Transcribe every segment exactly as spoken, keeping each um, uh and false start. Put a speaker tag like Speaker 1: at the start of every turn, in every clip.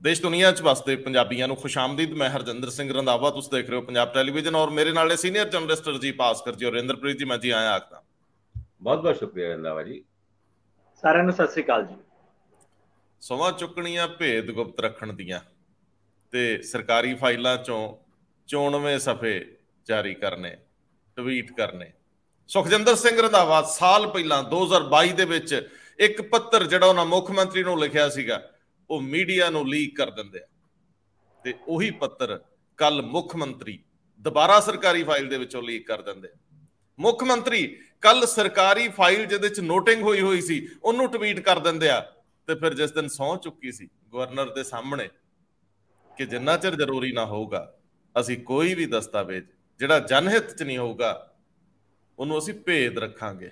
Speaker 1: देश दुनिया च वसदे पंजाबियों को खुशामदीद। मैं हरजिंदर सिंह रंधावा, तुम देख रहे हो पंजाब टेलीविजन और मेरे नाल सीनियर जर्नलिस्ट रजीव भास्कर जी और इंद्रप्रीत जी। मैं जी आया आखदा
Speaker 2: बहुत बहुत शुक्रिया रंधावा जी।
Speaker 3: सारिਆਂ ਨੂੰ सत श्री अकाल जी।
Speaker 1: ਸੋਹਾਂ ਚੁੱਕਣੀਆਂ ਭੇਦ ਗੁਪਤ ਰੱਖਣ ਦੀਆਂ ਤੇ ਸਰਕਾਰੀ ਫਾਈਲਾਂ ਚੋਂ ਚੋਣਵੇਂ ਸਫੇ ਜਾਰੀ ਕਰਨੇ, ਟਵੀਟ ਕਰਨੇ। ਸੁਖਜਿੰਦਰ ਸਿੰਘ ਰੰਧਾਵਾ ਸਾਲ ਪਹਿਲਾਂ ਦੋ ਹਜ਼ਾਰ ਬਾਈ ਦੇ ਵਿੱਚ ਇੱਕ ਪੱਤਰ ਜਿਹੜਾ ਉਹਨਾਂ ਮੁੱਖ ਮੰਤਰੀ ਨੂੰ ਲਿਖਿਆ ਸੀਗਾ ਉਹ ਮੀਡੀਆ ਨੂੰ ਲੀਕ ਕਰ ਦਿੰਦੇ ਆ ਤੇ ਉਹੀ ਪੱਤਰ ਕੱਲ ਮੁੱਖ ਮੰਤਰੀ ਦੁਬਾਰਾ ਸਰਕਾਰੀ ਫਾਈਲ ਦੇ ਵਿੱਚੋਂ ਲੀਕ ਕਰ ਦਿੰਦੇ ਆ। ਮੁੱਖ ਮੰਤਰੀ ਕੱਲ ਸਰਕਾਰੀ ਫਾਈਲ ਜਿਹਦੇ ਚ ਨੋਟਿੰਗ ਹੋਈ ਹੋਈ ਸੀ ਉਹਨੂੰ ਟਵੀਟ ਕਰ ਦਿੰਦੇ ਆ ਤੇ ਫਿਰ ਜਿਸ ਦਿਨ ਸਹੁੰ ਚੁੱਕੀ ਸੀ ਗਵਰਨਰ ਦੇ ਸਾਹਮਣੇ ਕਿ ਜਿੰਨਾ ਚਿਰ ਜ਼ਰੂਰੀ ਨਾ ਹੋਊਗਾ ਅਸੀਂ ਕੋਈ ਵੀ ਦਸਤਾਵੇਜ਼ ਜਿਹੜਾ ਜਨਹਿਤ ਚ ਨਹੀਂ ਹੋਊਗਾ ਉਹਨੂੰ ਅਸੀਂ ਭੇਦ ਰੱਖਾਂਗੇ।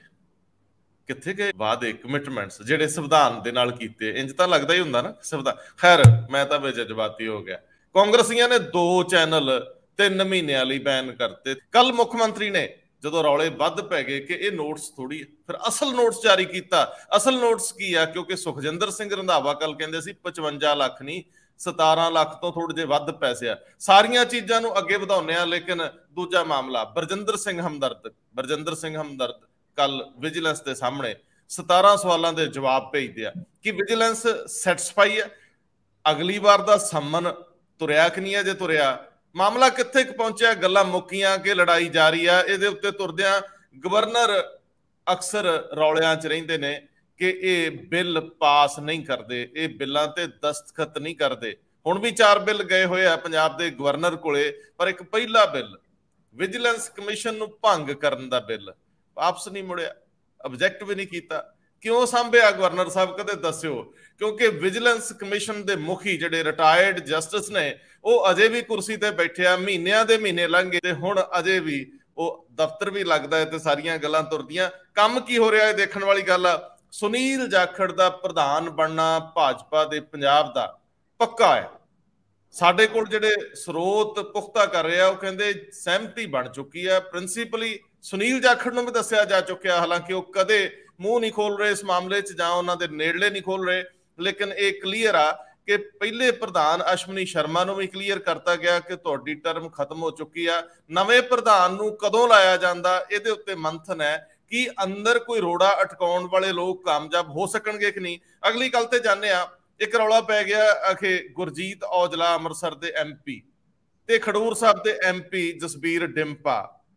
Speaker 1: ਕਿੱਥੇ ਗਏ ਵਾਅਦੇ, ਕਮਿਟਮੈਂਟਸ ਜਿਹੜੇ ਸੰਵਿਧਾਨ ਦੇ ਨਾਲ ਕੀਤੇ? ਇੰਜ ਤਾਂ ਲੱਗਦਾ ਹੀ ਹੁੰਦਾ ਨਾ ਸੰਵਿਧਾਨ। ਖੈਰ ਮੈਂ ਤਾਂ ਬੇਜਜ਼ਬਾਤੀ ਹੋ ਗਿਆ। ਕਾਂਗਰਸੀਆਂ ਨੇ ਦੋ ਚੈਨਲ ਤਿੰਨ ਮਹੀਨਿਆਂ ਲਈ ਬੈਨ ਕਰਤੇ। ਕੱਲ ਮੁੱਖ ਮੰਤਰੀ ਨੇ ਜਦੋਂ ਰੌਲੇ ਵੱਧ ਪੈ ਗਏ ਕਿ ਇਹ ਨੋਟਿਸ ਥੋੜੀ ਹੈ, ਫਿਰ ਅਸਲ ਨੋਟਿਸ ਜਾਰੀ ਕੀਤਾ। ਅਸਲ ਨੋਟਿਸ ਕੀ ਆ? ਕਿਉਂਕਿ ਸੁਖਜਿੰਦਰ ਸਿੰਘ ਰੰਧਾਵਾ ਕੱਲ ਕਹਿੰਦੇ ਸੀ ਪਚਵੰਜਾ ਲੱਖ ਨਹੀਂ ਸਤਾਰਾਂ ਲੱਖ ਤੋਂ ਥੋੜੇ ਜਿਹੇ ਵੱਧ ਪੈਸੇ ਆ। ਸਾਰੀਆਂ ਚੀਜ਼ਾਂ ਨੂੰ ਅੱਗੇ ਵਧਾਉਂਦੇ ਆ। ਲੇਕਿਨ ਦੂਜਾ ਮਾਮਲਾ ਬਰਜਿੰਦਰ ਸਿੰਘ ਹਮਦਰਦ ਬਰਜਿੰਦਰ ਸਿੰਘ ਹਮਦਰਦ ਕੱਲ ਵਿਜੀਲੈਂਸ ਦੇ ਸਾਹਮਣੇ ਸਤਾਰਾਂ ਸਵਾਲਾਂ ਦੇ ਜਵਾਬ ਭੇਜਦੇ ਆ ਕਿ ਵਿਜੀਲੈਂਸ ਸੈਟੀਸਫਾਈ ਹੈ, ਅਗਲੀ ਵਾਰ ਦਾ ਸੰਮਨ ਤੁਰਿਆ ਕਿ ਨਹੀਂ ਹੈ, ਜੇ ਤੁਰਿਆ ਮਾਮਲਾ ਕਿੱਥੇ ਪਹੁੰਚਿਆ, ਗੱਲਾਂ ਮੁੱਕੀਆਂ ਕਿ ਲੜਾਈ ਜਾਰੀ ਆ। ਇਹਦੇ ਉੱਤੇ ਤੁਰਦਿਆਂ ਗਵਰਨਰ ਅਕਸਰ ਰੌਲਿਆਂ 'ਚ ਰਹਿੰਦੇ ਨੇ ਕਿ ਇਹ ਬਿੱਲ ਪਾਸ ਨਹੀਂ ਕਰਦੇ, ਇਹ ਬਿੱਲਾਂ ਤੇ ਦਸਤਖਤ ਨਹੀਂ ਕਰਦੇ। ਹੁਣ ਵੀ ਚਾਰ ਬਿੱਲ ਗਏ ਹੋਏ ਆ ਪੰਜਾਬ ਦੇ ਗਵਰਨਰ ਕੋਲੇ, ਪਰ ਇੱਕ ਪਹਿਲਾ ਬਿੱਲ ਵਿਜੀਲੈਂਸ ਕਮਿਸ਼ਨ ਨੂੰ ਭੰਗ ਕਰਨ ਦਾ ਬਿੱਲ ਵਾਪਸ ਨਹੀਂ ਮੁੜਿਆ, ਆਬਜੈਕਟ ਵੀ ਨਹੀਂ ਕੀਤਾ। ਕਿਉਂ ਸਾਂਭਿਆ ਗਵਰਨਰ ਸਾਹਿਬ ਕਦੇ ਦੱਸਿਓ? ਕਿਉਂਕਿ ਵਿਜੀਲੈਂਸ ਕਮਿਸ਼ਨ ਦੇ ਮੁਖੀ ਜਿਹੜੇ ਰਿਟਾਇਰਡ ਜਸਟਿਸ ਨੇ ਉਹ ਅਜੇ ਵੀ ਕੁਰਸੀ ਤੇ ਬੈਠੇ ਆ। ਮਹੀਨਿਆਂ ਦੇ ਮਹੀਨੇ ਲੰਘ ਗਏ ਤੇ ਹੁਣ ਅਜੇ ਵੀ ਉਹ ਦਫ਼ਤਰ ਵੀ ਲੱਗਦਾ ਹੈ ਤੇ ਸਾਰੀਆਂ ਗੱਲਾਂ ਤੁਰਦੀਆਂ। ਕੰਮ ਕੀ ਹੋ ਰਿਹਾ ਹੈ ਦੇਖਣ ਵਾਲੀ ਗੱਲ ਆ। ਸੁਨੀਲ ਜਾਖੜ ਦਾ ਪ੍ਰਧਾਨ ਬਣਨਾ ਭਾਜਪਾ ਦੇ ਪੰਜਾਬ ਦਾ ਪੱਕਾ ਹੈ। ਸਾਡੇ ਕੋਲ ਜਿਹੜੇ ਸਰੋਤ ਪੁਖਤਾ ਕਰ ਰਿਹਾ ਉਹ ਕਹਿੰਦੇ ਸਹਿਮਤੀ ਬਣ ਚੁੱਕੀ ਹੈ। ਪ੍ਰਿੰਸੀਪਲੀ ਸੁਨੀਲ ਜਾਖੜ ਨੂੰ ਵੀ ਦੱਸਿਆ ਜਾ ਚੁੱਕਿਆ, ਹਾਲਾਂਕਿ ਉਹ ਕਦੇ ਮੂੰਹ ਨਹੀਂ ਖੋਲ ਰਹੇ ਇਸ ਮਾਮਲੇ 'ਚ ਜਾਂ ਉਹਨਾਂ ਦੇ ਨੇੜਲੇ ਨਹੀਂ ਖੋਲ ਰਹੇ। ਲੇਕਿਨ ਇਹ ਕਲੀਅਰ ਆ ਕਿ ਪਹਿਲੇ ਪ੍ਰਧਾਨ ਅਸ਼ਵਨੀ ਸ਼ਰਮਾ ਨੂੰ ਵੀ ਕਲੀਅਰ ਕਰਤਾ ਗਿਆ ਕਿ ਤੁਹਾਡੀ ਟਰਮ ਖਤਮ ਹੋ ਚੁੱਕੀ ਆ। ਨਵੇਂ ਪ੍ਰਧਾਨ ਨੂੰ ਕਦੋਂ ਲਾਇਆ ਜਾਂਦਾ ਇਹਦੇ ਉੱਤੇ ਮੰਥਨ ਹੈ ਕਿ ਅੰਦਰ ਕੋਈ ਰੋੜਾ ਅਟਕਾਉਣ ਵਾਲੇ ਲੋਕ ਕਾਮਯਾਬ ਹੋ ਸਕਣਗੇ ਕਿ ਨਹੀਂ। ਅਗਲੀ ਗੱਲ ਤੇ ਜਾਂਦੇ ਆ। ਇੱਕ ਰੌਲਾ ਪੈ ਗਿਆ ਅਖੇ ਗੁਰਜੀਤ ਔਜਲਾ ਅੰਮ੍ਰਿਤਸਰ ਦੇ ਐਮ ਪੀ ਤੇ ਖਡੂਰ ਸਾਹਿਬ ਦੇ ਐਮ ਪੀ ਜਸਬੀਰ ਡਿੰਪਾ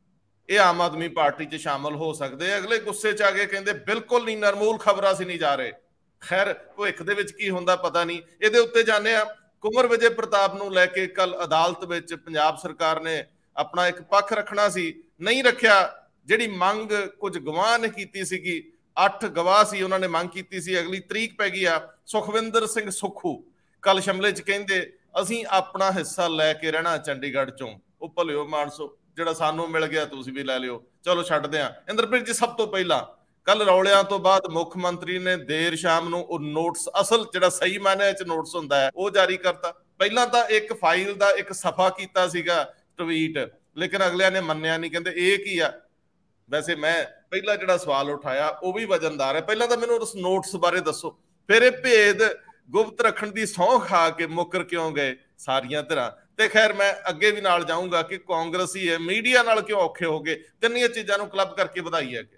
Speaker 1: ਇਹ ਆਮ ਆਦਮੀ ਪਾਰਟੀ 'ਚ ਸ਼ਾਮਲ ਹੋ ਸਕਦੇ। ਅਗਲੇ ਗੁੱਸੇ 'ਚ ਆ ਗਏ, ਕਹਿੰਦੇ ਬਿਲਕੁਲ ਨਹੀਂ, ਨਰਮੂਲ ਖਬਰਾਂ ਸੀ ਨਹੀਂ ਜਾ ਰਹੇ। ਖੈਰ ਭਵਿੱਖ ਦੇ ਵਿੱਚ ਕੀ ਹੁੰਦਾ ਪਤਾ ਨਹੀਂ। ਇਹਦੇ ਉੱਤੇ ਜਾਂਦੇ ਆ। ਕੁੰਵਰ ਵਿਜੇ ਪ੍ਰਤਾਪ ਨੂੰ ਲੈ ਕੇ ਕੱਲ ਅਦਾਲਤ ਵਿੱਚ ਪੰਜਾਬ ਸਰਕਾਰ ਨੇ ਆਪਣਾ ਇੱਕ ਪੱਖ ਰੱਖਣਾ ਸੀ, ਨਹੀਂ ਰੱਖਿਆ। ਜਿਹੜੀ ਮੰਗ ਕੁਝ ਗਵਾਹ ਨੇ ਕੀਤੀ ਸੀਗੀ, ਅੱਠ ਗਵਾਹ ਸੀ, ਉਹਨਾਂ ਨੇ ਮੰਗ ਕੀਤੀ ਸੀ, ਅਗਲੀ ਤਰੀਕ ਪੈ ਗਈ ਆ। ਸੁਖਵਿੰਦਰ ਸਿੰਘ ਸੁੱਖੂ ਕੱਲ ਸ਼ਿਮਲੇ 'ਚ ਕਹਿੰਦੇ ਅਸੀਂ ਆਪਣਾ ਹਿੱਸਾ ਲੈ ਕੇ ਰਹਿਣਾ ਚੰਡੀਗੜ੍ਹ 'ਚੋਂ। ਉਹ ਭਲਿਓ ਮਾਨਸੋ, ਜਿਹੜਾ ਸਾਨੂੰ ਮਿਲ ਗਿਆ ਤੁਸੀਂ ਵੀ ਲੈ ਲਿਓ, ਚਲੋ ਛੱਡਦੇ ਆ। ਇੰਦਰਪ੍ਰੀਤ ਜੀ, ਸਭ ਤੋਂ ਪਹਿਲਾਂ ਕੱਲ ਰੌਲਿਆਂ ਤੋਂ ਬਾਅਦ ਮੁੱਖ ਮੰਤਰੀ ਨੇ ਦੇਰ ਸ਼ਾਮ ਨੂੰ ਉਹ ਨੋਟਿਸ, ਅਸਲ ਜਿਹੜਾ ਸਹੀ ਮਾਇਨੇ 'ਚ ਨੋਟਿਸ ਹੁੰਦਾ ਹੈ, ਉਹ ਜਾਰੀ ਕਰਤਾ। ਪਹਿਲਾਂ ਤਾਂ ਇੱਕ ਫਾਈਲ ਦਾ ਇੱਕ ਸਫਾ ਕੀਤਾ ਸੀਗਾ ਟਵੀਟ, ਲੇਕਿਨ ਅਗਲਿਆਂ ਨੇ ਮੰਨਿਆ ਨਹੀਂ, ਕਹਿੰਦੇ ਇਹ ਕੀ ਆ। ਵੈਸੇ ਮੈਂ ਪਹਿਲਾਂ ਜਿਹੜਾ ਸਵਾਲ ਉਠਾਇਆ ਉਹ ਵੀ ਵਜਨਦਾਰ ਹੈ। ਪਹਿਲਾਂ ਤਾਂ ਮੈਨੂੰ ਉਸ ਨੋਟਿਸ ਬਾਰੇ ਦੱਸੋ, ਫਿਰ ਇਹ ਭੇਦ ਗੁਪਤ ਰੱਖਣ ਦੀ ਸਹੁੰ ਖਾ ਕੇ ਮੁੱਕਰ ਕਿਉਂ ਗਏ ਸਾਰੀਆਂ ਧਿਰਾਂ ਤੇ। ਖੈਰ ਮੈਂ ਅੱਗੇ ਵੀ ਨਾਲ ਜਾਊਂਗਾ ਕਿ ਕਾਂਗਰਸੀ ਹੈ ਮੀਡੀਆ ਨਾਲ ਕਿਉਂ ਔਖੇ ਹੋ ਗਏ। ਤਿੰਨੀਆਂ ਚੀਜ਼ਾਂ ਨੂੰ ਕਲੱਬ ਕਰਕੇ ਵਧਾਈ ਹੈ ਕਿ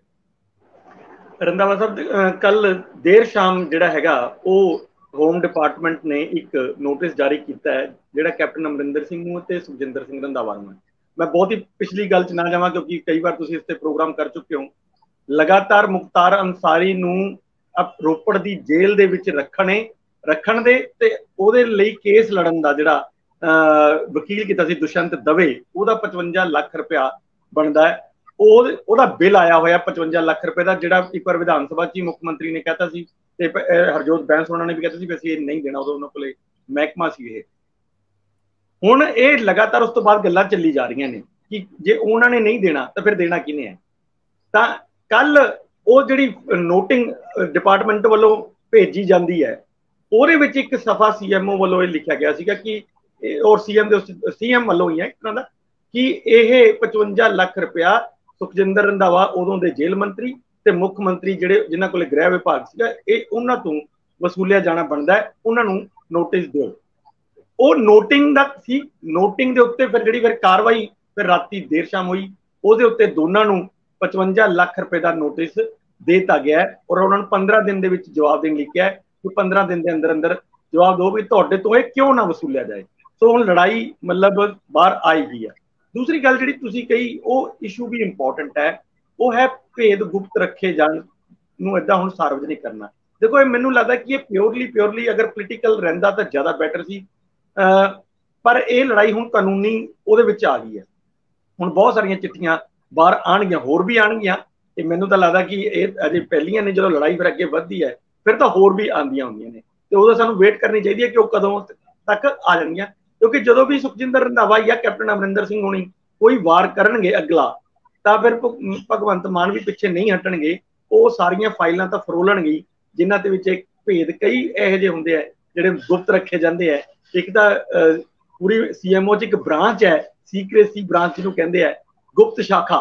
Speaker 3: ਰੰਧਾਵਾ ਸਾਹਿਬ ਕੱਲ ਦੇਰ ਸ਼ਾਮ ਜਿਹੜਾ ਹੈਗਾ ਉਹ ਹੋਮ ਡਿਪਾਰਟਮੈਂਟ ਨੇ ਇੱਕ ਨੋਟਿਸ ਜਾਰੀ ਕੀਤਾ ਹੈ ਜਿਹੜਾ ਕੈਪਟਨ ਅਮਰਿੰਦਰ ਸਿੰਘ ਨੂੰ ਤੇ ਸੁਖਜਿੰਦਰ ਸਿੰਘ ਰੰਧਾਵਾ ਨੂੰ। ਮੈਂ ਬਹੁਤ ਹੀ ਪਿਛਲੀ ਗੱਲ 'ਚ ਨਾ ਜਾਵਾਂ ਕਿਉਂਕਿ ਕਈ ਵਾਰ ਤੁਸੀਂ ਇਸ ਤੇ ਪ੍ਰੋਗਰਾਮ ਕਰ ਚੁੱਕੇ ਹੋ। ਲਗਾਤਾਰ ਮੁਖਤਾਰ ਅੰਸਾਰੀ ਨੂੰ ਰੋਪੜ ਦੀ ਜੇਲ੍ਹ ਦੇ ਵਿੱਚ ਰੱਖਣੇ ਰੱਖਣ ਦੇ ਤੇ ਉਹਦੇ ਲਈ ਕੇਸ ਲੜਨ ਦਾ ਜਿਹੜਾ ਵਕੀਲ ਕੀਤਾ ਸੀ ਦੁਸ਼ਯੰਤ ਦਵੇ, ਉਹਦਾ ਪਚਵੰਜਾ ਲੱਖ ਰੁਪਇਆ ਬਣਦਾ ਹੈ। ਉਹ ਉਹਦਾ ਬਿੱਲ ਆਇਆ ਹੋਇਆ ਪਚਵੰਜਾ ਲੱਖ ਰੁਪਏ ਦਾ, ਜਿਹੜਾ ਇੱਕ ਵਾਰ ਵਿਧਾਨ ਸਭਾ 'ਚ ਹੀ ਮੁੱਖ ਮੰਤਰੀ ਨੇ ਕਹਿਤਾ ਸੀ ਤੇ ਹਰਜੋਤ ਬੈਂਸ ਉਹਨਾਂ ਨੇ ਵੀ ਕਹਿਤਾ ਸੀ ਵੀ ਅਸੀਂ ਇਹ ਨਹੀਂ ਦੇਣਾ। ਉਦੋਂ ਉਹਨਾਂ ਕੋਲੇ ਮਹਿਕਮਾ ਸੀ ਇਹ। ਹੁਣ ਇਹ ਲਗਾਤਾਰ ਉਸ ਤੋਂ ਬਾਅਦ ਗੱਲਾਂ ਚੱਲੀ ਜਾ ਰਹੀਆਂ ਨੇ ਕਿ ਜੇ ਉਹਨਾਂ ਨੇ ਨਹੀਂ ਦੇਣਾ ਤਾਂ ਫਿਰ ਦੇਣਾ ਕਿਹਨੇ ਹੈ। ਤਾਂ ਕੱਲ ਉਹ ਜਿਹੜੀ ਨੋਟਿੰਗ ਡਿਪਾਰਟਮੈਂਟ ਵੱਲੋਂ ਭੇਜੀ ਜਾਂਦੀ ਹੈ ਉਹਦੇ ਵਿੱਚ ਇੱਕ ਸਫਾ ਸੀਐਮਓ ਵੱਲੋਂ ਇਹ ਲਿਖਿਆ ਗਿਆ ਸੀਗਾ ਕਿ ਔਰ ਸੀਐਮ ਦੇ ਸੀਐਮ ਵੱਲੋਂ ਹੀ ਹੈ ਇੱਕ ਤਰ੍ਹਾਂ ਦਾ ਕਿ ਇਹ ਪਚਵੰਜਾ ਲੱਖ ਰੁਪਇਆ ਸੁਖਜਿੰਦਰ ਰੰਧਾਵਾ ਉਦੋਂ ਦੇ ਜੇਲ੍ਹ ਮੰਤਰੀ ਤੇ ਮੁੱਖ ਮੰਤਰੀ ਜਿਹੜੇ ਜਿਨ੍ਹਾਂ ਕੋਲੇ ਗ੍ਰਹਿ ਵਿਭਾਗ ਸੀਗਾ ਇਹ ਉਹਨਾਂ ਤੋਂ ਵਸੂਲਿਆ ਜਾਣਾ ਬਣਦਾ ਹੈ, ਉਹਨਾਂ ਨੂੰ ਨੋਟਿਸ ਦਿਓ। ਉਹ ਨੋਟਿੰਗ ਦਾ ਸੀ। ਨੋਟਿੰਗ ਦੇ ਉੱਤੇ ਫਿਰ ਜਿਹੜੀ ਫਿਰ ਕਾਰਵਾਈ ਫਿਰ ਰਾਤੀ ਦੇਰ ਸ਼ਾਮ ਹੋਈ, ਉਹਦੇ ਉੱਤੇ ਦੋਨਾਂ ਨੂੰ ਪਚਵੰਜਾ ਲੱਖ ਰੁਪਏ ਦਾ ਨੋਟਿਸ ਦੇ ਦਿੱਤਾ ਗਿਆ ਹੈ ਔਰ ਉਹਨਾਂ ਨੂੰ ਪੰਦਰਾਂ ਦਿਨ ਦੇ ਵਿੱਚ ਜਵਾਬ ਦੇਣ ਲਈ ਕਿਹਾ ਹੈ ਕਿ ਪੰਦਰਾਂ ਦਿਨ ਦੇ ਅੰਦਰ ਅੰਦਰ ਜਵਾਬ ਦਿਓ ਵੀ ਤੁਹਾਡੇ ਤੋਂ ਇਹ ਕਿਉਂ ਨਾ ਵਸੂਲਿਆ ਜਾਏ। ਸੋ ਹੁਣ ਲੜਾਈ ਮਤਲਬ ਬਾਹਰ ਆਈ ਗਈ ਹੈ। ਦੂਸਰੀ ਗੱਲ ਜਿਹੜੀ ਤੁਸੀਂ ਕਹੀ ਉਹ ਇਸ਼ੂ ਵੀ ਇੰਪੋਰਟੈਂਟ ਹੈ, ਉਹ ਹੈ ਭੇਦ ਗੁਪਤ ਰੱਖੇ ਜਾਣ ਨੂੰ ਏਦਾਂ ਹੁਣ ਸਾਰਵਜਨਿਕ ਕਰਨਾ। ਦੇਖੋ, ਇਹ ਮੈਨੂੰ ਲੱਗਦਾ ਕਿ ਇਹ ਪਿਓਰਲੀ ਪਿਓਰਲੀ ਅਗਰ ਪੋਲੀਟੀਕਲ ਰਹਿੰਦਾ ਤਾਂ ਜ਼ਿਆਦਾ ਬੈਟਰ ਸੀ, ਪਰ ਇਹ ਲੜਾਈ ਹੁਣ ਕਾਨੂੰਨੀ ਉਹਦੇ ਵਿੱਚ ਆ ਗਈ ਹੈ। ਹੁਣ ਬਹੁਤ ਸਾਰੀਆਂ ਚਿੱਠੀਆਂ ਬਾਹਰ ਆਉਣਗੀਆਂ, ਹੋਰ ਵੀ ਆਉਣਗੀਆਂ, ਤੇ ਮੈਨੂੰ ਤਾਂ ਲੱਗਦਾ ਕਿ ਇਹ ਅਜੇ ਪਹਿਲੀਆਂ ਨੇ। ਜਦੋਂ ਲੜਾਈ ਫਿਰ ਅੱਗੇ ਵੱਧਦੀ ਹੈ ਫਿਰ ਤਾਂ ਹੋਰ ਵੀ ਆਉਂਦੀਆਂ ਹੁੰਦੀਆਂ ਨੇ, ਤੇ ਉਦੋਂ ਸਾਨੂੰ ਵੇਟ ਕਰਨੀ ਚਾਹੀਦੀ ਹੈ ਕਿ ਉਹ ਕਦੋਂ ਤੱਕ ਆ ਜਾਣਗੀਆਂ। ਕਿਉਂਕਿ ਜਦੋਂ ਵੀ ਸੁਖਜਿੰਦਰ ਰੰਧਾਵਾ ਜਾਂ ਕੈਪਟਨ ਅਮਰਿੰਦਰ ਸਿੰਘ ਹੋਣੀ ਕੋਈ ਵਾਰ ਕਰਨਗੇ ਅਗਲਾ, ਤਾਂ ਫਿਰ ਭਗਵੰਤ ਮਾਨ ਵੀ ਪਿੱਛੇ ਨਹੀਂ ਹਟਣਗੇ। ਉਹ ਸਾਰੀਆਂ ਫਾਈਲਾਂ ਤਾਂ ਫਰੋਲਣਗੇ ਜਿਨ੍ਹਾਂ ਦੇ ਵਿੱਚ ਭੇਦ ਕਈ ਇਹੋ ਜਿਹੇ ਹੁੰਦੇ ਆ ਜਿਹੜੇ ਗੁਪਤ ਰੱਖੇ ਜਾਂਦੇ ਆ। ਇੱਕ ਤਾਂ ਪੂਰੀ ਸੀਐਮਓ ਚ ਇੱਕ ਬ੍ਰਾਂਚ ਹੈ, ਸੀਕ੍ਰੇਸੀ ਬ੍ਰਾਂਚ ਜਿਹਨੂੰ ਕਹਿੰਦੇ ਆ, ਗੁਪਤ ਸ਼ਾਖਾ,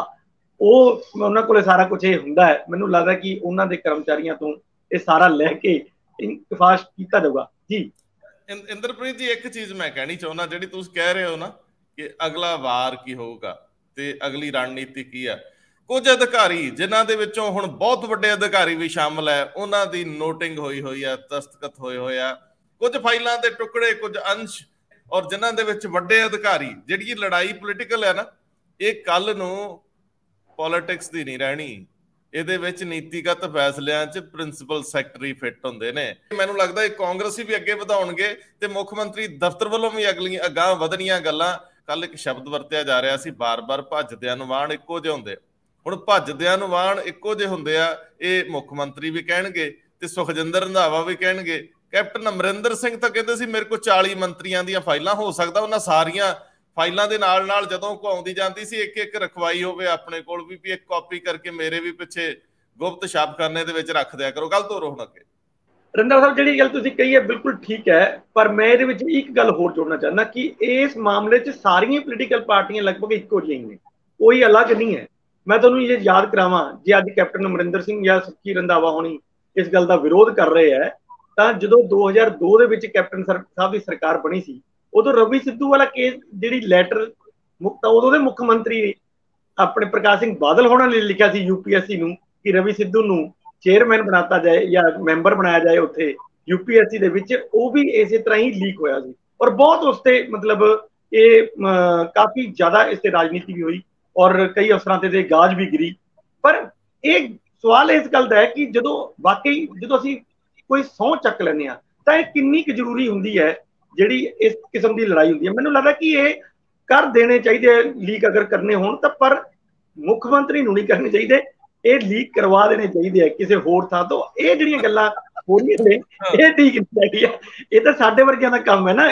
Speaker 3: ਉਹ ਉਹਨਾਂ ਕੋਲੇ ਸਾਰਾ ਕੁਝ ਇਹ ਹੁੰਦਾ ਹੈ। ਮੈਨੂੰ ਲੱਗਦਾ ਕਿ ਉਹਨਾਂ ਦੇ ਕਰਮਚਾਰੀਆਂ ਤੋਂ ਇਹ ਸਾਰਾ ਲੈ ਕੇ ਇਨਕਫਾਸ਼ ਕੀਤਾ ਜਾਊਗਾ। ਜੀ
Speaker 1: ਇੰਦਰਪ੍ਰੀਤ ਜੀ, ਇੱਕ ਚੀਜ਼ ਮੈਂ ਕਹਿਣੀ ਚਾਹੁੰਦਾ, ਜਿਹੜੀ ਤੁਸੀਂ ਕਹਿ ਰਹੇ ਹੋ ਨਾ ਕਿ ਅਗਲਾ ਵਾਰ ਕੀ ਹੋਊਗਾ ਤੇ ਅਗਲੀ ਰਣਨੀਤੀ ਕੀ ਆ। ਕੁਝ ਅਧਿਕਾਰੀ ਜਿਨ੍ਹਾਂ ਦੇ ਵਿੱਚੋਂ ਹੁਣ ਬਹੁਤ ਵੱਡੇ ਅਧਿਕਾਰੀ ਵੀ ਸ਼ਾਮਲ ਹੈ, ਉਹਨਾਂ ਦੀ ਨੋਟਿੰਗ ਹੋਈ ਹੋਈ ਆ, ਦਸਤਖਤ ਹੋਏ ਹੋਏ ਆ, ਕੁਝ ਫਾਈਲਾਂ ਦੇ ਟੁਕੜੇ, ਕੁਝ ਅੰਸ਼, ਔਰ ਜਿਨ੍ਹਾਂ ਦੇ ਵਿੱਚ ਵੱਡੇ ਅਧਿਕਾਰੀ। ਜਿਹੜੀ ਲੜਾਈ ਪੋਲੀਟੀਕਲ ਹੈ ਨਾ, ਇਹ ਕੱਲ ਨੂੰ ਪੋਲੀਟਿਕਸ ਦੀ ਨਹੀਂ ਰਹਿਣੀ। ਇਹਦੇ ਵਿੱਚ ਨੀਤੀਗਤ ਫੈਸਲਿਆਂ 'ਚ ਪ੍ਰਿੰਸੀਪਲ ਸੈਕਟਰੀ ਫਿੱਟ ਹੁੰਦੇ ਨੇ। ਮੈਨੂੰ ਲੱਗਦਾ ਇਹ ਕਾਂਗਰਸੀ ਵੀ ਅੱਗੇ ਵਧਾਉਣਗੇ ਤੇ ਮੁੱਖ ਮੰਤਰੀ ਦਫ਼ਤਰ ਵੱਲੋਂ ਵੀ ਅਗਲੀਆਂ ਅਗਾਂਹ ਵਧਣੀਆਂ ਗੱਲਾਂ। ਕੱਲ ਇੱਕ ਸ਼ਬਦ ਵਰਤਿਆ ਜਾ ਰਿਹਾ ਸੀ, ਬਾਰ-ਬਾਰ ਭੱਜਦਿਆਂ ਨੂੰ ਵਾਹਣ ਇੱਕੋ ਜਿਹੇ ਹੁੰਦੇ। ਹੁਣ ਭੱਜਦਿਆਂ ਨੂੰ ਵਾਹਣ ਇੱਕੋ ਜਿਹੇ ਹੁੰਦੇ ਆ, ਇਹ ਮੁੱਖ ਮੰਤਰੀ ਵੀ ਕਹਿਣਗੇ ਤੇ ਸੁਖਜਿੰਦਰ ਰੰਧਾਵਾ ਵੀ ਕਹਿਣਗੇ। ਕੈਪਟਨ ਅਮਰਿੰਦਰ ਸਿੰਘ ਤਾਂ ਕਹਿੰਦੇ ਸੀ ਮੇਰੇ ਕੋਲ ਚਾਲੀ ਮੰਤਰੀਆਂ ਦੀਆਂ ਫਾਈਲਾਂ, ਹੋ ਸਕਦਾ ਉਹਨਾਂ ਸਾਰੀਆਂ ਫਾਈਲਾਂ ਦੇ ਨਾਲ ਨਾਲ ਜਦੋਂ ਕੋ ਆਉਂਦੀ ਜਾਂਦੀ ਸੀ ਇੱਕ ਇੱਕ ਰਖਵਾਈ ਹੋਵੇ ਆਪਣੇ ਕੋਲ ਵੀ, ਵੀ ਇੱਕ ਕਾਪੀ ਕਰਕੇ ਮੇਰੇ ਵੀ ਪਿੱਛੇ ਗੁਪਤ ਛਾਪਖਾਨੇ ਦੇ ਵਿੱਚ ਰੱਖ ਦਿਆ ਕਰੋ। ਗੱਲ ਤੋਰੋ ਹੁਣ ਅੱਗੇ।
Speaker 3: ਰੰਧਾਵਾ ਸਾਹਿਬ, ਜਿਹੜੀ ਗੱਲ ਤੁਸੀਂ ਕਹੀ ਹੈ ਬਿਲਕੁਲ ਠੀਕ ਹੈ, ਪਰ ਮੈਂ ਇਹਦੇ ਵਿੱਚ ਇੱਕ ਗੱਲ ਹੋਰ ਜੋੜਨਾ ਚਾਹੁੰਦਾ ਕਿ ਇਸ ਮਾਮਲੇ 'ਚ ਸਾਰੀਆਂ ਪੋਲੀਟੀਕਲ ਪਾਰਟੀਆਂ ਲਗਭਗ ਇੱਕੋ ਜਿਹੀਆਂ ਨੇ, ਕੋਈ ਅਲੱਗ ਨਹੀਂ ਹੈ। ਮੈਂ ਤੁਹਾਨੂੰ ਇਹ ਯਾਦ ਕਰਾਵਾਂ, ਜੇ ਅੱਜ ਕੈਪਟਨ ਅਮਰਿੰਦਰ ਸਿੰਘ ਜਾਂ ਸੁੱਖੀ ਰੰਧਾਵਾ ਹੋਣੀ ਇਸ ਗੱਲ ਦਾ ਵਿਰੋਧ ਕਰ ਰਹੇ ਹੈ, ਤਾਂ ਜਦੋਂ ਦੋ ਹਜ਼ਾਰ ਦੋ ਦੇ ਵਿੱਚ ਕੈਪਟਨ ਸਾਹਿਬ ਦੀ ਸਰਕਾਰ ਬਣੀ ਸੀ, ਉਦੋਂ ਰਵੀ ਸਿੱਧੂ ਵਾਲਾ ਕੇਸ ਜਿਹੜੀ ਲੈਟਰ ਮੁਕਤਾ, ਉਦੋਂ ਦੇ ਮੁੱਖ ਮੰਤਰੀ ਆਪਣੇ ਪ੍ਰਕਾਸ਼ ਸਿੰਘ ਬਾਦਲ ਹੋਣਾ ਨੇ ਲਿਖਿਆ ਸੀ ਯੂਪੀਐਸਸੀ ਨੂੰ ਕਿ ਰਵੀ ਸਿੱਧੂ ਨੂੰ ਚੇਅਰਮੈਨ ਬਣਾਤਾ ਜਾਏ ਜਾਂ ਮੈਂਬਰ ਬਣਾਇਆ ਜਾਏ ਉੱਥੇ ਯੂਪੀਐਸਸੀ ਦੇ ਵਿੱਚ। ਉਹ ਵੀ ਇਸੇ ਤਰ੍ਹਾਂ ਹੀ ਲੀਕ ਹੋਇਆ ਸੀ ਔਰ ਬਹੁਤ ਉਸ ਤੇ ਮਤਲਬ ਇਹ ਕਾਫੀ ਜ਼ਿਆਦਾ ਇਸ ਤੇ ਰਾਜਨੀਤੀ ਵੀ ਹੋਈ ਔਰ ਕਈ ਅਫਸਰਾਂ ਤੇ ਗਾਜ ਵੀ ਗਿਰੀ। ਪਰ ਇਹ ਸਵਾਲ ਇਸ ਗੱਲ ਦਾ ਹੈ ਕਿ ਜਦੋਂ ਵਾਕਈ ਜਦੋਂ ਅਸੀਂ ਕੋਈ ਸਹੁੰ ਚੱਕ ਲੈਂਦੇ ਹਾਂ ਤਾਂ ਇਹ ਕਿੰਨੀ ਕੁ ਜ਼ਰੂਰੀ ਹੁੰਦੀ ਹੈ ਜਿਹੜੀ ਇਸ ਕਿਸਮ ਦੀ ਲੜਾਈ ਹੁੰਦੀ ਹੈ। ਮੈਨੂੰ ਲੱਗਦਾ ਕਿ ਇਹ ਕਰ ਦੇਣੇ ਚਾਹੀਦੇ ਲੀਕ ਅਗਰ ਕਰਨੇ ਹੋਣ ਤਾਂ, ਪਰ ਮੁੱਖ ਮੰਤਰੀ ਨੂੰ ਨਹੀਂ ਕਰਨੇ ਚਾਹੀਦੇ, ਇਹ ਲੀਕ ਕਰਵਾ ਦੇਣੇ ਚਾਹੀਦੇ ਆ ਕਿਸੇ ਹੋਰ ਥਾਂ ਤੋਂ। ਇਹ ਜਿਹੜੀਆਂ ਗੱਲਾਂ ਹੋ ਰਹੀਆਂ ਨੇ ਇਹ ਠੀਕ ਨਹੀਂ ਹੈਗੀਆਂ, ਇਹ ਤਾਂ ਸਾਡੇ ਵਰਗਿਆਂ ਦਾ ਕੰਮ ਹੈ ਨਾ।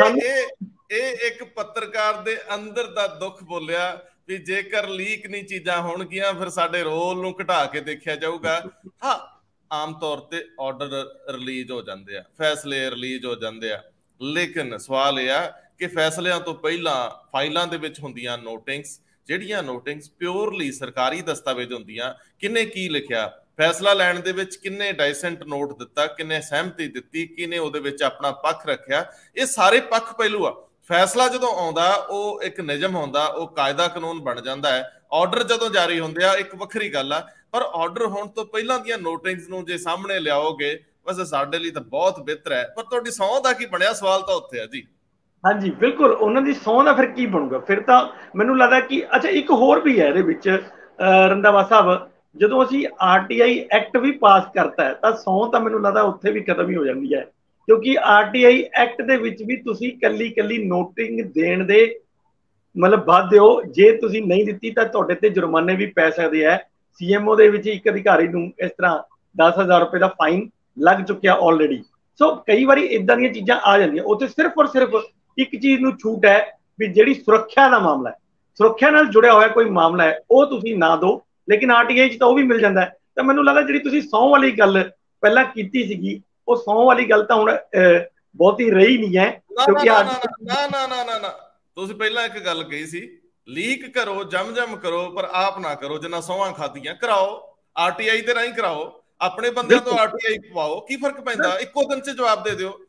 Speaker 1: ਇਹ ਇੱਕ ਪੱਤਰਕਾਰ ਦੇ ਅੰਦਰ ਦਾ ਦੁੱਖ ਬੋਲਿਆ ਵੀ ਜੇਕਰ ਲੀਕ ਨਹੀਂ ਚੀਜ਼ਾਂ ਹੋਣਗੀਆਂ ਫਿਰ ਸਾਡੇ ਰੋਲ ਨੂੰ ਘਟਾ ਕੇ ਦੇਖਿਆ ਜਾਊਗਾ। ਹਾਂ, ਆਮ ਤੌਰ ਤੇ ਆਰਡਰ ਰਿਲੀਜ਼ ਹੋ ਜਾਂਦੇ ਆ, ਫੈਸਲੇ ਰਿਲੀਜ਼ ਹੋ ਜਾਂਦੇ ਆ, ਲੇਕਿਨ ਸਵਾਲ ਇਹ ਆ ਕਿ ਫੈਸਲਿਆਂ ਤੋਂ ਪਹਿਲਾਂ ਫਾਈਲਾਂ ਦੇ ਵਿੱਚ ਹੁੰਦੀਆਂ ਨੋਟਿੰਗਸ, ਜਿਹੜੀਆਂ ਨੋਟਿੰਗਸ ਪਿਓਰਲੀ ਸਰਕਾਰੀ ਦਸਤਾਵੇਜ਼ ਹੁੰਦੀਆਂ। ਕਿੰਨੇ ਕੀ ਲਿਖਿਆ, ਫੈਸਲਾ ਲੈਣ ਦੇ ਵਿੱਚ ਕਿੰਨੇ ਡਾਇਸੈਂਟ ਨੋਟ ਦਿੱਤਾ, ਕਿੰਨੇ ਸਹਿਮਤੀ ਦਿੱਤੀ, ਕਿਹਨੇ ਉਹਦੇ ਵਿੱਚ ਆਪਣਾ ਪੱਖ ਰੱਖਿਆ, ਇਹ ਸਾਰੇ ਪੱਖ ਪਹਿਲੂ ਆ। ਫੈਸਲਾ ਜਦੋਂ ਆਉਂਦਾ ਉਹ ਇੱਕ ਨਿਯਮ ਹੁੰਦਾ, ਉਹ ਕਾਇਦਾ ਕਾਨੂੰਨ ਬਣ ਜਾਂਦਾ ਹੈ। ਆਰਡਰ ਜਦੋਂ ਜਾਰੀ ਹੁੰਦੇ ਆ ਇੱਕ ਵੱਖਰੀ ਗੱਲ ਆ, ਪਰ ਆਰਡਰ ਹੋਣ ਤੋਂ ਪਹਿਲਾਂ ਦੀਆਂ ਨੋਟਿੰਗਸ ਨੂੰ ਜੇ ਸਾਹਮਣੇ ਲਿਆਓਗੇ ਵੈਸੇ ਸਾਡੇ ਲਈ ਤਾਂ ਬਹੁਤ ਬਿਹਤਰ ਹੈ। ਪਰ ਤੁਹਾਡੀ ਸਹੁੰ ਦਾ ਕੀ ਬਣਿਆ, ਸਵਾਲ ਤਾਂ ਉੱਥੇ ਆ ਜੀ।
Speaker 3: ਹਾਂਜੀ ਬਿਲਕੁਲ, ਉਹਨਾਂ ਦੀ ਸਹੁੰ ਦਾ ਫਿਰ ਕੀ ਬਣੂਗਾ? ਫਿਰ ਤਾਂ ਮੈਨੂੰ ਲੱਗਦਾ ਕਿ ਅੱਛਾ ਇੱਕ ਹੋਰ ਵੀ ਹੈ ਇਹਦੇ ਵਿੱਚ ਰੰਧਾਵਾ ਸਾਹਿਬ, ਜਦੋਂ ਅਸੀਂ ਆਰਟੀਆਈ ਐਕਟ ਵੀ ਪਾਸ ਕਰਤਾ ਹੈ ਤਾਂ ਸਹੁੰ ਤਾਂ ਮੈਨੂੰ ਲੱਗਦਾ ਉੱਥੇ ਵੀ ਖਤਮ ਹੀ ਹੋ ਜਾਂਦੀ ਹੈ, ਕਿਉਂਕਿ ਆਰਟੀਆਈ ਐਕਟ ਦੇ ਵਿੱਚ ਵੀ ਤੁਸੀਂ ਕੱਲੀ ਕੱਲੀ ਨੋਟਿੰਗ ਦੇਣ ਦੇ ਮਤਲਬ ਬਾਅਦ ਦਿਓ, ਜੇ ਤੁਸੀਂ ਨਹੀਂ ਦਿੱਤੀ ਤਾਂ ਤੁਹਾਡੇ ਤੇ ਜੁਰਮਾਨੇ ਵੀ ਪੈ ਸਕਦੇ ਹੈ। ਸੀਐਮਓ ਦੇ ਵਿੱਚ ਇੱਕ ਅਧਿਕਾਰੀ ਨੂੰ ਇਸ ਤਰ੍ਹਾਂ ਦਸ ਹਜ਼ਾਰ ਰੁਪਏ ਦਾ ਫਾਈਨ ਲੱਗ ਚੁੱਕਿਆ ਆਲਰੇਡੀ। ਸੋ ਕਈ ਵਾਰੀ ਇਦਾਂ ਦੀਆਂ ਚੀਜ਼ਾਂ ਆ ਜਾਂਦੀਆਂ। ਉੱਥੇ ਸਿਰਫ ਔਰ ਸਿਰਫ ਇੱਕ ਚੀਜ਼ ਨੂੰ ਛੂਟ ਹੈ ਵੀ ਜਿਹੜੀ ਸੁਰੱਖਿਆ ਦਾ ਮਾਮਲਾ ਹੈ, ਸੁਰੱਖਿਆ ਨਾਲ ਜੁੜਿਆ ਹੋਇਆ ਕੋਈ ਮਾਮਲਾ ਹੈ, ਉਹ ਤੁਸੀਂ ਨਾ ਦਿਓ, ਲੇਕਿਨ ਆਰਟੀਆਈ 'ਚ ਤਾਂ ਉਹ ਵੀ ਮਿਲ ਜਾਂਦਾ ਹੈ। ਤਾਂ ਮੈਨੂੰ ਲੱਗਦਾ ਜਿਹੜੀ ਤੁਸੀਂ ਸਹੁੰ ਵਾਲੀ ਗੱਲ ਪਹਿਲਾਂ ਕੀਤੀ ਸੀਗੀ, ਉਹ ਸਹੁੰ ਵਾਲੀ ਗੱਲ ਤਾਂ ਹੁਣ ਬਹੁਤੀ ਰਹੀ ਨਹੀਂ ਹੈ, ਕਿਉਂਕਿ
Speaker 1: ਨਾ ਨਾ ਨਾ ਨਾ ਨਾ ਤੁਸੀਂ ਪਹਿਲਾਂ ਇੱਕ ਗੱਲ ਕਹੀ ਸੀ, ਲੀਕ ਕਰੋ, ਜਮ ਜਮ ਕਰੋ, ਪਰ ਆਪ ਨਾ ਕਰੋ। ਜਿੰਨਾ ਸਹੁੰਆਂ ਖਾਧੀਆਂ ਕਰਾਓ, ਆਰਟੀਆਈ ਦੇ ਰਾਹੀਂ ਕਰਾਓ, ਆਪਣੇ ਬੰਦਿਆਂ ਤੋਂ ਆਰਟੀਆਈ ਪਵਾਓ, ਕੀ ਫਰਕ ਪੈਂਦਾ? ਇੱਕੋ ਦਿਨ 'ਚ ਜਵਾਬ ਦੇ ਦਿਓ।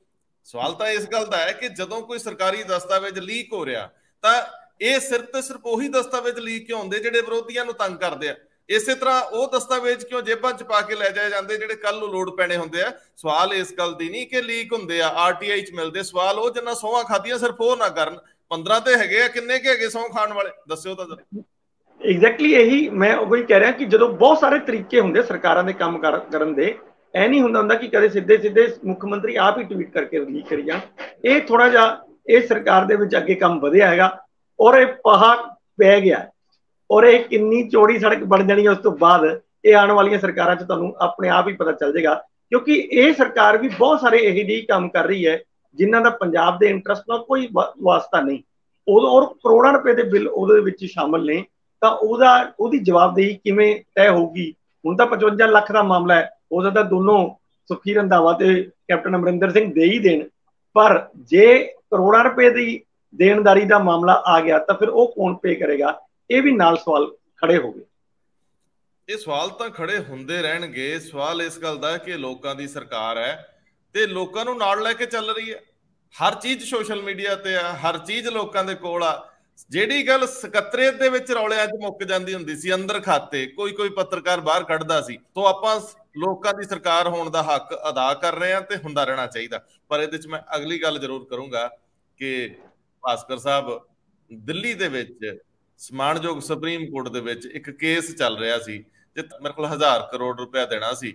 Speaker 1: ਸਵਾਲ ਤਾਂ ਇਸ ਗੱਲ ਦਾ ਹੈ ਕਿ ਜਦੋਂ ਕੋਈ ਸਰਕਾਰੀ ਦਸਤਾਵੇਜ਼ ਲੀਕ ਹੋ ਰਿਹਾ ਤਾਂ ਇਹ ਸਿਰਫ ਤੇ ਸਿਰਫ ਉਹੀ ਦਸਤਾਵੇਜ਼ ਲੀਕ ਕਿਉਂ ਹੁੰਦੇ ਜਿਹੜੇ ਵਿਰੋਧੀਆਂ ਨੂੰ ਤੰਗ ਕਰਦੇ ਆ। ਇਸੇ ਤਰ੍ਹਾਂ ਉਹ ਦਸਤਾਵੇਜ਼ ਕਿਉਂ ਜੇਬਾਂ ਚ ਪਾ ਕੇ ਲੈ ਜਾਏ ਜਾਂਦੇ ਜਿਹੜੇ ਕੱਲ ਨੂੰ ਲੋੜ ਪੈਣੇ ਹੁੰਦੇ ਆ। ਸਵਾਲ ਇਸ ਗੱਲ ਦੀ ਨਹੀਂ ਕਿ ਲੀਕ ਹੁੰਦੇ ਆ ਆਰਟੀਆਈ ਚ ਮਿਲਦੇ, ਸਵਾਲ ਉਹ ਜਿੰਨਾ ਸੌਹਾਂ ਖਾਧੀਆਂ ਸਿਰਫ ਉਹ ਨਾ ਕਰਨ। ਪੰਦਰਾਂ ਤੇ ਹੈਗੇ ਆ, ਕਿੰਨੇ ਕੁ ਹੈਗੇ ਸਹੁੰ ਖਾਣ ਵਾਲੇ ਦੱਸਿਓ ਤਾਂ ਜ਼ਰਾ।
Speaker 3: ਐਗਜ਼ੈਕਟਲੀ ਇਹੀ ਮੈਂ ਉਹੀ ਕਹਿ ਰਿਹਾ ਕਿ ਜਦੋਂ ਬਹੁਤ ਸਾਰੇ ਤਰੀਕੇ ਹੁੰਦੇ ਸਰਕਾਰਾਂ ਦੇ ਕੰਮ ਕਰਨ ਦੇ, ਇਹ ਨਹੀਂ ਹੁੰਦਾ ਹੁੰਦਾ ਕਿ ਕਦੇ ਸਿੱਧੇ ਸਿੱਧੇ ਮੁੱਖ ਮੰਤਰੀ ਆਪ ਹੀ ਟਵੀਟ ਕਰਕੇ ਰਿਲੀਜ਼ ਕਰੀ ਜਾਣ। ਇਹ ਥੋੜਾ ਜਿਹਾ ਇਹ ਸਰਕਾਰ ਦੇ ਵਿੱਚ ਅੱਗੇ ਕੰਮ ਵਧਿਆ ਹੈਗਾ ਔਰ ਇਹ ਪਹਾ ਪੈ ਗਿਆ ਔਰ ਇਹ ਕਿੰਨੀ ਚੌੜੀ ਸੜਕ ਬਣ ਜਾਣੀ ਹੈ ਉਸ ਤੋਂ ਬਾਅਦ ਇਹ ਆਉਣ ਵਾਲੀਆਂ ਸਰਕਾਰਾਂ 'ਚ ਤੁਹਾਨੂੰ ਆਪਣੇ ਆਪ ਹੀ ਪਤਾ ਚੱਲ ਜਾਏਗਾ। ਕਿਉਂਕਿ ਇਹ ਸਰਕਾਰ ਵੀ ਬਹੁਤ ਸਾਰੇ ਇਹੋ ਜਿਹੇ ਕੰਮ ਕਰ ਰਹੀ ਹੈ ਜਿਨ੍ਹਾਂ ਦਾ ਪੰਜਾਬ ਦੇ ਇੰਟਰਸਟ ਨਾਲ ਕੋਈ ਵਾਸਤਾ ਨਹੀਂ। ਉਦੋਂ ਔਰ ਕਰੋੜਾਂ ਰੁਪਏ ਦੇ ਬਿੱਲ ਉਹਦੇ ਵਿੱਚ ਸ਼ਾਮਲ ਨੇ, ਤਾਂ ਉਹਦਾ ਉਹਦੀ ਜਵਾਬਦੇਹੀ ਕਿਵੇਂ ਤੈਅ ਹੋਊਗੀ। ਹੁਣ ਤਾਂ ਪਚਵੰਜਾ ਲੱਖ ਦਾ ਮਾਮਲਾ ਹੈ, ਹੋ ਸਕਦਾ ਦੋਨੋਂ ਸੁੱਖੀ ਰੰਧਾਵਾ ਤੇ ਕੈਪਟਨ ਅਮਰਿੰਦਰ ਸਿੰਘ ਦੇ ਹੀ ਦੇਣ, ਪਰ ਜੇ ਕਰੋੜਾਂ ਰੁਪਏ ਦੀ ਦੇਣਦਾਰੀ ਦਾ ਮਾਮਲਾ ਆ ਗਿਆ ਤਾਂ ਫਿਰ ਉਹ ਕੌਣ ਪੇ ਕਰੇਗਾ, ਇਹ ਵੀ ਨਾਲ ਸਵਾਲ ਖੜੇ ਹੋ ਗਏ।
Speaker 1: ਇਹ ਸਵਾਲ ਤਾਂ ਖੜੇ ਹੁੰਦੇ ਰਹਿਣਗੇ। ਸਵਾਲ ਇਸ ਗੱਲ ਦਾ ਕਿ ਲੋਕਾਂ ਦੀ ਸਰਕਾਰ ਹੈ ਤੇ ਲੋਕਾਂ ਨੂੰ ਨਾਲ ਲੈ ਕੇ ਚੱਲ ਰਹੀ ਹੈ। ਹਰ ਚੀਜ਼ ਸੋਸ਼ਲ ਮੀਡੀਆ ਤੇ ਆ, ਹਰ ਚੀਜ਼ ਲੋਕਾਂ ਦੇ ਕੋਲ ਆ। ਜਿਹੜੀ ਗੱਲ ਸਕੱਤਰੇਤ ਦੇ ਵਿੱਚ ਰੌਲਿਆਂ 'ਚ ਮੁੱਕ ਜਾਂਦੀ ਹੁੰਦੀ ਸੀ, ਅੰਦਰ ਖਾਤੇ ਕੋਈ ਕੋਈ ਪੱਤਰਕਾਰ ਬਾਹਰ ਕੱਢਦਾ ਸੀ, ਤੋਂ ਆਪਾਂ ਲੋਕਾਂ ਦੀ ਸਰਕਾਰ ਹੋਣ ਦਾ ਹੱਕ ਅਦਾ ਕਰ ਰਹੇ ਹਾਂ ਤੇ ਹੁੰਦਾ ਰਹਿਣਾ ਚਾਹੀਦਾ। ਪਰ ਇਹਦੇ 'ਚ ਮੈਂ ਅਗਲੀ ਗੱਲ ਜ਼ਰੂਰ ਕਰੂੰਗਾ ਕਿ ਭਾਸਕਰ ਸਾਹਿਬ, ਦਿੱਲੀ ਦੇ ਵਿੱਚ ਸਨਮਾਨਯੋਗ ਸੁਪਰੀਮ ਕੋਰਟ ਦੇ ਵਿੱਚ ਇੱਕ ਕੇਸ ਚੱਲ ਰਿਹਾ ਸੀ ਜੇ ਮੇਰੇ ਕੋਲ ਹਜ਼ਾਰ ਕਰੋੜ ਰੁਪਇਆ ਦੇਣਾ ਸੀ।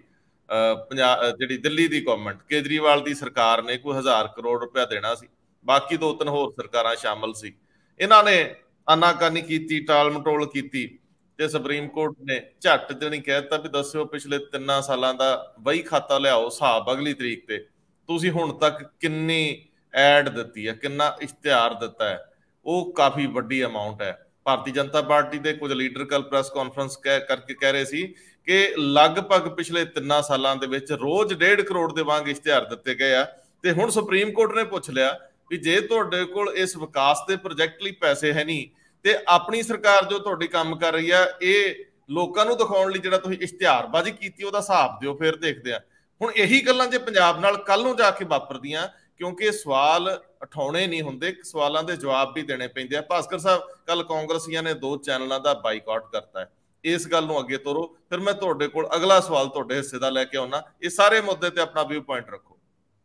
Speaker 1: ਪੰਜਾਬ ਜਿਹੜੀ ਦਿੱਲੀ ਦੀ ਗਵਰਨਮੈਂਟ, ਕੇਜਰੀਵਾਲ ਦੀ ਸਰਕਾਰ ਨੇ ਕੋਈ ਹਜ਼ਾਰ ਕਰੋੜ ਰੁਪਇਆ ਦੇਣਾ ਸੀ, ਬਾਕੀ ਦੋ ਤਿੰਨ ਹੋਰ ਸਰਕਾਰਾਂ ਸ਼ਾਮਲ ਸੀ। ਇਹਨਾਂ ਨੇ ਆਨਾਕਾਨੀ ਕੀਤੀ, ਟਾਲ ਮਟੋਲ ਕੀਤੀ ਤੇ ਸੁਪਰੀਮ ਕੋਰਟ ਨੇ ਝੱਟ ਜਿਹੜੀ ਕਹਿ ਦਿੱਤਾ ਵੀ ਦੱਸਿਓ ਪਿਛਲੇ ਤਿੰਨਾਂ ਸਾਲਾਂ ਦਾ ਵਹੀ ਖਾਤਾ ਲਿਆਓ ਹਿਸਾਬ ਅਗਲੀ ਤਰੀਕ ਤੇ, ਤੁਸੀਂ ਹੁਣ ਤੱਕ ਕਿੰਨੀ ਐਡ ਦਿੱਤੀ ਹੈ, ਕਿੰਨਾ ਇਸ਼ਤਿਹਾਰ ਦਿੱਤਾ ਹੈ। ਉਹ ਕਾਫੀ ਵੱਡੀ ਅਮਾਊਂਟ ਹੈ। ਭਾਰਤੀ ਜਨਤਾ ਪਾਰਟੀ ਦੇ ਕੁਝ ਲੀਡਰ ਕੱਲ ਪ੍ਰੈਸ ਕਾਨਫਰੰਸ ਕਰਕੇ ਕਹਿ ਰਹੇ ਸੀ ਕਿ ਲਗਭਗ ਪਿਛਲੇ ਤਿੰਨਾਂ ਸਾਲਾਂ ਦੇ ਵਿੱਚ ਰੋਜ਼ ਡੇਢ ਕਰੋੜ ਦੇ ਵਾਂਗ ਇਸ਼ਤਿਹਾਰ ਦਿੱਤੇ ਗਏ ਆ। ਤੇ ਹੁਣ ਸੁਪਰੀਮ ਕੋਰਟ ਨੇ ਪੁੱਛ ਲਿਆ ਵੀ ਜੇ ਤੁਹਾਡੇ ਕੋਲ ਇਸ ਵਿਕਾਸ ਦੇ ਪ੍ਰੋਜੈਕਟ ਲਈ ਪੈਸੇ ਹੈ ਨਹੀਂ ਤੇ ਆਪਣੀ ਸਰਕਾਰ ਜੋ ਤੁਹਾਡੀ ਕੰਮ ਕਰ ਰਹੀ ਆ ਇਹ ਲੋਕਾਂ ਨੂੰ ਦਿਖਾਉਣ ਲਈ ਜਿਹੜਾ ਤੁਸੀਂ ਇਸ਼ਤਿਹਾਰਬਾਜ਼ੀ ਕੀਤੀ ਉਹਦਾ ਹਿਸਾਬ ਦਿਓ, ਫਿਰ ਦੇਖਦੇ ਆ। ਹੁਣ ਇਹੀ ਗੱਲਾਂ ਜੇ ਪੰਜਾਬ ਨਾਲ ਕੱਲ ਨੂੰ ਜਾ ਕੇ ਵਾਪਰਦੀਆਂ, ਕਿਉਂਕਿ ਸਵਾਲ ਉਠਾਉਣੇ ਨਹੀਂ ਹੁੰਦੇ, ਸਵਾਲਾਂ ਦੇ ਜਵਾਬ ਵੀ ਦੇਣੇ ਪੈਂਦੇ ਆ। ਭਾਸਕਰ ਸਾਹਿਬ, ਕੱਲ ਕਾਂਗਰਸੀਆਂ ਨੇ ਦੋ ਚੈਨਲਾਂ ਦਾ ਬਾਈਕਾਟ ਕਰਤਾ ਹੈ, ਇਸ ਗੱਲ ਨੂੰ ਅੱਗੇ ਤੋਰੋ, ਫਿਰ ਮੈਂ ਤੁਹਾਡੇ ਕੋਲ ਅਗਲਾ ਸਵਾਲ ਤੁਹਾਡੇ ਹਿੱਸੇ ਦਾ ਲੈ ਕੇ ਆਉਣਾ। ਇਹ ਸਾਰੇ ਮੁੱਦੇ ਤੇ ਆਪਣਾ ਵਿਊ ਪੁਆਇੰਟ ਰੱਖੋ।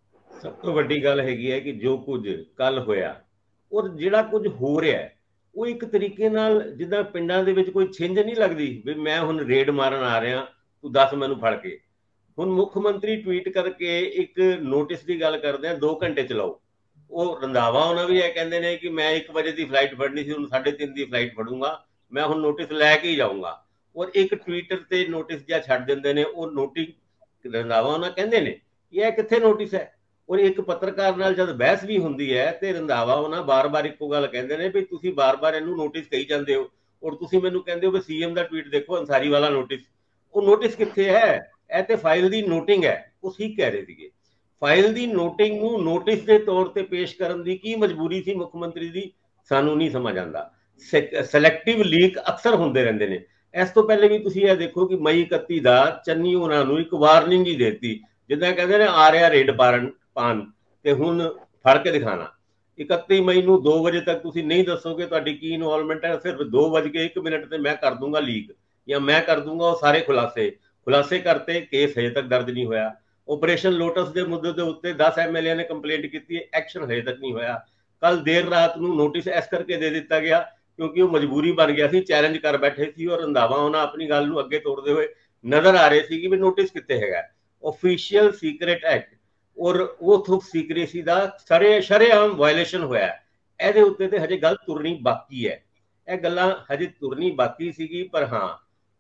Speaker 2: ਸਭ ਤੋਂ ਵੱਡੀ ਗੱਲ ਹੈਗੀ ਹੈ ਕਿ ਜੋ ਕੁਝ ਕੱਲ ਹੋਇਆ ਔਰ ਜਿਹੜਾ ਕੁਝ ਹੋ ਰਿਹਾ ਉਹ ਇੱਕ ਤਰੀਕੇ ਨਾਲ ਜਿੱਦਾਂ ਪਿੰਡਾਂ ਦੇ ਵਿੱਚ ਕੋਈ ਛਿੰਝ ਨਹੀਂ ਲੱਗਦੀ ਵੀ ਮੈਂ ਹੁਣ ਰੇਡ ਮਾਰਨ ਆ ਰਿਹਾ, ਤੂੰ ਦੱਸ ਮੈਨੂੰ ਫੜ ਕੇ। ਹੁਣ ਮੁੱਖ ਮੰਤਰੀ ਟਵੀਟ ਕਰਕੇ ਇੱਕ ਨੋਟਿਸ ਦੀ ਗੱਲ ਕਰਦੇ ਆ, ਦੋ ਘੰਟੇ ਚਲਾਓ। ਉਹ ਰੰਧਾਵਾ ਉਹਨਾਂ ਵੀ ਇਹ ਕਹਿੰਦੇ ਨੇ ਕਿ ਮੈਂ ਇੱਕ ਵਜੇ ਦੀ ਫਲਾਈਟ ਫੜਨੀ ਸੀ, ਹੁਣ ਸਾਢੇ ਤਿੰਨ ਦੀ ਫਲਾਈਟ ਫੜੂੰਗਾ, ਮੈਂ ਹੁਣ ਨੋਟਿਸ ਲੈ ਕੇ ਹੀ ਜਾਊਂਗਾ। ਔਰ ਇੱਕ ਟਵੀਟਰ ਤੇ ਨੋਟਿਸ ਜਿਹਾ ਛੱਡ ਦਿੰਦੇ ਨੇ। ਉਹ ਨੋਟਿਸ ਰੰਧਾਵਾ ਉਹਨਾਂ ਕਹਿੰਦੇ ਨੇ ਕਿ ਇਹ ਕਿੱਥੇ ਨੋਟਿਸ ਹੈ। ਔਰ ਇੱਕ ਪੱਤਰਕਾਰ ਨਾਲ ਜਦ ਬਹਿਸ ਵੀ ਹੁੰਦੀ ਹੈ ਤੇ ਰੰਧਾਵਾ ਉਹਨਾਂ ਬਾਰ-ਬਾਰ ਇੱਕੋ ਗੱਲ ਕਹਿੰਦੇ ਨੇ ਵੀ ਤੁਸੀਂ ਬਾਰ-ਬਾਰ ਇਹਨੂੰ ਨੋਟਿਸ ਕਹੀ ਜਾਂਦੇ ਹੋ ਔਰ ਤੁਸੀਂ ਮੈਨੂੰ ਕਹਿੰਦੇ ਹੋ ਵੀ ਸੀਐਮ ਦਾ ਟਵੀਟ ਦੇਖੋ, ਅੰਸਾਰੀ ਵਾਲਾ ਨੋਟਿਸ। ਉਹ ਨੋਟਿਸ ਕਿੱਥੇ ਹੈ? ਇਹ ਤੇ ਫਾਈਲ ਦੀ ਨੋਟਿੰਗ ਹੈ। ਉਹ ਠੀਕ ਕਹਿ ਰਹੇ ਸੀਗੇ, ਫਾਈਲ ਦੀ ਨੋਟਿੰਗ ਨੂੰ ਨੋਟਿਸ ਦੇ ਤੌਰ ਤੇ ਪੇਸ਼ ਕਰਨ ਦੀ ਕੀ ਮਜਬੂਰੀ ਸੀ ਮੁੱਖ ਮੰਤਰੀ ਦੀ, ਸਾਨੂੰ ਨਹੀਂ ਸਮਝ ਆਉਂਦਾ। ਸਿਲੈਕਟਿਵ ਲੀਕ ਅਕਸਰ ਹੁੰਦੇ ਰਹਿੰਦੇ ਨੇ। ਇਸ ਤੋਂ ਪਹਿਲੇ ਵੀ ਤੁਸੀਂ ਇਹ ਦੇਖੋ ਕਿ ਮਈ ਇਕੱਤੀ ਦਾ ਚੰਨੀ ਉਹਨਾਂ ਨੂੰ ਇੱਕ ਵਾਰਨਿੰਗ ਹੀ ਦੇਤੀ, ਜਿੱਦਾਂ ਕਹਿੰਦੇ ਨੇ ਆ ਰਿਹਾ ਰੇਡ ਪਾਰਨ ਪਾਨ ਤੇ ਹੁਣ ਫੜ ਕੇ ਦਿਖਾਣਾ। ਇਕੱਤੀ ਮਈ ਨੂੰ ਦੋ ਵਜੇ ਤੱਕ ਤੁਸੀਂ ਨਹੀਂ ਦੱਸੋਗੇ ਤੁਹਾਡੀ ਕੀ ਇਨਵੋਲਵਮੈਂਟ ਹੈ, ਸਿਰਫ ਦੋ ਵੱਜ ਕੇ ਇੱਕ ਮਿੰਟ ਤੇ ਮੈਂ ਕਰ ਦੂੰਗਾ ਲੀਕ ਜਾਂ ਮੈਂ ਕਰ ਦੂੰਗਾ ਉਹ ਸਾਰੇ ਖੁਲਾਸੇ ਖੁਲਾਸੇ ਕਰਤੇ। ਕੇਸ ਹਜੇ ਤੱਕ ਦਰਜ ਨਹੀਂ ਹੋਇਆ। ਆਪਰੇਸ਼ਨ ਲੋਟਸ ਦੇ ਮੁੱਦੇ ਦੇ ਉੱਤੇ ਦਸ ਐਮਐਲਏ ਨੇ ਕੰਪਲੇਂਟ ਕੀਤੀ ਹੈ, ਐਕਸ਼ਨ ਹਜੇ ਤੱਕ ਨਹੀਂ ਹੋਇਆ। ਕੱਲ ਦੇਰ ਰਾਤ ਨੂੰ ਨੋਟਿਸ ਇਸ ਕਰਕੇ ਦੇ ਦਿੱਤਾ ਗਿਆ ਕਿਉਂਕਿ ਉਹ ਮਜਬੂਰੀ ਬਣ ਗਿਆ ਸੀ, ਚੈਲੰਜ ਕਰ ਬੈਠੇ ਸੀ ਔਰ ਰੰਧਾਵਾ ਉਹਨਾਂ ਆਪਣੀ ਗੱਲ ਨੂੰ ਅੱਗੇ ਤੋਰਦੇ ਹੋਏ ਨਜ਼ਰ ਆ ਰਹੇ ਸੀ ਕਿ ਵੀ ਨੋਟਿਸ ਕਿੱਥੇ ਹੈਗਾ। ਆਫੀਸ਼ੀਅਲ ਸੀਕ੍ਰੇਟ ਐਕਟ ਔਰ ਉਹ ਥੁੱਕ ਸੀਕ੍ਰੇਸੀ ਦਾ ਸਾਰੇ ਸ਼ਰੇਆਮ ਵਾਇਲੇਸ਼ਨ ਹੋਇਆ। ਇਹਦੇ ਉੱਤੇ ਤੇ ਹਜੇ ਗੱਲ ਤੁਰਨੀ ਬਾਕੀ ਹੈ। ਇਹ ਗੱਲਾਂ ਹਜੇ ਤੁਰਨੀ ਬਾਕੀ ਸੀਗੀ। ਪਰ ਹਾਂ,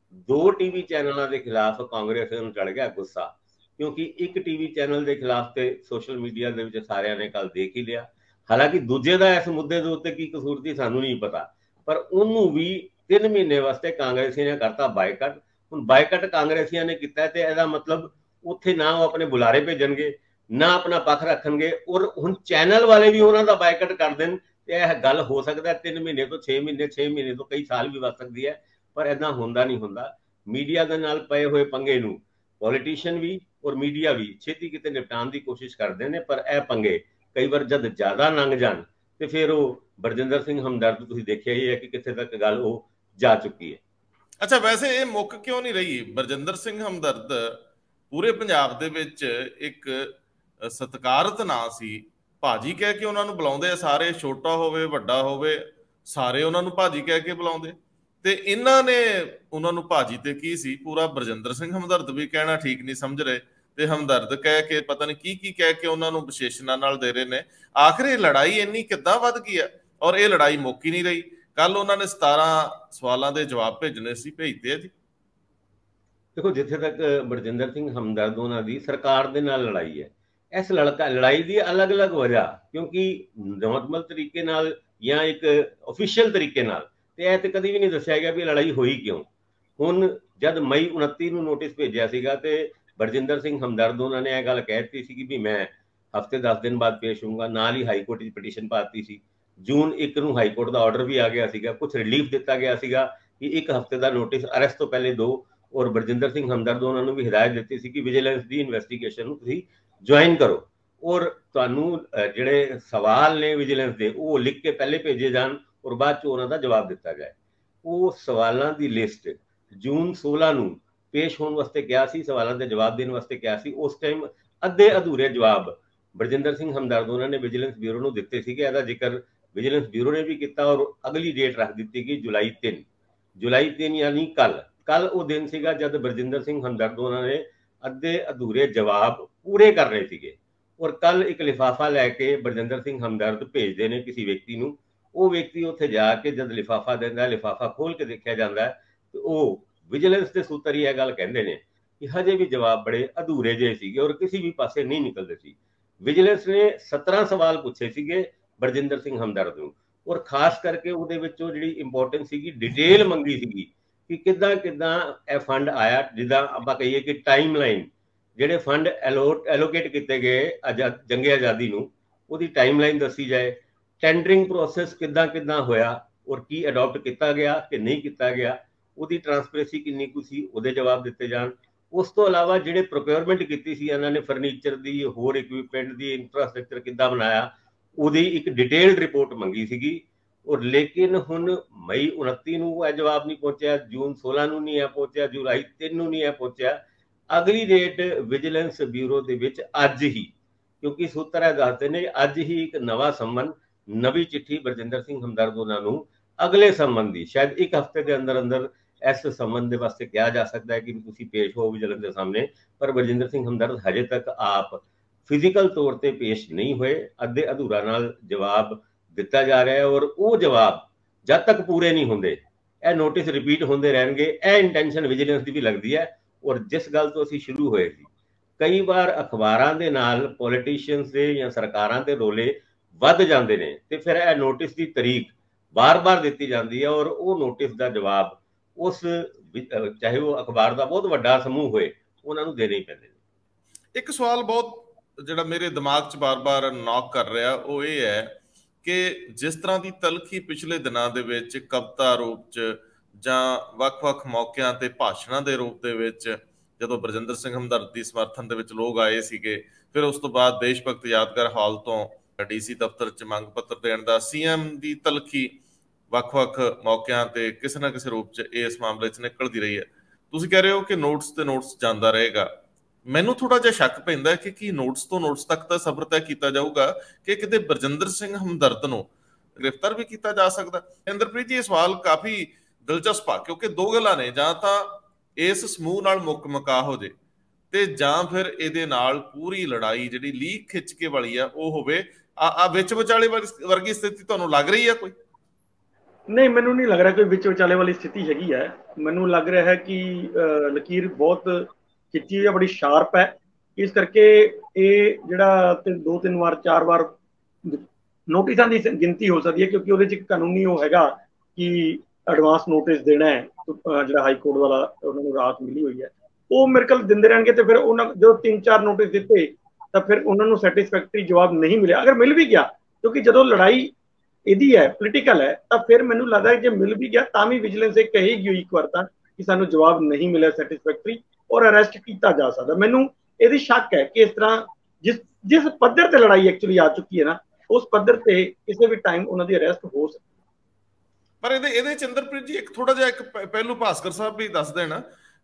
Speaker 2: ਦੋ ਟੀਵੀ ਚੈਨਲਾਂ ਦੇ ਖਿਲਾਫ ਕਾਂਗਰਸ ਨੂੰ ਚੜ ਗਿਆ ਗੁੱਸਾ, ਕਿਉਂਕਿ ਇੱਕ ਟੀਵੀ ਚੈਨਲ ਦੇ ਖਿਲਾਫ ਤੇ ਸੋਸ਼ਲ ਮੀਡੀਆ ਦੇ ਵਿੱਚ ਸਾਰਿਆਂ ਨੇ ਕੱਲ ਦੇਖ ਹੀ ਲਿਆ। ਹਾਲਾਂਕਿ ਦੂਜੇ ਦਾ ਇਸ ਮੁੱਦੇ ਦੇ ਉੱਤੇ ਕੀ ਕਸੂਰ ਸੀ ਸਾਨੂੰ ਨਹੀਂ ਪਤਾ, ਪਰ ਉਹਨੂੰ ਵੀ ਤਿੰਨ ਮਹੀਨੇ ਵਾਸਤੇ ਕਾਂਗਰਸੀਆਂ ਨੇ ਕਰਤਾ ਬਾਈਕਾਟ। ਹੁਣ ਬਾਈਕਾਟ ਕਾਂਗਰਸੀਆਂ ਨੇ ਕੀਤਾ ਤੇ ਇਹਦਾ ਮਤਲਬ ਉੱਥੇ ਨਾ ਉਹ ਆਪਣੇ ਬੁਲਾਰੇ ਭੇਜਣਗੇ, ਨਾ ਆਪਣਾ ਪੱਖ ਰੱਖਣਗੇ ਔਰ ਹੁਣ ਚੈਨਲ ਵਾਲੇ ਵੀ ਉਹਨਾਂ ਦਾ ਬਾਈਕਾਟ ਕਰ ਦੇਣ ਤੇ ਇਹ ਗੱਲ ਹੋ ਸਕਦਾ ਤਿੰਨ ਮਹੀਨੇ ਤੋਂ ਛੇ ਮਹੀਨੇ ਛੇ ਮਹੀਨੇ ਤੋਂ ਕਈ ਸਾਲ ਵੀ ਵੱਧ ਸਕਦੀ ਹੈ। ਪਰ ਏਦਾਂ ਹੁੰਦਾ ਨਹੀਂ ਹੁੰਦਾ। ਮੀਡੀਆ ਦੇ ਨਾਲ ਪਏ ਹੋਏ ਪੰਗੇ ਨੂੰ ਪੋਲੀਟੀਸ਼ੀਅਨ ਵੀ ਔਰ ਮੀਡੀਆ ਵੀ ਛੇਤੀ ਕਿਤੇ ਨਿਪਟਾਉਣ ਦੀ ਕੋਸ਼ਿਸ਼ ਕਰਦੇ ਨੇ, ਪਰ ਇਹ ਪੰਗੇ ਕਈ ਵਾਰ ਜਦ ਜ਼ਿਆਦਾ ਲੰਘ ਜਾਣ ਤੇ ਫਿਰ ਉਹ ਬਰਜਿੰਦਰ ਸਿੰਘ ਹਮਦਰਦ ਤੁਸੀਂ ਦੇਖਿਆ ਹੀ ਹੈ ਕਿ ਕਿੱਥੇ ਤੱਕ ਗੱਲ ਉਹ ਜਾ ਚੁੱਕੀ ਹੈ।
Speaker 1: ਅੱਛਾ, ਵੈਸੇ ਇਹ ਮੁੱਕ ਕਿਉਂ ਨਹੀਂ ਰਹੀ? ਬਰਜਿੰਦਰ ਸਿੰਘ ਹਮਦਰਦ ਪੂਰੇ ਪੰਜਾਬ ਦੇ ਵਿੱਚ ਇੱਕ ਸਤਿਕਾਰਤ ਨਾਂ ਸੀ, ਭਾਜੀ ਕਹਿ ਕੇ ਉਹਨਾਂ ਨੂੰ ਬੁਲਾਉਂਦੇ ਆ ਸਾਰੇ, ਛੋਟਾ ਹੋਵੇ ਵੱਡਾ ਹੋਵੇ ਸਾਰੇ ਉਹਨਾਂ ਨੂੰ ਭਾਜੀ ਕਹਿ ਕੇ ਬੁਲਾਉਂਦੇ, ਤੇ ਇਹਨਾਂ ਨੇ ਉਹਨਾਂ ਨੂੰ ਭਾਜੀ ਤੇ ਕੀ ਸੀ ਪੂਰਾ ਬਰਜਿੰਦਰ ਸਿੰਘ ਹਮਦਰਦ ਵੀ ਕਹਿਣਾ ਠੀਕ ਨਹੀਂ ਸਮਝ ਰਹੇ, ਤੇ ਹਮਦਰਦ ਕਹਿ ਕੇ ਪਤਾ ਨਹੀਂ ਕੀ ਕੀ ਕਹਿ ਕੇ ਉਹਨਾਂ ਨੂੰ ਵਿਸ਼ੇਸ਼ਣਾਂ ਨਾਲ ਦੇ ਰਹੇ ਨੇ। ਆਖਿਰ ਇਹ ਲੜਾਈ ਇੰਨੀ ਕਿੱਦਾਂ ਵੱਧ ਗਈ ਹੈ ਔਰ ਇਹ ਲੜਾਈ ਮੁੱਕ ਹੀ ਨਹੀਂ ਰਹੀ? ਕੱਲ ਉਹਨਾਂ ਨੇ ਸਤਾਰਾਂ ਸਵਾਲਾਂ ਦੇ ਜਵਾਬ ਭੇਜਣੇ ਸੀ, ਭੇਜਦੇ ਆ ਜੀ।
Speaker 2: ਦੇਖੋ, ਜਿੱਥੇ ਤੱਕ ਬਰਜਿੰਦਰ ਸਿੰਘ ਹਮਦਰਦ ਉਹਨਾਂ ਦੀ ਸਰਕਾਰ ਦੇ ਨਾਲ ਲੜਾਈ ਹੈ, ਇਸ ਲੜਕਾ ਲੜਾਈ ਦੀ ਅਲੱਗ-ਅਲੱਗ ਵਜ੍ਹਾ, ਕਿਉਂਕਿ ਨਾਰਮਲ ਤਰੀਕੇ ਨਾਲ ਜਾਂ ਇੱਕ ਅਫੀਸ਼ੀਅਲ ਤਰੀਕੇ ਨਾਲ ਤੇ ਇਹ ਤੇ ਕਦੀ ਵੀ ਨਹੀਂ ਦੱਸਿਆ ਗਿਆ ਵੀ ਲੜਾਈ ਹੋਈ ਕਿਉਂ। ਹੁਣ ਜਦ ਮਈ ਉਨੱਤੀ ਨੂੰ ਨੋਟਿਸ ਭੇਜਿਆ ਸੀਗਾ ਤੇ ਬਰਜਿੰਦਰ ਸਿੰਘ ਹਮਦਰਦ ਉਹਨਾਂ ਨੇ ਇਹ ਗੱਲ ਕਹਿ ਦਿੱਤੀ ਸੀ ਕਿ ਵੀ ਮੈਂ ਹਫ਼ਤੇ ਦਸ ਦਿਨ ਬਾਅਦ ਪੇਸ਼ ਹੋਊਂਗਾ, ਨਾਲ ਹੀ ਹਾਈ ਕੋਰਟ 'ਚ ਪਟੀਸ਼ਨ ਪਾਤੀ ਸੀ। ਜੂਨ ਇੱਕ ਨੂੰ ਹਾਈ ਕੋਰਟ ਦਾ ਆਰਡਰ ਵੀ ਆ ਗਿਆ ਸੀਗਾ, ਕੁਝ ਰਿਲੀਫ ਦਿੱਤਾ ਗਿਆ ਸੀਗਾ ਕਿ ਇੱਕ ਹਫ਼ਤੇ ਦਾ ਨੋਟਿਸ ਅਰੈਸਟ ਤੋਂ ਪਹਿਲੇ ਦਿਓ, ਔਰ ਬਰਜਿੰਦਰ ਸਿੰਘ ਹਮਦਰਦ ਉਹਨਾਂ ਨੂੰ ਵੀ ਹਦਾਇਤ ਦਿੱਤੀ ਸੀ ਕਿ ਵਿਜੀਲੈਂਸ ਦੀ ਇਨਵੈਸਟੀਗੇਸ਼ਨ ਨੂੰ ਤੁਸੀਂ ਜੁਆਇਨ ਕਰੋ, ਔਰ ਤੁਹਾਨੂੰ ਜਿਹੜੇ ਸਵਾਲ ਨੇ ਵਿਜੀਲੈਂਸ ਦੇ ਉਹ ਲਿਖ ਕੇ ਪਹਿਲੇ ਭੇਜੇ ਜਾਣ ਔਰ ਬਾਅਦ 'ਚ ਉਹਨਾਂ ਦਾ ਜਵਾਬ ਦਿੱਤਾ ਜਾਏ। ਉਹ ਸਵਾਲਾਂ ਦੀ ਲਿਸਟ ਜੂਨ ਸੋਲਾਂ ਨੂੰ ਪੇਸ਼ ਹੋਣ ਵਾਸਤੇ ਕਿਹਾ ਸੀ, ਸਵਾਲਾਂ ਦੇ ਜਵਾਬ ਦੇਣ ਵਾਸਤੇ ਕਿਹਾ ਸੀ। ਉਸ ਟਾਈਮ ਅੱਧੇ ਅਧੂਰੇ ਜਵਾਬ ਬਰਜਿੰਦਰ ਸਿੰਘ ਹਮਦਰਦ ਉਹਨਾਂ ਨੇ ਵਿਜੀਲੈਂਸ ਬਿਊਰੋ ਨੂੰ ਦਿੱਤੇ ਸੀਗੇ। ਇਹਦਾ ਜ਼ਿਕਰ ਵਿਜੀਲੈਂਸ ਬਿਊਰੋ ਨੇ ਵੀ ਕੀਤਾ ਔਰ ਅਗਲੀ ਡੇਟ ਰੱਖ ਦਿੱਤੀ ਗਈ ਜੁਲਾਈ ਤਿੰਨ ਜੁਲਾਈ ਤਿੰਨ ਯਾਨੀ ਕੱਲ ਕੱਲ ਉਹ ਦਿਨ ਸੀਗਾ ਜਦ ਬਰਜਿੰਦਰ ਸਿੰਘ ਹਮਦਰਦ ਉਹਨਾਂ ਨੇ ਅੱਧੇ ਅਧੂਰੇ ਜਵਾਬ ਪੂਰੇ ਕਰਨੇ ਸੀਗੇ। ਔਰ ਕੱਲ ਇੱਕ ਲਿਫਾਫਾ ਲੈ ਕੇ ਬਰਜਿੰਦਰ ਸਿੰਘ ਹਮਦਰਦ ਭੇਜਦੇ ਨੇ ਕਿਸੇ ਵਿਅਕਤੀ ਨੂੰ। ਉਹ ਵਿਅਕਤੀ ਉੱਥੇ ਜਾ ਕੇ ਜਦ ਲਿਫਾਫਾ ਦਿੰਦਾ, ਲਿਫਾਫਾ ਖੋਲ ਕੇ ਦੇਖਿਆ ਜਾਂਦਾ ਤੇ ਉਹ ਵਿਜੀਲੈਂਸ ਦੇ ਸੂਤਰ ਹੀ ਇਹ ਗੱਲ ਕਹਿੰਦੇ ਨੇ ਕਿ ਹਜੇ ਵੀ ਜਵਾਬ ਬੜੇ ਅਧੂਰੇ ਜਿਹੇ ਸੀਗੇ ਔਰ ਕਿਸੇ ਵੀ ਪਾਸੇ ਨਹੀਂ ਨਿਕਲਦੇ ਸੀ। ਵਿਜੀਲੈਂਸ ਨੇ ਸਤਾਰਾਂ ਸਵਾਲ ਪੁੱਛੇ ਸੀਗੇ ਬਰਜਿੰਦਰ ਸਿੰਘ ਹਮਦਰਦ ਨੂੰ, ਔਰ ਖਾਸ ਕਰਕੇ ਉਹਦੇ ਵਿੱਚੋਂ ਜਿਹੜੀ ਇੰਪੋਰਟੈਂਟ ਸੀਗੀ ਡਿਟੇਲ ਮੰਗੀ ਸੀਗੀ ਕਿ ਕਿੱਦਾਂ ਕਿੱਦਾਂ ਇਹ ਫੰਡ ਆਇਆ, ਜਿੱਦਾਂ ਆਪਾਂ ਕਹੀਏ ਕਿ ਟਾਈਮ ਲਾਈਨ ਜਿਹੜੇ ਫੰਡ ਐਲੋਟ ਐਲੋਕੇਟ ਕੀਤੇ ਗਏ ਆਜ਼ਾਦ ਜੰਗੇ ਆਜ਼ਾਦੀ ਨੂੰ, ਉਹਦੀ ਟਾਈਮ ਲਾਈਨ ਦੱਸੀ ਜਾਏ। ਟੈਂਡਰਿੰਗ ਪ੍ਰੋਸੈਸ ਕਿੱਦਾਂ ਕਿੱਦਾਂ ਹੋਇਆ ਔਰ ਕੀ ਅਡਾਪਟ ਕੀਤਾ ਗਿਆ ਕਿ ਨਹੀਂ ਕੀਤਾ ਗਿਆ, ਉਹਦੀ ਟਰਾਂਸਪੇਰੈਂਸੀ ਕਿੰਨੀ ਕੁ ਸੀ, ਉਹਦੇ ਜਵਾਬ ਦਿੱਤੇ ਜਾਣ। ਉਸ ਤੋਂ ਇਲਾਵਾ ਜਿਹੜੇ ਪ੍ਰੋਕਿਉਰਮੈਂਟ ਕੀਤੀ ਸੀ ਇਹਨਾਂ ਨੇ ਫਰਨੀਚਰ ਦੀ, ਹੋਰ ਇਕਵਿਪਮੈਂਟ ਦੀ, ਇਨਫਰਾਸਟ੍ਰਕਚਰ ਕਿੱਦਾਂ ਬਣਾਇਆ, ਉਹਦੀ ਇੱਕ ਡਿਟੇਲਡ ਰਿਪੋਰਟ ਮੰਗੀ ਸੀਗੀ। ਔਰ ਲੇਕਿਨ ਹੁਣ ਮਈ ਉਨੱਤੀ ਨੂੰ ਇਹ ਜਵਾਬ ਨਹੀਂ ਪਹੁੰਚਿਆ, ਜੂਨ ਸੋਲਾਂ ਨੂੰ ਨਹੀਂ ਇਹ ਪਹੁੰਚਿਆ, ਜੁਲਾਈ ਤਿੰਨ ਨੂੰ ਨਹੀਂ ਇਹ ਪਹੁੰਚਿਆ। ਅਗਲੀ ਡੇਟ ਵਿਜੀਲੈਂਸ ਬਿਊਰੋ ਦੇ ਵਿੱਚ ਅੱਜ ਹੀ, ਕਿਉਂਕਿ ਸੂਤਰ ਇਹ ਦੱਸਦੇ ਨੇ ਅੱਜ ਹੀ ਇੱਕ ਨਵਾਂ ਸੰਮਨ, ਨਵੀਂ ਚਿੱਠੀ ਬਰਜਿੰਦਰ ਸਿੰਘ ਹਮਦਰਦ ਉਹਨਾਂ ਨੂੰ ਅਗਲੇ ਸੰਮਨ ਦੀ, ਸ਼ਾਇਦ ਇੱਕ ਹਫ਼ਤੇ ਦੇ ਅੰਦਰ ਅੰਦਰ ਇਸ ਸੰਬੰਧ ਦੇ ਵਾਸਤੇ ਕਿਹਾ ਜਾ ਸਕਦਾ ਹੈ ਕਿ ਤੁਸੀਂ ਪੇਸ਼ ਹੋ ਵਿਜੀਲੈਂਸ ਦੇ ਸਾਹਮਣੇ। ਪਰ ਬਰਜਿੰਦਰ ਸਿੰਘ ਹਮਦਰਦ ਹਜੇ ਤੱਕ ਆਪ ਫਿਜ਼ੀਕਲ ਤੌਰ ਤੇ ਪੇਸ਼ ਨਹੀਂ ਹੋਏ, ਅੱਧੇ ਅਧੂਰਾ ਨਾਲ ਜਵਾਬ ਦਿੱਤਾ ਜਾ ਰਿਹਾ ਹੈ ਔਰ ਉਹ ਜਵਾਬ ਜਦ ਤੱਕ ਪੂਰੇ ਨਹੀਂ ਹੁੰਦੇ ਇਹ ਨੋਟਿਸ ਰਿਪੀਟ ਹੁੰਦੇ ਰਹਿਣਗੇ। ਇਹ ਇੰਟੈਂਸ਼ਨ ਵਿਜੀਲੈਂਸ ਦੀ ਵੀ ਲੱਗਦੀ ਹੈ। ਔਰ ਜਿਸ ਗੱਲ ਤੋਂ ਅਸੀਂ ਸ਼ੁਰੂ ਹੋਏ ਸੀ, ਕਈ ਵਾਰ ਅਖਬਾਰਾਂ ਦੇ ਨਾਲ ਪੋਲੀਟੀਸ਼ੀਅਨਸ ਦੇ ਜਾਂ ਸਰਕਾਰਾਂ ਦੇ ਰੋਲੇ ਵੱਧ ਜਾਂਦੇ ਨੇ ਤੇ ਫਿਰ ਇਹ ਨੋਟਿਸ ਦੀ ਤਰੀਕ ਬਾਰ-ਬਾਰ ਦਿੱਤੀ ਜਾਂਦੀ ਹੈ ਔਰ ਉਹ ਨੋਟਿਸ ਦਾ ਜਵਾਬ ਉਸ ਚਾਹੇ ਉਹ ਅਖਬਾਰ ਦਾ ਬਹੁਤ ਵੱਡਾ ਸਮੂਹ ਹੋਏ ਉਹਨਾਂ ਨੂੰ ਦੇਣੇ ਹੀ ਪੈਂਦੇ ਨੇ।
Speaker 1: ਇੱਕ ਸਵਾਲ ਬਹੁਤ ਜਿਹੜਾ ਮੇਰੇ ਦਿਮਾਗ 'ਚ ਬਾਰ-ਬਾਰ ਨੌਕ ਕਰ ਰਿਹਾ ਉਹ ਇਹ ਹੈ ਕਿ ਜਿਸ ਤਰ੍ਹਾਂ ਦੀ ਤਲਖੀ ਪਿਛਲੇ ਦਿਨਾਂ ਦੇ ਵਿੱਚ ਕਵਿਤਾ ਰੂਪ 'ਚ ਜਾਂ ਵੱਖ-ਵੱਖ ਮੌਕਿਆਂ ਤੇ ਭਾਸ਼ਣਾਂ ਦੇ ਰੂਪ ਦੇ ਵਿੱਚ ਜਦੋਂ ਬਰਜਿੰਦਰ ਸਿੰਘ ਹਮਦਰਦ ਦੀ ਸਮਰਥਨ ਦੇ ਵਿੱਚ ਲੋਕ ਆਏ ਸੀਗੇ, ਫਿਰ ਉਸ ਤੋਂ ਬਾਅਦ ਦੇਸ਼ ਭਗਤ ਯਾਦਗਾਰ ਹਾਲ ਤੋਂ ਡੀਸੀ ਦਫ਼ਤਰ 'ਚ ਮੰਗ ਪੱਤਰ ਦੇਣ ਦਾ ਸੀਐਮ ਦੀ ਤਲਖੀ ਵੱਖ-ਵੱਖ ਮੌਕਿਆਂ ਤੇ ਕਿਸੇ ਨਾ ਕਿਸੇ ਰੂਪ 'ਚ ਇਸ ਮਾਮਲੇ 'ਚ ਨਿਕਲਦੀ ਰਹੀ ਹੈ। ਤੁਸੀਂ ਕਹਿ ਰਹੇ ਹੋ ਕਿ ਨੋਟਿਸ ਤੇ ਨੋਟਿਸ ਜਾਂਦਾ ਰਹੇਗਾ। ਮੈਨੂੰ ਥੋੜਾ ਜਿਹਾ ਸ਼ੱਕ ਪੈਂਦਾ ਕਿ ਕੀ ਨੋਟਿਸ ਤੋਂ ਨੋਟਿਸ ਤੱਕ ਤਾਂ ਸਬਰ ਤੈਅ ਕੀਤਾ ਜਾਊਗਾ ਕਿ ਕਿਤੇ ਬਰਜਿੰਦਰ ਸਿੰਘ ਹਮਦਰਦ ਨੂੰ ਗ੍ਰਿਫਤਾਰ ਵੀ ਕੀਤਾ ਜਾ ਸਕਦਾ। ਇੰਦਰਪ੍ਰੀਤ ਜੀ, ਇਹ ਸਵਾਲ ਕਾਫੀ ਦਿਲਚਸਪ ਆ ਕਿਉਂਕਿ ਦੋ ਗੱਲਾਂ ਨੇ, ਜਾਂ ਤਾਂ ਇਸ ਸਮੂਹ ਨਾਲ ਮੁੱਕ ਮਕਾ ਹੋ ਜੇ ਤੇ ਜਾਂ ਫਿਰ ਇਹਦੇ ਨਾਲ ਪੂਰੀ ਲੜਾਈ ਜਿਹੜੀ ਲੀਕ ਖਿੱਚ ਕੇ ਵਾਲੀ ਆ ਉਹ ਹੋਵੇ। ਆ ਵਿੱਚ ਵਿਚਾਲੇ ਵਰਗੀ ਸਥਿਤੀ ਤੁਹਾਨੂੰ ਲੱਗ ਰਹੀ ਹੈ ਕੋਈ?
Speaker 3: ਨਹੀਂ, ਮੈਨੂੰ ਨਹੀਂ ਲੱਗ ਰਿਹਾ ਕੋਈ ਵਿੱਚ ਵਿਚਾਲੇ ਵਾਲੀ ਸਥਿਤੀ ਹੈਗੀ ਹੈ। ਮੈਨੂੰ ਲੱਗ ਰਿਹਾ ਹੈ ਕਿ ਲਕੀਰ ਬਹੁਤ ਖਿੱਚੀ ਹੈ, ਬੜੀ ਸ਼ਾਰਪ ਹੈ। ਇਸ ਕਰਕੇ ਇਹ ਜਿਹੜਾ ਤੇ ਦੋ ਤਿੰਨ ਵਾਰ ਚਾਰ ਵਾਰ ਨੋਟਿਸਾਂ ਦੀ ਗਿਣਤੀ ਹੋ ਸਕਦੀ ਹੈ ਕਿਉਂਕਿ ਉਹਦੇ 'ਚ ਇੱਕ ਕਾਨੂੰਨੀ ਉਹ ਹੈਗਾ ਕਿ ਐਡਵਾਂਸ ਨੋਟਿਸ ਦੇਣਾ ਹੈ, ਜਿਹੜਾ ਹਾਈ ਕੋਰਟ ਵਾਲਾ ਉਹਨਾਂ ਨੂੰ ਰਾਹਤ ਮਿਲੀ ਹੋਈ ਹੈ, ਉਹ ਮੇਰੇ ਕੋਲ ਦਿੰਦੇ ਰਹਿਣਗੇ। ਤੇ ਫਿਰ ਉਹਨਾਂ ਜਦੋਂ ਤਿੰਨ ਚਾਰ ਨੋਟਿਸ ਦਿੱਤੇ ਤਾਂ ਫਿਰ ਉਹਨਾਂ ਨੂੰ ਸੈਟਿਸਫੈਕਟਰੀ ਜਵਾਬ ਨਹੀਂ ਮਿਲਿਆ। ਅਗਰ ਮਿਲ ਵੀ ਗਿਆ, ਕਿਉਂਕਿ ਜਦੋਂ ਲੜਾਈ ਇਹਦੀ ਹੈ, ਪੋਲੀਟੀਕਲ ਹੈ, ਤਾਂ ਫਿਰ ਮੈਨੂੰ ਲੱਗਦਾ ਜੇ ਮਿਲ ਵੀ ਗਿਆ ਤਾਂ ਵੀ ਵਿਜੀਲੈਂਸ ਇਹ ਕਹੇਗੀ ਹੋਈ ਇੱਕ ਵਾਰ ਤਾਂ ਕਿ ਸਾਨੂੰ ਜਵਾਬ ਨਹੀਂ ਮਿਲਿਆ ਸੈਟਿਸਫੈਕਟਰੀ ਔਰ ਅਰੈਸਟ ਕੀਤਾ ਜਾ ਸਕਦਾ। ਮੈਨੂੰ ਇਹਦੀ ਸ਼ੱਕ ਹੈ ਕਿ ਇਸ ਤਰ੍ਹਾਂ ਜਿਸ ਜਿਸ ਪੱਧਰ ਤੇ ਲੜਾਈ ਐਕਚੁਅਲੀ ਆ ਚੁੱਕੀ ਹੈ ਨਾ, ਉਸ ਪੱਧਰ ਤੇ ਕਿਸੇ ਵੀ ਟਾਈਮ ਉਹਨਾਂ ਦੀ ਅਰੈਸਟ ਹੋ ਸਕਦੀ।
Speaker 1: ਪਰ ਇਹਦੇ ਇਹਦੇ ਚੰਦਰਪ੍ਰੀਤ ਜੀ ਇੱਕ ਥੋੜਾ ਜਿਹਾ ਇੱਕ ਪਹਿਲੂ ਭਾਸਕਰ ਸਾਹਿਬ ਵੀ ਦੱਸ ਦੇਣਾ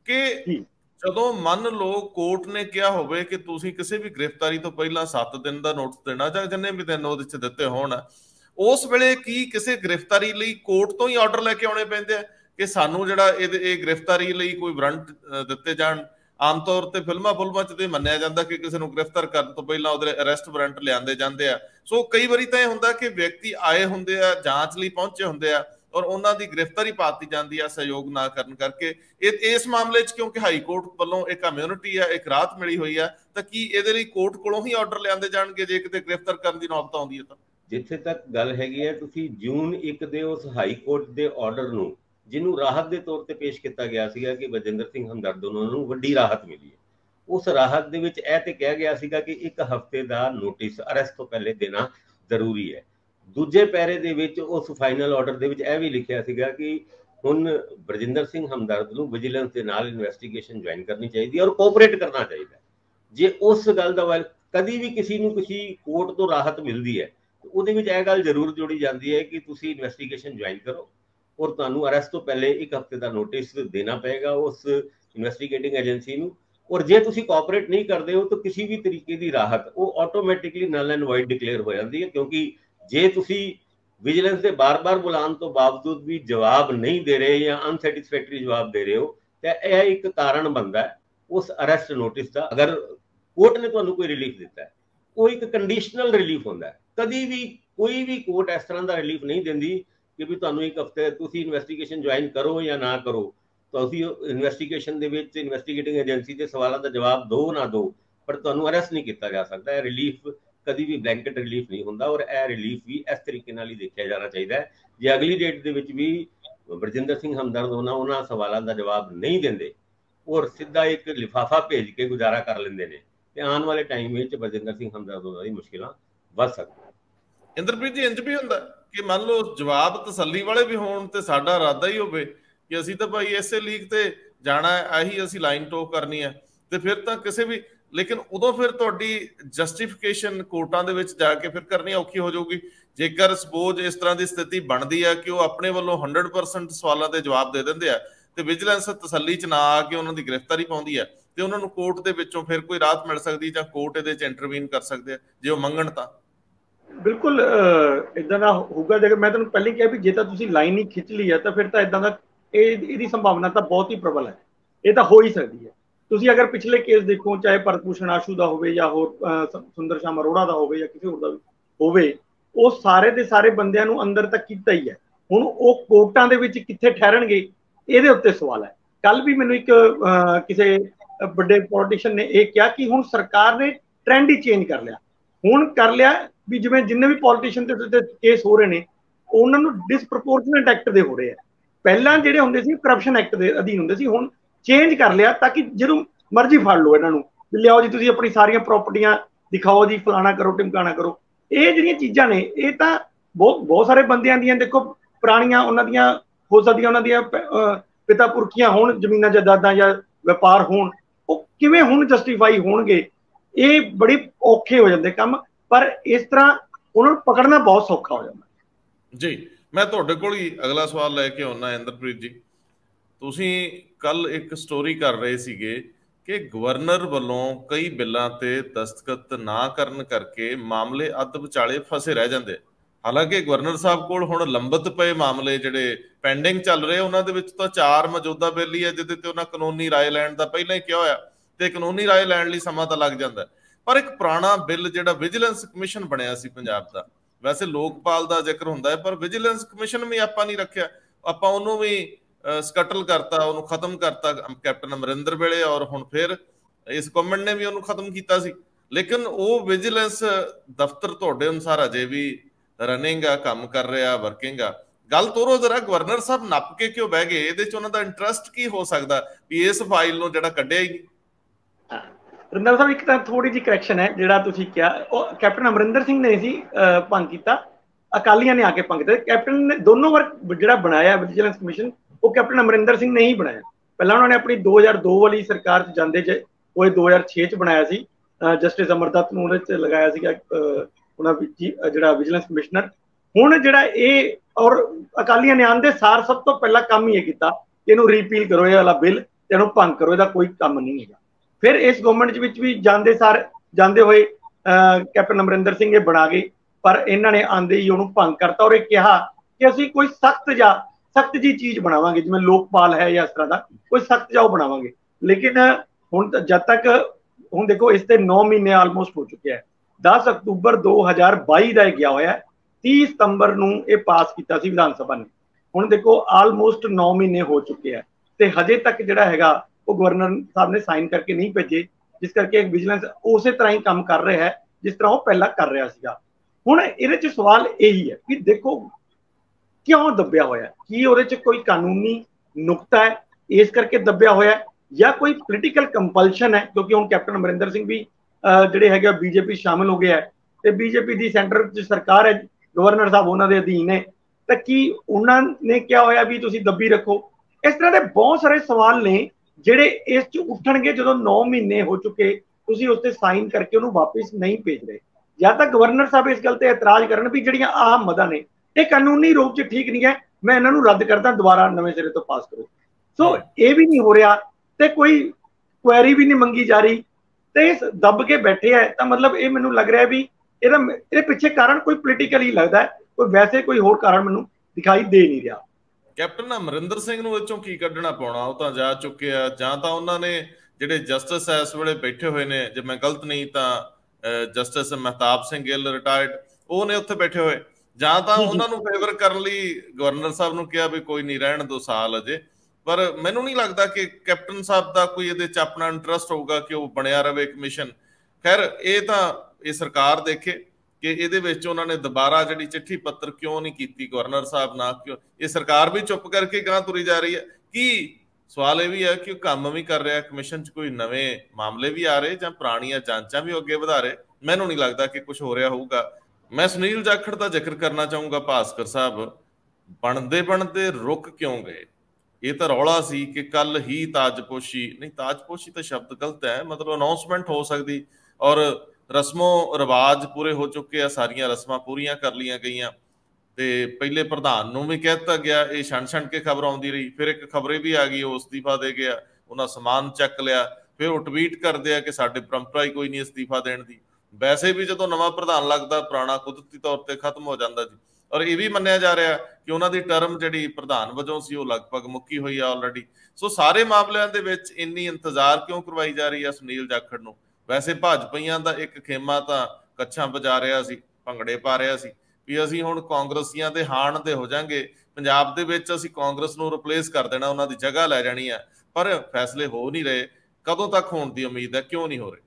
Speaker 1: ਕਿ ਜਦੋਂ ਮੰਨ ਲਓ ਕੋਰਟ ਨੇ ਕਿਹਾ ਹੋਵੇ ਕਿ ਤੁਸੀਂ ਕਿਸੇ ਵੀ ਗ੍ਰਿਫਤਾਰੀ ਤੋਂ ਪਹਿਲਾਂ ਸੱਤ ਦਿਨ ਦਾ ਨੋਟਿਸ ਦੇਣਾ ਜਾਂ ਜਿੰਨੇ ਵੀ ਦਿਨ ਉਹਦੇ ਚ ਦਿੱਤੇ ਹੋਣ, ਉਸ ਵੇਲੇ ਕੀ ਕਿਸੇ ਗ੍ਰਿਫਤਾਰੀ ਲਈ ਕੋਰਟ ਤੋਂ ਹੀ ਆਰਡਰ ਲੈ ਕੇ ਆਉਣੇ ਪੈਂਦੇ ਆ ਕਿ ਸਾਨੂੰ ਜਿਹੜਾ ਇਹਦੇ ਇਹ ਗ੍ਰਿਫਤਾਰੀ ਲਈ ਕੋਈ ਵਾਰੰਟ ਦਿੱਤੇ ਜਾਣ? ਆਮ ਤੌਰ ਤੇ ਫਿਲਮਾਂ ਫੁਲਮਾਂ ਚ ਤੇ ਮੰਨਿਆ ਜਾਂਦਾ ਕਿ ਕਿਸੇ ਨੂੰ ਗ੍ਰਿਫਤਾਰ ਕਰਨ ਤੋਂ ਪਹਿਲਾਂ ਉਹਦੇ ਅਰੈਸਟ ਵਾਰੰਟ ਲਿਆਂਦੇ ਜਾਂਦੇ ਆ। ਸੋ ਕਈ ਵਾਰੀ ਤਾਂ ਇਹ ਹੁੰਦਾ ਕਿ ਵਿਅਕਤੀ ਆਏ ਹੁੰਦੇ ਆ, ਜਾਂਚ ਲਈ ਪਹੁੰਚੇ ਹੁੰਦੇ ਆ ਔਰ ਉਹਨਾਂ ਦੀ ਗ੍ਰਿਫਤਾਰੀ ਪਾਤੀ ਜਾਂਦੀ ਆ ਸਹਿਯੋਗ ਨਾ ਕਰਨ ਕਰਕੇ। ਇਹ ਇਸ ਮਾਮਲੇ 'ਚ ਕਿਉਂਕਿ ਹਾਈ ਕੋਰਟ ਵੱਲੋਂ ਇੱਕ ਇਮਿਊਨਿਟੀ ਆ, ਇੱਕ ਰਾਹਤ ਮਿਲੀ ਹੋਈ ਆ, ਤਾਂ ਕੀ ਇਹਦੇ ਲਈ ਕੋਰਟ ਕੋਲੋਂ ਹੀ ਆਰਡਰ ਲਿਆਂਦੇ ਜਾਣਗੇ ਜੇ ਕਿਤੇ ਗ੍ਰਿਫਤਾਰ ਕਰਨ ਦੀ ਨੌਬਤ ਆਉਂਦੀ ਹੈ ਤਾਂ?
Speaker 2: ਜਿੱਥੇ ਤੱਕ ਗੱਲ ਹੈਗੀ ਹੈ, ਤੁਸੀਂ ਜੂਨ ਇੱਕ ਦੇ ਉਸ ਹਾਈ ਕੋਰਟ ਦੇ ਆਰਡਰ ਨੂੰ, ਜਿਹਨੂੰ ਰਾਹਤ ਦੇ ਤੌਰ ਤੇ ਪੇਸ਼ ਕੀਤਾ ਗਿਆ ਸੀਗਾ ਕਿ ਬਲਜਿੰਦਰ ਸਿੰਘ ਹਮਦਰਦ ਉਹਨਾਂ ਨੂੰ ਵੱਡੀ ਰਾਹਤ ਮਿਲੀ ਹੈ, ਉਸ ਰਾਹਤ ਦੇ ਵਿੱਚ ਇਹ ਤੇ ਕਿਹਾ ਗਿਆ ਸੀਗਾ ਕਿ ਇੱਕ ਹਫ਼ਤੇ ਦਾ ਨੋਟਿਸ ਅਰੈਸਟ ਤੋਂ ਪਹਿਲੇ ਦੇਣਾ ਜ਼ਰੂਰੀ ਹੈ। ਦੂਜੇ ਪੈਰੇ ਦੇ ਵਿੱਚ ਉਸ ਫਾਈਨਲ ਆਰਡਰ ਦੇ ਵਿੱਚ ਇਹ ਵੀ ਲਿਖਿਆ ਸੀਗਾ ਕਿ ਹੁਣ ਬਲਜਿੰਦਰ ਸਿੰਘ ਹਮਦਰਦ ਨੂੰ ਵਿਜੀਲੈਂਸ ਦੇ ਨਾਲ ਇਨਵੈਸਟੀਗੇਸ਼ਨ ਜੁਆਇਨ ਕਰਨੀ ਚਾਹੀਦੀ ਹੈ ਔਰ ਕੋਆਪਰੇਟ ਕਰਨਾ ਚਾਹੀਦਾ। ਜੇ ਉਸ ਗੱਲ ਦਾ ਵੱਲ ਕਦੀ ਵੀ ਕਿਸੇ ਨੂੰ ਕਿਸੇ ਕੋਰਟ ਤੋਂ ਰਾਹਤ ਮਿਲਦੀ ਹੈ, ਉਹਦੇ ਵਿੱਚ ਇਹ ਗੱਲ ਜ਼ਰੂਰ ਜੋੜੀ ਜਾਂਦੀ ਹੈ ਕਿ ਤੁਸੀਂ ਇਨਵੈਸਟੀਗੇਸ਼ਨ ਜੁਆਇਨ ਕਰੋ ਔਰ ਤੁਹਾਨੂੰ ਅਰੈਸਟ ਤੋਂ ਪਹਿਲੇ ਇੱਕ ਹਫ਼ਤੇ ਦਾ ਨੋਟਿਸ ਦੇਣਾ ਪਏਗਾ ਉਸ ਇਨਵੈਸਟੀਗੇਟਿੰਗ ਏਜੰਸੀ ਨੂੰ। ਔਰ ਜੇ ਤੁਸੀਂ ਕੋਆਪਰੇਟ ਨਹੀਂ ਕਰਦੇ ਹੋ ਤਾਂ ਕਿਸੇ ਵੀ ਤਰੀਕੇ ਦੀ ਰਾਹਤ ਉਹ automatically null and void declare ਹੋ ਜਾਂਦੀ ਹੈ, ਕਿਉਂਕਿ ਜੇ ਤੁਸੀਂ ਵਿਜੀਲੈਂਸ ਦੇ ਬਾਰ-ਬਾਰ ਬੁਲਾਉਣ ਤੋਂ ਬਾਵਜੂਦ ਵੀ ਜਵਾਬ ਨਹੀਂ ਦੇ ਰਹੇ ਜਾਂ ਅਨਸੈਟਿਸਫੈਕਟਰੀ ਜਵਾਬ ਦੇ ਰਹੇ ਹੋ ਤਾਂ ਇਹ ਇੱਕ ਕਾਰਨ ਬਣਦਾ ਹੈ ਉਸ ਅਰੈਸਟ ਨੋਟਿਸ ਦਾ। ਅਗਰ ਕੋਰਟ ਨੇ ਤੁਹਾਨੂੰ ਕੋਈ ਰਿਲੀਫ ਦਿੱਤਾ ਹੈ, ਉਹ ਇੱਕ ਕੰਡੀਸ਼ਨਲ ਰਿਲੀਫ ਹੁੰਦਾ ਹੈ। ਕਦੀ ਵੀ ਕੋਈ ਵੀ ਕੋਰਟ ਇਸ ਤਰ੍ਹਾਂ ਦਾ ਰਿਲੀਫ ਨਹੀਂ ਦਿੰਦੀ ਕਿ ਵੀ ਤੁਹਾਨੂੰ ਇੱਕ ਹਫ਼ਤੇ ਤੁਸੀਂ ਇਨਵੈਸਟੀਗੇਸ਼ਨ ਜੁਆਇਨ ਕਰੋ ਜਾਂ ਨਾ ਕਰੋ, ਤੁਸੀਂ ਇਨਵੈਸਟੀਗੇਸ਼ਨ ਦੇ ਵਿੱਚ ਇਨਵੈਸਟੀਗੇਟਿੰਗ ਏਜੰਸੀ ਦੇ ਸਵਾਲਾਂ ਦਾ ਜਵਾਬ ਦਿਓ ਨਾ ਦਿਓ, ਪਰ ਤੁਹਾਨੂੰ ਅਰੈਸਟ ਨਹੀਂ ਕੀਤਾ ਜਾ ਸਕਦਾ। ਇਹ ਰਿਲੀਫ ਕਦੀ ਵੀ ਬਲੈਂਕਟ ਰਿਲੀਫ ਨਹੀਂ ਹੁੰਦਾ ਔਰ ਇਹ ਰਿਲੀਫ ਵੀ ਇਸ ਤਰੀਕੇ ਨਾਲ ਹੀ ਦੇਖਿਆ ਜਾਣਾ ਚਾਹੀਦਾ ਹੈ। ਜੇ ਅਗਲੀ ਡੇਟ ਦੇ ਵਿੱਚ ਵੀ ਬਲਜਿੰਦਰ ਸਿੰਘ ਹਮਦਰਦ ਉਹਨਾਂ ਉਹਨਾਂ ਸਵਾਲਾਂ ਦਾ ਜਵਾਬ ਨਹੀਂ ਦਿੰਦੇ ਔਰ ਸਿੱਧਾ ਇੱਕ ਲਿਫਾਫਾ ਭੇਜ ਕੇ ਗੁਜ਼ਾਰਾ ਕਰ ਲੈਂਦੇ ਨੇ, ਤੇ ਆਉਣ ਵਾਲੇ ਟਾਈਮ ਵਿੱਚ ਬਲਜਿੰਦਰ ਸਿੰਘ ਹਮਦਰਦ ਉਹਨਾਂ ਦੀ ਮੁਸ਼ਕਿਲਾਂ ਵੱਧ ਸਕਦੀਆਂ।
Speaker 1: ਇੰਦਰਪ੍ਰੀਤ ਜੀ, ਇੰਜ ਵੀ ਹੁੰਦਾ ਕਿ ਮੰਨ ਲਓ ਜਵਾਬ ਤਸੱਲੀ ਵਾਲੇ ਵੀ ਹੋਣ ਤੇ ਸਾਡਾ ਇਰਾਦਾ ਹੀ ਹੋਵੇ ਕਿ ਅਸੀਂ ਤਾਂ ਭਾਈ ਇਸੇ ਲੀਕ ਤੇ ਜਾਣਾ ਹੈ, ਆਹੀ ਅਸੀਂ ਲਾਈਨ ਟੋਕ ਕਰਨੀ ਹੈ, ਤੇ ਫਿਰ ਤਾਂ ਕਿਸੇ ਵੀ, ਲੇਕਿਨ ਉਦੋਂ ਫਿਰ ਤੁਹਾਡੀ ਜਸਟੀਫਿਕੇਸ਼ਨ ਕੋਰਟਾਂ ਦੇ ਵਿੱਚ ਜਾ ਕੇ ਫਿਰ ਕਰਨੀ ਔਖੀ ਹੋ ਜਾਊਗੀ। ਜੇਕਰ ਸਪੋਜ਼ ਇਸ ਤਰ੍ਹਾਂ ਦੀ ਸਥਿਤੀ ਬਣਦੀ ਹੈ ਕਿ ਉਹ ਆਪਣੇ ਵੱਲੋਂ ਹੰਡਰਡ ਪਰਸੈਂਟ ਸਵਾਲਾਂ ਦੇ ਜਵਾਬ ਦੇ ਦਿੰਦੇ ਆ ਤੇ ਵਿਜੀਲੈਂਸ ਤਸੱਲੀ 'ਚ ਨਾ ਆ ਕੇ ਉਹਨਾਂ ਦੀ ਗ੍ਰਿਫਤਾਰੀ ਪਾਉਂਦੀ ਹੈ, ਤੇ ਉਹਨਾਂ ਨੂੰ ਕੋਰਟ ਦੇ ਵਿੱਚੋਂ ਫਿਰ ਕੋਈ ਰਾਹਤ ਮਿਲ ਸਕਦੀ ਜਾਂ ਕੋਰਟ ਇਹਦੇ 'ਚ ਇੰਟਰਵੀਨ ਕਰ ਸਕਦੇ ਆ ਜੇ ਉਹ ਮੰਗਣ ਤਾਂ?
Speaker 3: ਬਿਲਕੁਲ ਇਦਾਂ ਦਾ ਹੋਊਗਾ। ਜੇ ਮੈਂ ਤੁਹਾਨੂੰ ਪਹਿਲਾਂ ਕਿਹਾ ਵੀ ਜੇ ਤਾਂ ਤੁਸੀਂ ਲਾਈਨ ਹੀ ਖਿੱਚ ਲਈ ਹੈ ਤਾਂ ਫਿਰ ਤਾਂ ਇਦਾਂ ਦਾ ਇਹ ਇਹਦੀ ਸੰਭਾਵਨਾ ਤਾਂ ਬਹੁਤ ਹੀ ਪ੍ਰਬਲ ਹੈ, ਇਹ ਤਾਂ ਹੋ ਹੀ ਸਕਦੀ ਹੈ। ਤੁਸੀਂ ਅਗਰ ਪਿਛਲੇ ਕੇਸ ਦੇਖੋ, ਚਾਹੇ ਭਰਤ ਭੂਸ਼ਣ ਆਸ਼ੂ ਦਾ ਹੋਵੇ ਜਾਂ ਹੋਰ ਸੁੰਦਰ ਸ਼ਾਮ ਅਰੋੜਾ ਦਾ ਹੋਵੇ ਜਾਂ ਕਿਸੇ ਹੋਰ ਦਾ ਵੀ ਹੋਵੇ, ਉਹ ਸਾਰੇ ਦੇ ਸਾਰੇ ਬੰਦਿਆਂ ਨੂੰ ਅੰਦਰ ਤੱਕ ਕੀਤਾ ਹੀ ਹੈ। ਹੁਣ ਉਹ ਕੋਰਟਾਂ ਦੇ ਵਿੱਚ ਕਿੱਥੇ ਠਹਿਰਨਗੇ ਇਹਦੇ ਉੱਤੇ ਸਵਾਲ ਹੈ। ਕੱਲ ਵੀ ਮੈਨੂੰ ਇੱਕ ਕਿਸੇ ਵੱਡੇ ਪੋਲੀਟੀਸ਼ੀਅਨ ਨੇ ਇਹ ਕਿਹਾ ਕਿ ਹੁਣ ਸਰਕਾਰ ਨੇ ਟ੍ਰੈਂਡ ਹੀ ਚੇਂਜ ਕਰ ਲਿਆ। ਹੁਣ ਕਰ ਲਿਆ ਵੀ ਜਿਵੇਂ ਜਿੰਨੇ ਵੀ ਪੋਲੀਟੀਸ਼ੀਅਨ ਦੇ ਕੇਸ ਹੋ ਰਹੇ ਨੇ ਉਹਨਾਂ ਨੂੰ ਡਿਸਪ੍ਰੋਪੋਰਸ਼ਨੇਟ ਐਕਟ ਦੇ ਹੋ ਰਹੇ ਆ। ਪਹਿਲਾਂ ਜਿਹੜੇ ਹੁੰਦੇ ਸੀ ਕਰਪਸ਼ਨ ਐਕਟ ਦੇ ਅਧੀਨ ਹੁੰਦੇ ਸੀ, ਹੁਣ ਚੇਂਜ ਕਰ ਲਿਆ ਤਾਂ ਕਿ ਜਦੋਂ ਮਰਜ਼ੀ ਫੜ ਲਓ ਇਹਨਾਂ ਨੂੰ, ਲਿਆਓ ਜੀ ਤੁਸੀਂ ਆਪਣੀ ਸਾਰੀਆਂ ਪ੍ਰਾਪਰਟੀਆਂ ਦਿਖਾਓ ਜੀ, ਫਲਾਣਾ ਕਰੋ ਟਿਮਕਾਣਾ ਕਰੋ। ਇਹ ਜਿਹੜੀਆਂ ਚੀਜ਼ਾਂ ਨੇ ਇਹ ਤਾਂ ਬਹੁਤ ਬਹੁਤ ਸਾਰੇ ਬੰਦਿਆਂ ਦੀਆਂ ਦੇਖੋ ਪੁਰਾਣੀਆਂ ਉਹਨਾਂ ਦੀਆਂ ਹੋ ਸਕਦੀਆਂ, ਉਹਨਾਂ ਦੀਆਂ ਪਿਤਾ ਪੁਰਖੀਆਂ ਹੋਣ, ਜ਼ਮੀਨਾਂ ਜਾਇਦਾਦਾਂ ਜਾਂ ਵਪਾਰ ਹੋਣ, ਉਹ ਕਿਵੇਂ ਹੁਣ ਜਸਟੀਫਾਈ ਹੋਣਗੇ? ਇਹ ਬੜੀ ਔਖੇ ਹੋ ਜਾਂਦੇ ਕੰਮ, ਪਰ ਇਸ ਤਰ੍ਹਾਂ ਉਹਨਾਂ ਨੂੰ ਪਕੜਨਾ ਬਹੁਤ ਸੌਖਾ ਹੋ ਜਾਂਦਾ
Speaker 1: ਜੀ। ਮੈਂ ਤੁਹਾਡੇ ਕੋਲ ਹੀ ਅਗਲਾ ਸਵਾਲ ਲੈ ਕੇ ਆਉਣਾ। ਇੰਦਰਪ੍ਰੀਤ ਜੀ, ਤੁਸੀਂ ਕੱਲ ਇੱਕ ਸਟੋਰੀ ਕਰ ਰਹੇ ਸੀਗੇ ਕਿ ਗਵਰਨਰ ਵੱਲੋਂ ਕਈ ਬਿੱਲਾਂ ਤੇ ਦਸਤਖਤ ਨਾ ਕਰਨ ਕਰਕੇ ਮਾਮਲੇ ਅੱਧ ਵਿਚਾਲੇ ਫਸੇ ਰਹਿ ਜਾਂਦੇ। ਹਾਲਾਂਕਿ ਗਵਰਨਰ ਸਾਹਿਬ ਕੋਲ ਹੁਣ ਲੰਬਤ ਪਏ ਮਾਮਲੇ ਜਿਹੜੇ ਪੈਂਡਿੰਗ ਚੱਲ ਰਹੇ, ਉਹਨਾਂ ਦੇ ਵਿੱਚ ਤਾਂ ਚਾਰ ਮੌਜੂਦਾ ਬਿੱਲ ਹੀ ਹੈ ਜਿਹਦੇ ਤੇ ਉਹਨਾਂ ਕਾਨੂੰਨੀ ਰਾਏ ਲੈਣ ਦਾ ਪਹਿਲਾਂ ਹੀ ਕਿਹਾ ਹੋਇਆ, ਤੇ ਕਾਨੂੰਨੀ ਰਾਏ ਲੈਣ ਲਈ ਸਮਾਂ ਤਾਂ ਲੱਗ ਜਾਂਦਾ। ਪਰ ਇੱਕ ਪੁਰਾਣਾ ਬਿੱਲ ਜਿਹੜਾ ਵਿਜੀਲੈਂਸ ਕਮਿਸ਼ਨ ਬਣਿਆ ਸੀ ਪੰਜਾਬ ਦਾ, ਵੈਸੇ ਲੋਕਪਾਲ ਦਾ ਜ਼ਿਕਰ ਹੁੰਦਾ ਹੈ ਪਰ ਵਿਜੀਲੈਂਸ ਕਮਿਸ਼ਨ ਵੀ ਆਪਾਂ ਨਹੀਂ ਰੱਖਿਆ, ਆਪਾਂ ਉਹਨੂੰ ਵੀ ਸਕਟਲ ਕਰਤਾ, ਉਹਨੂੰ ਖਤਮ ਕਰਤਾ ਕੈਪਟਨ ਅਮਰਿੰਦਰ ਵੇਲੇ, ਔਰ ਹੁਣ ਫਿਰ ਇਸ ਗਵਰਨਮੈਂਟ ਨੇ ਵੀ ਉਹਨੂੰ ਖਤਮ ਕੀਤਾ ਸੀ। ਲੇਕਿਨ ਉਹ ਵਿਜੀਲੈਂਸ ਦਫ਼ਤਰ ਤੁਹਾਡੇ ਅਨੁਸਾਰ ਅਜੇ ਵੀ ਰਨਿੰਗ ਆ, ਕੰਮ ਕਰ ਰਿਹਾ, ਵਰਕਿੰਗ ਆ। ਗੱਲ ਤੋਰੋ ਜਰਾ, ਗਵਰਨਰ ਸਾਹਿਬ ਨੱਪ ਕੇ ਕਿਉਂ ਬਹਿ ਗਏ? ਇਹਦੇ ਚ ਉਹਨਾਂ ਦਾ ਇੰਟਰਸਟ ਕੀ ਹੋ ਸਕਦਾ ਵੀ ਇਸ ਫਾਈਲ ਨੂੰ ਜਿਹੜਾ ਕੱਢਿਆ ਹੀ ਨਹੀਂ?
Speaker 3: ਰੰਧਾਵਾ ਸਾਹਿਬ, ਇੱਕ ਤਾਂ ਥੋੜੀ ਜਿਹੀ ਕਰੈਕਸ਼ਨ ਹੈ ਜਿਹੜਾ ਤੁਸੀਂ ਕਿਹਾ, ਉਹ ਕੈਪਟਨ ਅਮਰਿੰਦਰ ਸਿੰਘ ਨੇ ਸੀ ਭੰਗ ਕੀਤਾ, ਅਕਾਲੀਆਂ ਨੇ ਆ ਕੇ ਭੰਗ ਕੀਤਾ। ਕੈਪਟਨ ਨੇ ਦੋਨੋਂ ਵਾਰ ਜਿਹੜਾ ਬਣਾਇਆ ਵਿਜੀਲੈਂਸ ਕਮਿਸ਼ਨ ਉਹ ਕੈਪਟਨ ਅਮਰਿੰਦਰ ਸਿੰਘ ਨੇ ਹੀ ਬਣਾਇਆ। ਪਹਿਲਾਂ ਉਹਨਾਂ ਨੇ ਆਪਣੀ ਦੋ ਹਜ਼ਾਰ ਦੋ ਵਾਲੀ ਸਰਕਾਰ 'ਚ ਜਾਂਦੇ 'ਚ ਉਹ ਦੋ ਹਜ਼ਾਰ ਛੇ 'ਚ ਬਣਾਇਆ ਸੀ ਜਸਟਿਸ ਅਮਰਦत्त ਨੂੰ ਉਹਦੇ ਚ ਲਗਾਇਆ ਸੀਗਾ ਉਹਨਾਂ ਜਿਹੜਾ ਵਿਜੀਲੈਂਸ ਕਮਿਸ਼ਨਰ। ਹੁਣ ਜਿਹੜਾ ਇਹ ਔਰ ਅਕਾਲੀਆਂ ਨੇ ਆਂਦੇ ਸਾਰ ਸਭ ਤੋਂ ਪਹਿਲਾ ਕੰਮ ਹੀ ਇਹ ਕੀਤਾ ਕਿ ਇਹਨੂੰ ਰੀਪੀਲ ਕਰੋ, ਇਹ ਵਾਲਾ ਬਿੱਲ, ਤੇ ਇਹਨੂੰ ਭੰਗ ਕਰੋ, ਇਹਦਾ ਕੋਈ ਕੰਮ ਨਹੀਂ ਹੈਗਾ। ਫਿਰ ਇਸ ਗਵਰਨਮੈਂਟ ਵਿੱਚ ਵੀ ਜਾਂਦੇ ਸਾਰ ਜਾਂਦੇ ਹੋਏ ਕੈਪਟਨ ਅਮਰਿੰਦਰ ਸਿੰਘ ਇਹ ਬਣਾ ਗਏ, ਪਰ ਇਹਨਾਂ ਨੇ ਆਂਦੇ ਹੀ ਉਹਨੂੰ ਭੰਗ ਕਰਤਾ ਔਰ ਇਹ ਕਿਹਾ ਕਿ ਅਸੀਂ ਕੋਈ ਸਖਤ ਜਾਂ ਸਖਤ ਜੀ ਚੀਜ਼ ਬਣਾਵਾਂਗੇ, ਜਿਵੇਂ ਲੋਕਪਾਲ ਹੈ ਜਾਂ ਇਸ ਤਰ੍ਹਾਂ ਦਾ ਕੋਈ ਸਖਤ ਜਾ ਉਹ ਬਣਾਵਾਂਗੇ। ਲੇਕਿਨ ਹੁਣ ਜਦ ਤੱਕ ਹੁਣ ਦੇਖੋ ਇਸ ਤੇ ਨੌ ਮਹੀਨੇ ਆਲਮੋਸਟ ਹੋ ਚੁੱਕੇ ਹੈ। ਦਸ ਅਕਤੂਬਰ ਦੋ ਹਜ਼ਾਰ ਬਾਈ ਦਾ ਇਹ ਗਿਆ ਹੋਇਆ, ਤੀਹ ਸਤੰਬਰ ਨੂੰ ਇਹ ਪਾਸ ਕੀਤਾ ਸੀ ਵਿਧਾਨ ਸਭਾ ਨੇ। ਹੁਣ ਦੇਖੋ ਆਲਮੋਸਟ ਨੌ ਮਹੀਨੇ ਹੋ ਚੁੱਕੇ ਹੈ ਤੇ ਹਜੇ ਤੱਕ ਜਿਹੜਾ ਹੈਗਾ ਉਹ ਗਵਰਨਰ ਸਾਹਿਬ ਨੇ ਸਾਈਨ ਕਰਕੇ ਨਹੀਂ ਭੇਜੇ, ਜਿਸ ਕਰਕੇ ਵਿਜੀਲੈਂਸ ਉਸੇ ਤਰ੍ਹਾਂ ਹੀ ਕੰਮ ਕਰ ਰਿਹਾ ਹੈ ਜਿਸ ਤਰ੍ਹਾਂ ਉਹ ਪਹਿਲਾਂ ਕਰ ਰਿਹਾ ਸੀਗਾ। ਹੁਣ ਇਹਦੇ ਚ ਸਵਾਲ ਇਹੀ ਹੈ ਕਿ ਦੇਖੋ ਕਿਉਂ ਦੱਬਿਆ ਹੋਇਆ, ਕੀ ਉਹਦੇ ਚ ਕੋਈ ਕਾਨੂੰਨੀ ਨੁਕਤਾ ਹੈ ਇਸ ਕਰਕੇ ਦੱਬਿਆ ਹੋਇਆ ਜਾਂ ਕੋਈ ਪੋਲੀਟੀਕਲ ਕੰਪਲਸ਼ਨ ਹੈ, ਕਿਉਂਕਿ ਹੁਣ ਕੈਪਟਨ ਅਮਰਿੰਦਰ ਸਿੰਘ ਵੀ ਜਿਹੜੇ ਹੈਗੇ ਬੀਜੇਪੀ ਸ਼ਾਮਿਲ ਹੋ ਗਿਆ ਹੈ ਤੇ ਬੀਜੇਪੀ ਦੀ ਸੈਂਟਰ ਚ ਸਰਕਾਰ ਹੈ, ਗਵਰਨਰ ਸਾਹਿਬ ਉਹਨਾਂ ਦੇ ਅਧੀਨ ਹੈ, ਤਾਂ ਕੀ ਉਹਨਾਂ ਨੇ ਕਿਹਾ ਹੋਇਆ ਵੀ ਤੁਸੀਂ ਦੱਬੀ ਰੱਖੋ? ਇਸ ਤਰ੍ਹਾਂ ਦੇ ਬਹੁਤ ਸਾਰੇ ਸਵਾਲ ਨੇ ਜਿਹੜੇ ਇਸ ਚ ਉੱਠਣਗੇ ਜਦੋਂ ਨੌ ਮਹੀਨੇ ਹੋ ਚੁੱਕੇ ਤੁਸੀਂ ਉਸ ਤੇ ਸਾਈਨ ਕਰਕੇ ਉਹਨੂੰ ਵਾਪਿਸ ਨਹੀਂ ਭੇਜ ਰਹੇ। ਜਾਂ ਤਾਂ ਗਵਰਨਰ ਸਾਹਿਬ ਇਸ ਗੱਲ ਤੇ ਇਤਰਾਜ਼ ਕਰਨ ਵੀ ਜਿਹੜੀਆਂ ਆਹ ਮਦਾਂ ਨੇ ਇਹ ਕਾਨੂੰਨੀ ਰੂਪ ਚ ਠੀਕ ਨਹੀਂ ਹੈ, ਮੈਂ ਇਹਨਾਂ ਨੂੰ ਰੱਦ ਕਰਦਾ, ਦੁਬਾਰਾ ਨਵੇਂ ਸਿਰੇ ਤੋਂ ਪਾਸ ਕਰੋ। ਸੋ ਇਹ ਵੀ ਨਹੀਂ ਹੋ ਰਿਹਾ ਤੇ ਕੋਈ ਕੁਐਰੀ ਵੀ ਨਹੀਂ ਮੰਗੀ ਜਾ ਰਹੀ ਤੇ ਇਸ ਦੱਬ ਕੇ ਬੈਠੇ ਹੈ, ਤਾਂ ਮਤਲਬ ਇਹ ਮੈਨੂੰ ਲੱਗ ਰਿਹਾ ਵੀ ਇਹਦਾ ਇਹਦੇ ਪਿੱਛੇ ਕਾਰਨ ਕੋਈ ਪੋਲੀਟੀਕਲ ਹੀ ਲੱਗਦਾ ਹੈ, ਕੋਈ ਵੈਸੇ ਕੋਈ ਹੋਰ ਕਾਰਨ ਮੈਨੂੰ ਦਿਖਾਈ ਦੇ ਨਹੀਂ ਰਿਹਾ।
Speaker 1: ਕੈਪਟਨ ਅਮਰਿੰਦਰ ਸਿੰਘ ਨੂੰ ਇਹ ਚੋਂ ਕੀ ਕੱਢਣਾ ਪਾਉਣਾ, ਉਹ ਤਾਂ ਜਾ ਚੁੱਕੇ ਆ, ਜਾਂ ਤਾਂ ਉਹਨਾਂ ਨੇ ਜਿਹੜੇ ਜਸਟਿਸ ਇਸ ਵੇਲੇ ਬੈਠੇ ਹੋਏ ਨੇ, ਜੇ ਮੈਂ ਗਲਤ ਨਹੀਂ ਤਾਂ ਜਸਟਿਸ ਮਹਿਤਾਬ ਸਿੰਘ ਗਿੱਲ ਰਿਟਾਇਰਡ, ਉਹ ਨੇ ਉੱਥੇ ਬੈਠੇ ਹੋਏ, ਜਾਂ ਤਾਂ ਉਹਨਾਂ ਨੂੰ ਫੇਵਰ ਕਰਨ ਲਈ ਗਵਰਨਰ ਸਾਹਿਬ ਨੂੰ ਕਿਹਾ ਵੀ ਕੋਈ ਨਹੀਂ ਰਹਿਣ ਦੋ ਸਾਲ ਅਜੇ। ਪਰ ਮੈਨੂੰ ਨਹੀਂ ਲੱਗਦਾ ਕਿ ਕੈਪਟਨ ਸਾਹਿਬ ਦਾ ਕੋਈ ਇਹਦੇ ਚ ਆਪਣਾ ਇੰਟਰਸਟ ਹੋਊਗਾ ਕਿ ਉਹ ਬਣਿਆ ਰਵੇ ਕਮਿਸ਼ਨ। ਖੈਰ ਇਹ ਤਾਂ ਇਹ ਸਰਕਾਰ ਦੇਖੇ ਕਿ ਇਹਦੇ ਵਿੱਚ ਉਹਨਾਂ ਨੇ ਦੁਬਾਰਾ ਜਿਹੜੀ ਚਿੱਠੀ ਪੱਤਰ ਕਿਉਂ ਨਹੀਂ ਕੀਤੀ ਗਵਰਨਰ ਸਾਹਿਬ ਨਾਲ, ਕਿਉਂ ਇਹ ਸਰਕਾਰ ਵੀ ਚੁੱਪ ਕਰਕੇ ਗਾਂ ਤੁਰੀ ਜਾ ਰਹੀ ਹੈ। ਕੀ ਸਵਾਲ ਇਹ ਵੀ ਹੈ ਕਿ ਉਹ ਕੰਮ ਵੀ ਕਰ ਰਿਹਾ ਕਮਿਸ਼ਨ ਚ, ਕੋਈ ਨਵੇਂ ਮਾਮਲੇ ਵੀ ਆ ਰਹੇ ਜਾਂ ਪੁਰਾਣੀਆਂ ਜਾਂਚਾਂ ਵੀ ਅੱਗੇ ਵਧਾ ਰਹੇ? ਮੈਨੂੰ ਨਹੀਂ ਲੱਗਦਾ ਕਿ ਕੁਝ ਹੋ ਰਿਹਾ ਹੋਊਗਾ। ਮੈਂ ਸੁਨੀਲ ਜਾਖੜ ਦਾ ਜ਼ਿਕਰ ਕਰਨਾ ਚਾਹੂੰਗਾ। ਭਾਸਕਰ ਸਾਹਿਬ, ਬਣਦੇ ਬਣਦੇ ਰੁਕ ਕਿਉਂ ਗਏ? ਇਹ ਤਾਂ ਰੌਲਾ ਸੀ ਕਿ ਕੱਲ ਹੀ ਤਾਜਪੋਸ਼ੀ, ਨਹੀਂ ਤਾਜਪੋਸ਼ੀ ਤਾਂ ਸ਼ਬਦ ਗਲਤ ਹੈ, ਮਤਲਬ ਅਨਾਉਂਸਮੈਂਟ ਹੋ ਸਕਦੀ, ਔਰ ਰਸਮੋ ਰਿਵਾਜ ਪੂਰੇ ਹੋ ਚੁੱਕੇ ਆ, ਸਾਰੀਆਂ ਰਸਮਾਂ ਪੂਰੀਆਂ ਕਰ ਲਈਆਂ ਗਈਆਂ ਤੇ ਪਹਿਲੇ ਪ੍ਰਧਾਨ ਨੂੰ ਵੀ ਕਹਿ ਦਿੱਤਾ ਗਿਆ। ਇਹ ਛਣ ਛਣ ਕੇ ਖਬਰ ਆਉਂਦੀ ਰਹੀ, ਫਿਰ ਇੱਕ ਖਬਰੇ ਵੀ ਆ ਗਈ ਉਹ ਅਸਤੀਫਾ ਦੇ ਗਿਆ, ਉਹਨਾਂ ਸਮਾਨ ਚੱਕ ਲਿਆ, ਫਿਰ ਉਹ ਟਵੀਟ ਕਰਦੇ ਆ ਕਿ ਸਾਡੇ ਪਰੰਪਰਾ ਹੀ ਕੋਈ ਨਹੀਂ ਅਸਤੀਫਾ ਦੇਣ ਦੀ। ਵੈਸੇ ਵੀ ਜਦੋਂ ਨਵਾਂ ਪ੍ਰਧਾਨ ਲੱਗਦਾ ਪੁਰਾਣਾ ਕੁਦਰਤੀ ਤੌਰ ਤੇ ਖਤਮ ਹੋ ਜਾਂਦਾ ਜੀ। ਔਰ ਇਹ ਵੀ ਮੰਨਿਆ ਜਾ ਰਿਹਾ ਕਿ ਉਹਨਾਂ ਦੀ ਟਰਮ ਜਿਹੜੀ ਪ੍ਰਧਾਨ ਵਜੋਂ ਸੀ ਉਹ ਲਗਭਗ ਮੁੱਕੀ ਹੋਈ ਆ ਆਲਰੇਡੀ। ਸੋ ਸਾਰੇ ਮਾਮਲਿਆਂ ਦੇ ਵਿੱਚ ਇੰਨੀ ਇੰਤਜ਼ਾਰ ਕਿਉਂ ਕਰਵਾਈ ਜਾ ਰਹੀ ਆ ਸੁਨੀਲ ਜਾਖੜ ਨੂੰ? ਵੈਸੇ ਭਾਜਪਾਈਆਂ ਦਾ ਇੱਕ ਖੇਮਾ ਤਾਂ ਕੱਛਾਂ ਵਜਾ ਰਿਹਾ ਸੀ, ਭੰਗੜੇ ਪਾ ਰਿਹਾ ਸੀ ਵੀ ਅਸੀਂ ਹੁਣ ਕਾਂਗਰਸੀਆਂ ਦੇ ਹਾਣ ਦੇ ਹੋ ਜਾਾਂਗੇ, ਪੰਜਾਬ ਦੇ ਵਿੱਚ ਅਸੀਂ ਕਾਂਗਰਸ ਨੂੰ ਰਿਪਲੇਸ ਕਰ ਦੇਣਾ, ਉਹਨਾਂ ਦੀ ਜਗ੍ਹਾ ਲੈ ਜਾਣੀ ਆ। ਪਰ ਫੈਸਲੇ ਹੋ ਨਹੀਂ ਰਹੇ। ਕਦੋਂ ਤੱਕ ਹੋਣ ਦੀ ਉਮੀਦ ਹੈ, ਕਿਉਂ ਨਹੀਂ ਹੋ ਰਹੇ?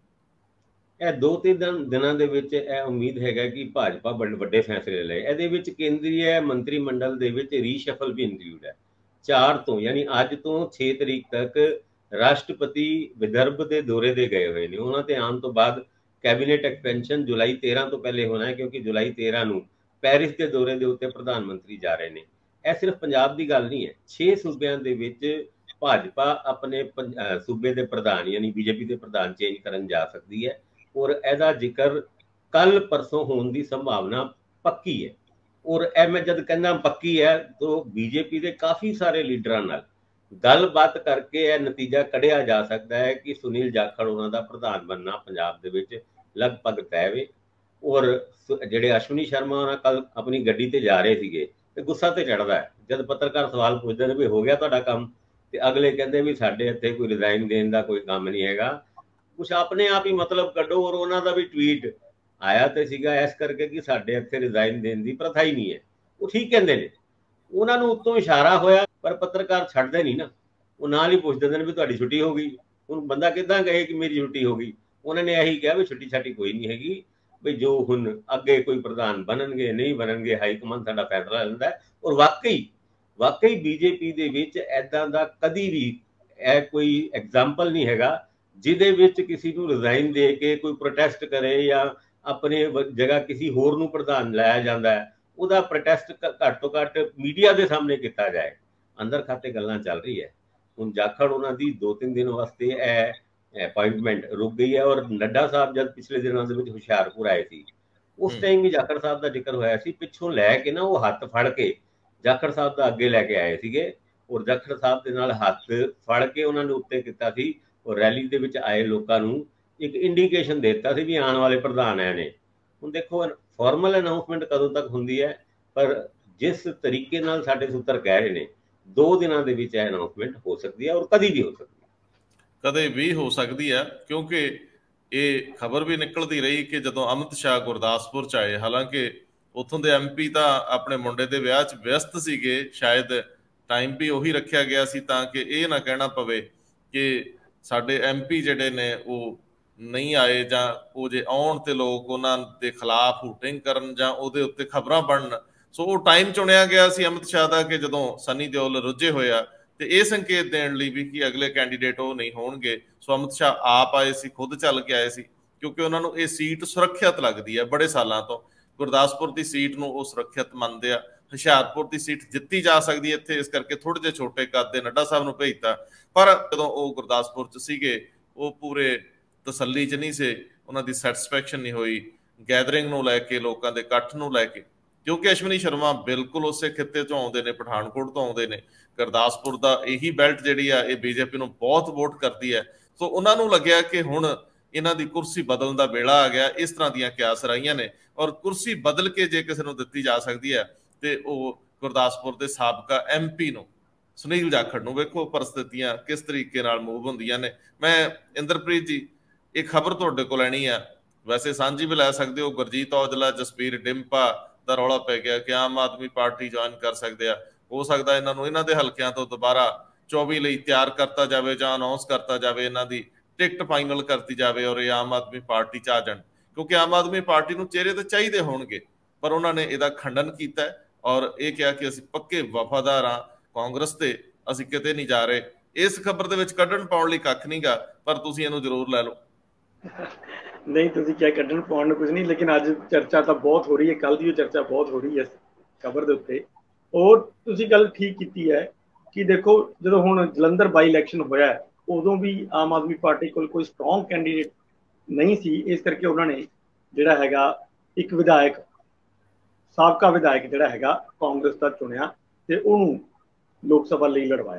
Speaker 2: ਇਹ ਦੋ ਤਿੰਨ ਦਿਨਾਂ ਦੇ ਵਿੱਚ ਇਹ ਉਮੀਦ ਹੈਗਾ ਕਿ ਭਾਜਪਾ ਵੱਡੇ ਫੈਸਲੇ ਲਏ। ਇਹਦੇ ਵਿੱਚ ਕੇਂਦਰੀ ਮੰਤਰੀ ਮੰਡਲ ਦੇ ਵਿੱਚ ਰੀਸ਼ਫਲ ਵੀ ਇਨਕਲੂਡ ਹੈ। ਚਾਰ ਤੋਂ ਯਾਨੀ ਅੱਜ ਤੋਂ ਛੇ ਤਰੀਕ ਤੱਕ ਰਾਸ਼ਟਰਪਤੀ ਵਿਦਰਭ ਦੇ ਦੌਰੇ ਦੇ ਗਏ ਹੋਏ ਨੇ। ਉਹਨਾਂ ਤੇ ਆਉਣ ਤੋਂ ਬਾਅਦ ਕੈਬਨਿਟ ਐਕਸਪੈਂਸ਼ਨ ਜੁਲਾਈ ਤੇਰਾਂ ਤੋਂ ਪਹਿਲੇ ਹੋਣਾ ਹੈ, ਕਿਉਂਕਿ ਜੁਲਾਈ ਤੇਰਾਂ ਨੂੰ ਪੈਰਿਸ ਦੇ ਦੌਰੇ ਦੇ ਉੱਤੇ ਪ੍ਰਧਾਨ ਮੰਤਰੀ ਜਾ ਰਹੇ ਨੇ। ਇਹ ਸਿਰਫ ਪੰਜਾਬ ਦੀ ਗੱਲ ਨਹੀਂ ਹੈ, ਛੇ ਸੂਬਿਆਂ ਦੇ ਵਿੱਚ ਭਾਜਪਾ ਆਪਣੇ ਸੂਬੇ ਦੇ ਪ੍ਰਧਾਨ ਯਾਨੀ ਬੀਜੇਪੀ ਦੇ ਪ੍ਰਧਾਨ ਚੇਂਜ ਕਰਨ ਜਾ ਸਕਦੀ ਹੈ ਔਰ ਇਹਦਾ ਜ਼ਿਕਰ ਕੱਲ ਪਰਸੋਂ ਹੋਣ ਦੀ ਸੰਭਾਵਨਾ ਪੱਕੀ ਹੈ। ਔਰ ਇਹ ਮੈਂ ਜਦ ਕਹਿੰਦਾ ਪੱਕੀ ਹੈ ਤਾਂ ਬੀਜੇਪੀ ਦੇ ਕਾਫੀ ਸਾਰੇ ਲੀਡਰਾਂ ਨਾਲ ਗੱਲਬਾਤ ਕਰਕੇ ਇਹ ਨਤੀਜਾ ਕੱਢਿਆ ਜਾ ਸਕਦਾ ਹੈ ਕਿ ਸੁਨੀਲ ਜਾਖੜ ਉਹਨਾਂ ਦਾ ਪ੍ਰਧਾਨ ਬਣਨਾ ਪੰਜਾਬ ਦੇ ਵਿੱਚ ਲਗਭਗ ਤੈਅ ਵੇ। ਔਰ ਜਿਹੜੇ ਅਸ਼ਵਨੀ ਸ਼ਰਮਾ ਉਹਨਾਂ ਕੱਲ ਆਪਣੀ ਗੱਡੀ ਤੇ ਜਾ ਰਹੇ ਸੀਗੇ ਤੇ ਗੁੱਸਾ ਤੇ ਚੜਦਾ ਹੈ ਜਦ ਪੱਤਰਕਾਰ ਸਵਾਲ ਪੁੱਛਦੇ ਨੇ ਵੀ ਹੋ ਗਿਆ ਤੁਹਾਡਾ ਕੰਮ, ਤੇ ਅਗਲੇ ਕਹਿੰਦੇ ਵੀ ਸਾਡੇ ਇੱਥੇ ਕੋਈ ਰਿਜ਼ਾਈਨ ਦੇਣ ਦਾ ਕੋਈ ਕੰਮ ਨਹੀਂ ਹੈਗਾ, ਕੁਛ ਆਪਣੇ ਆਪ ਹੀ ਮਤਲਬ ਕੱਢੋ। ਔਰ ਉਹਨਾਂ ਦਾ ਵੀ ਟਵੀਟ ਆਇਆ ਤੇ ਸੀਗਾ ਇਸ ਕਰਕੇ ਕਿ ਸਾਡੇ ਇੱਥੇ ਰਿਜ਼ਾਈਨ ਦੇਣ ਦੀ ਪ੍ਰਥਾ ਹੀ ਨਹੀਂ ਹੈ। ਉਹ ਠੀਕ ਕਹਿੰਦੇ ਨੇ, ਉਹਨਾਂ ਨੂੰ ਉੱਤੋਂ ਇਸ਼ਾਰਾ ਹੋਇਆ ਪਰ ਪੱਤਰਕਾਰ ਛੱਡਦੇ ਨਹੀਂ ਨਾ, ਉਹ ਨਾਲ ਹੀ ਪੁੱਛ ਦਿੰਦੇ ਨੇ ਵੀ ਤੁਹਾਡੀ ਛੁੱਟੀ ਹੋ ਗਈ। ਹੁਣ ਬੰਦਾ ਕਿੱਦਾਂ ਕਹੇ ਕਿ ਮੇਰੀ ਛੁੱਟੀ ਹੋ ਗਈ? ਉਹਨਾਂ ਨੇ ਇਹੀ ਕਿਹਾ ਵੀ ਛੁੱਟੀ ਛਾਟੀ ਕੋਈ ਨਹੀਂ ਹੈਗੀ, ਵੀ ਜੋ ਹੁਣ ਅੱਗੇ ਕੋਈ ਪ੍ਰਧਾਨ ਬਣਨਗੇ ਨਹੀਂ ਬਣਨਗੇ ਹਾਈ ਕਮਾਂਡ ਸਾਡਾ ਫੈਸਲਾ ਲੈਂਦਾ। ਔਰ ਵਾਕਈ ਵਾਕਈ ਬੀਜੇਪੀ ਦੇ ਵਿੱਚ ਇੱਦਾਂ ਦਾ ਕਦੀ ਵੀ ਇਹ ਕੋਈ ਐਗਜ਼ਾਮਪਲ ਨਹੀਂ ਹੈਗਾ ਜਿਹਦੇ ਵਿੱਚ ਕਿਸੇ ਨੂੰ ਰਿਜ਼ਾਈਨ ਦੇ ਕੇ ਕੋਈ ਪ੍ਰੋਟੈਸਟ ਕਰੇ ਜਾਂ ਆਪਣੇ ਜਗ੍ਹਾ ਕਿਸੇ ਹੋਰ ਨੂੰ ਪ੍ਰਧਾਨ ਲਾਇਆ ਜਾਂਦਾ ਹੈ, ਉਹਦਾ ਪ੍ਰੋਟੈਸਟ ਘੱਟ ਤੋਂ ਘੱਟ ਮੀਡੀਆ ਦੇ ਸਾਹਮਣੇ ਕੀਤਾ ਜਾਏ। ਅੰਦਰ ਖਾਤੇ ਗੱਲਾਂ ਚੱਲ ਰਹੀ ਹੈ। ਹੁਣ ਜਾਖੜ ਉਹਨਾਂ ਦੀ ਦੋ ਤਿੰਨ ਦਿਨ ਵਾਸਤੇ ਇਹ अपॉइंटमेंट रुक गई है। और नड्डा साहब जब पिछले दिनों ਦੇ ਵਿੱਚ ਹੁਸ਼ਿਆਰਪੁਰ ਆਏ ਸੀ ਉਸ ਟਾਈਮ ਵੀ ਜਾਖੜ ਸਾਹਿਬ ਦਾ ਜ਼ਿਕਰ ਹੋਇਆ ਸੀ, ਪਿੱਛੋਂ ਲੈ ਕੇ ਨਾ ਉਹ ਹੱਥ ਫੜ ਕੇ ਜਾਖੜ ਸਾਹਿਬ ਦਾ ਅੱਗੇ ਲੈ ਕੇ ਆਏ ਸੀਗੇ ਔਰ ਜਾਖੜ ਸਾਹਿਬ ਦੇ ਨਾਲ ਹੱਥ ਫੜ ਕੇ ਉਹਨਾਂ ਨੇ ਉੱਤੇ ਕੀਤਾ ਸੀ ਔਰ ਰੈਲੀ ਦੇ ਵਿੱਚ ਆਏ ਲੋਕਾਂ ਨੂੰ ਇੱਕ ਇੰਡੀਕੇਸ਼ਨ ਦੇ ਦਿੱਤਾ ਸੀ ਵੀ ਆਉਣ ਵਾਲੇ ਪ੍ਰਧਾਨ ਹੈ ਨੇ। ਹੁਣ ਦੇਖੋ ਫਾਰਮਲ ਅਨਾਉਂਸਮੈਂਟ ਕਦੋਂ ਤੱਕ ਹੁੰਦੀ ਹੈ, ਪਰ ਜਿਸ ਤਰੀਕੇ ਨਾਲ ਸਾਡੇ ਸੂਤਰ ਕਹਿ ਰਹੇ ਨੇ ਦੋ ਦਿਨਾਂ ਦੇ ਵਿੱਚ ਇਹ ਅਨਾਉਂਸਮੈਂਟ ਹੋ ਸਕਦੀ ਹੈ ਔਰ ਕਦੀ ਵੀ ਹੋ ਸਕਦੀ ਹੈ।
Speaker 1: ਕਦੇ ਵੀ ਹੋ ਸਕਦੀ ਹੈ, ਕਿਉਂਕਿ ਇਹ ਖਬਰ ਵੀ ਨਿਕਲਦੀ ਰਹੀ ਕਿ ਜਦੋਂ ਅਮਿਤ ਸ਼ਾਹ ਗੁਰਦਾਸਪੁਰ ਚ ਆਏ, ਹਾਲਾਂਕਿ ਉੱਥੋਂ ਦੇ ਐਮ ਪੀ ਤਾਂ ਆਪਣੇ ਮੁੰਡੇ ਦੇ ਵਿਆਹ ਚ ਵਿਅਸਤ ਸੀਗੇ, ਸ਼ਾਇਦ ਟਾਈਮ ਵੀ ਉਹੀ ਰੱਖਿਆ ਗਿਆ ਸੀ ਤਾਂ ਕਿ ਇਹ ਨਾ ਕਹਿਣਾ ਪਵੇ ਕਿ ਸਾਡੇ ਐਮ ਪੀ ਜਿਹੜੇ ਨੇ ਉਹ ਨਹੀਂ ਆਏ ਜਾਂ ਉਹ ਜੇ ਆਉਣ ਤੇ ਲੋਕ ਉਹਨਾਂ ਦੇ ਖਿਲਾਫ ਹੂਟਿੰਗ ਕਰਨ ਜਾਂ ਉਹਦੇ ਉੱਤੇ ਖਬਰਾਂ ਬਣਨ। ਸੋ ਉਹ ਟਾਈਮ ਚੁਣਿਆ ਗਿਆ ਸੀ ਅਮਿਤ ਸ਼ਾਹ ਦਾ ਕਿ ਜਦੋਂ ਸਨੀ ਦਿਓਲ ਰੁੱਝੇ ਹੋਇਆ, ਤੇ ਇਹ ਸੰਕੇਤ ਦੇਣ ਲਈ ਵੀ ਕਿ ਅਗਲੇ ਕੈਂਡੀਡੇਟ ਉਹ ਨਹੀਂ ਹੋਣਗੇ। ਸੋ ਅਮਿਤ ਸ਼ਾਹ ਆਪ ਆਏ ਸੀ, ਖੁਦ ਚੱਲ ਕੇ ਆਏ ਸੀ, ਕਿਉਂਕਿ ਉਹਨਾਂ ਨੂੰ ਇਹ ਸੀਟ ਸੁਰੱਖਿਅਤ ਲੱਗਦੀ ਹੈ ਬੜੇ ਸਾਲਾਂ ਤੋਂ। ਗੁਰਦਾਸਪੁਰ ਦੀ ਸੀਟ ਨੂੰ ਉਹ ਸੁਰੱਖਿਅਤ ਮੰਨਦੇ ਆ। ਹੁਸ਼ਿਆਰਪੁਰ ਦੀ ਸੀਟ ਜਿੱਤੀ ਜਾ ਸਕਦੀ ਹੈ ਇੱਥੇ, ਇਸ ਕਰਕੇ ਥੋੜੇ ਜਿਹੇ ਛੋਟੇ ਕੱਦ ਦੇ ਨੱਡਾ ਸਾਹਿਬ ਨੂੰ ਭੇਜਤਾ। ਪਰ ਜਦੋਂ ਉਹ ਗੁਰਦਾਸਪੁਰ ਚ ਸੀਗੇ ਉਹ ਪੂਰੇ ਤਸੱਲੀ ਚ ਨਹੀਂ ਸੀ, ਉਹਨਾਂ ਦੀ ਸੈਟਿਸਫੈਕਸ਼ਨ ਨਹੀਂ ਹੋਈ ਗੈਦਰਿੰਗ ਨੂੰ ਲੈ ਕੇ, ਲੋਕਾਂ ਦੇ ਇਕੱਠ ਨੂੰ ਲੈ ਕੇ, ਕਿਉਂਕਿ ਅਸ਼ਵਨੀ ਸ਼ਰਮਾ ਬਿਲਕੁਲ ਉਸੇ ਖਿੱਤੇ ਤੋਂ ਆਉਂਦੇ ਨੇ, ਪਠਾਨਕੋਟ ਤੋਂ ਆਉਂਦੇ ਨੇ। ਗੁਰਦਾਸਪੁਰ ਦਾ ਇਹੀ ਬੈਲਟ ਜਿਹੜੀ ਆ ਇਹ ਬੀਜੇਪੀ ਨੂੰ ਬਹੁਤ ਵੋਟ ਕਰਦੀ ਹੈ। ਸੋ ਉਹਨਾਂ ਨੂੰ ਲੱਗਿਆ ਕਿ ਹੁਣ ਇਹਨਾਂ ਦੀ ਕੁਰਸੀ ਬਦਲਣ ਦਾ ਵੇਲਾ ਆ ਗਿਆ। ਇਸ ਤਰ੍ਹਾਂ ਦੀਆਂ ਕਿਆਸ ਰਾਈਆਂ ਨੇ ਔਰ ਕੁਰਸੀ ਬਦਲ ਕੇ ਜੇ ਕਿਸੇ ਨੂੰ ਦਿੱਤੀ ਜਾ ਸਕਦੀ ਹੈ ਤੇ ਉਹ ਗੁਰਦਾਸਪੁਰ ਦੇ ਸਾਬਕਾ ਐਮ ਪੀ ਨੂੰ, ਸੁਨੀਲ ਜਾਖੜ ਨੂੰ। ਵੇਖੋ ਪਰਿਸਥਿਤੀਆਂ ਕਿਸ ਤਰੀਕੇ ਨਾਲ ਮੂਵ ਹੁੰਦੀਆਂ ਨੇ। ਮੈਂ ਇੰਦਰਪ੍ਰੀਤ ਜੀ ਇਹ ਖਬਰ ਤੁਹਾਡੇ ਕੋਲ ਲੈਣੀ ਆ, ਵੈਸੇ ਸਾਂਝੀ ਵੀ ਲੈ ਸਕਦੇ ਹੋ। ਗੁਰਜੀਤ ਔਜਲਾ, ਜਸਬੀਰ ਡਿੰਪਾ ਦਾ ਰੌਲਾ ਪੈ ਗਿਆ ਕਿ ਆਮ ਆਦਮੀ ਪਾਰਟੀ ਜੁਆਇਨ ਕਰ ਸਕਦੇ ਆ। ਹੋ ਸਕਦਾ ਇਹਨਾਂ ਨੂੰ ਇਹਨਾਂ ਦੇ ਹਲਕਿਆਂ ਤੋਂ ਦੁਬਾਰਾ ਚੌਵੀ ਲਈ ਤਿਆਰ ਕਰਤਾ ਜਾਵੇ ਜਾਂ ਅਨਾਉਂਸ ਕਰਤਾ ਜਾਵੇ, ਇਹਨਾਂ ਦੀ ਟਿਕਟ ਫਾਈਨਲ ਕਰਤੀ ਜਾਵੇ ਔਰ ਇਹ ਆਮ ਆਦਮੀ ਪਾਰਟੀ ਚ ਆ ਜਾਣ, ਕਿਉਂਕਿ ਆਮ ਆਦਮੀ ਪਾਰਟੀ ਨੂੰ ਚਿਹਰੇ ਤਾਂ ਚਾਹੀਦੇ ਹੋਣਗੇ। ਪਰ ਉਹਨਾਂ ਨੇ ਇਹਦਾ ਖੰਡਨ ਕੀਤਾ ਔਰ ਇਹ ਕਿਹਾ ਕਿ ਅਸੀਂ ਪੱਕੇ ਵਫਾਦਾਰ ਹਾਂ ਕਾਂਗਰਸ ਤੇ, ਅਸੀਂ ਕਿਤੇ ਨਹੀਂ ਜਾ ਰਹੇ। ਇਸ ਖਬਰ ਦੇ ਵਿੱਚ ਕੱਢਣ ਪਾਉਣ ਲਈ ਕੱਖ ਨਹੀਂਗਾ, ਪਰ ਤੁਸੀਂ ਇਹਨੂੰ ਜ਼ਰੂਰ ਲੈ ਲਓ।
Speaker 3: ਨਹੀਂ, ਤੁਸੀਂ ਕਿਹਾ ਕੱਢਣ ਪਾਉਣ ਨੂੰ ਕੁਝ ਨਹੀਂ, ਲੇਕਿਨ ਅੱਜ ਚਰਚਾ ਤਾਂ ਬਹੁਤ ਹੋ ਰਹੀ ਹੈ, ਕੱਲ ਦੀ ਉਹ ਚਰਚਾ ਬਹੁਤ ਹੋ ਰਹੀ ਹੈ ਇਸ ਖਬਰ ਦੇ ਉੱਤੇ। ਔਰ ਤੁਸੀਂ ਗੱਲ ਠੀਕ ਕੀਤੀ ਹੈ ਕਿ ਦੇਖੋ ਜਦੋਂ ਹੁਣ ਜਲੰਧਰ ਬਾਈ ਇਲੈਕਸ਼ਨ ਹੋਇਆ ਉਦੋਂ ਵੀ ਆਮ ਆਦਮੀ ਪਾਰਟੀ ਕੋਲ ਕੋਈ ਸਟਰੋਂਗ ਕੈਂਡੀਡੇਟ ਨਹੀਂ ਸੀ, ਇਸ ਕਰਕੇ ਉਹਨਾਂ ਨੇ ਜਿਹੜਾ ਹੈਗਾ ਇੱਕ ਵਿਧਾਇਕ, ਸਾਬਕਾ ਵਿਧਾਇਕ ਜਿਹੜਾ ਹੈਗਾ ਕਾਂਗਰਸ ਦਾ ਚੁਣਿਆ ਤੇ ਉਹਨੂੰ ਲੋਕ ਸਭਾ ਲਈ ਲੜਵਾਇਆ।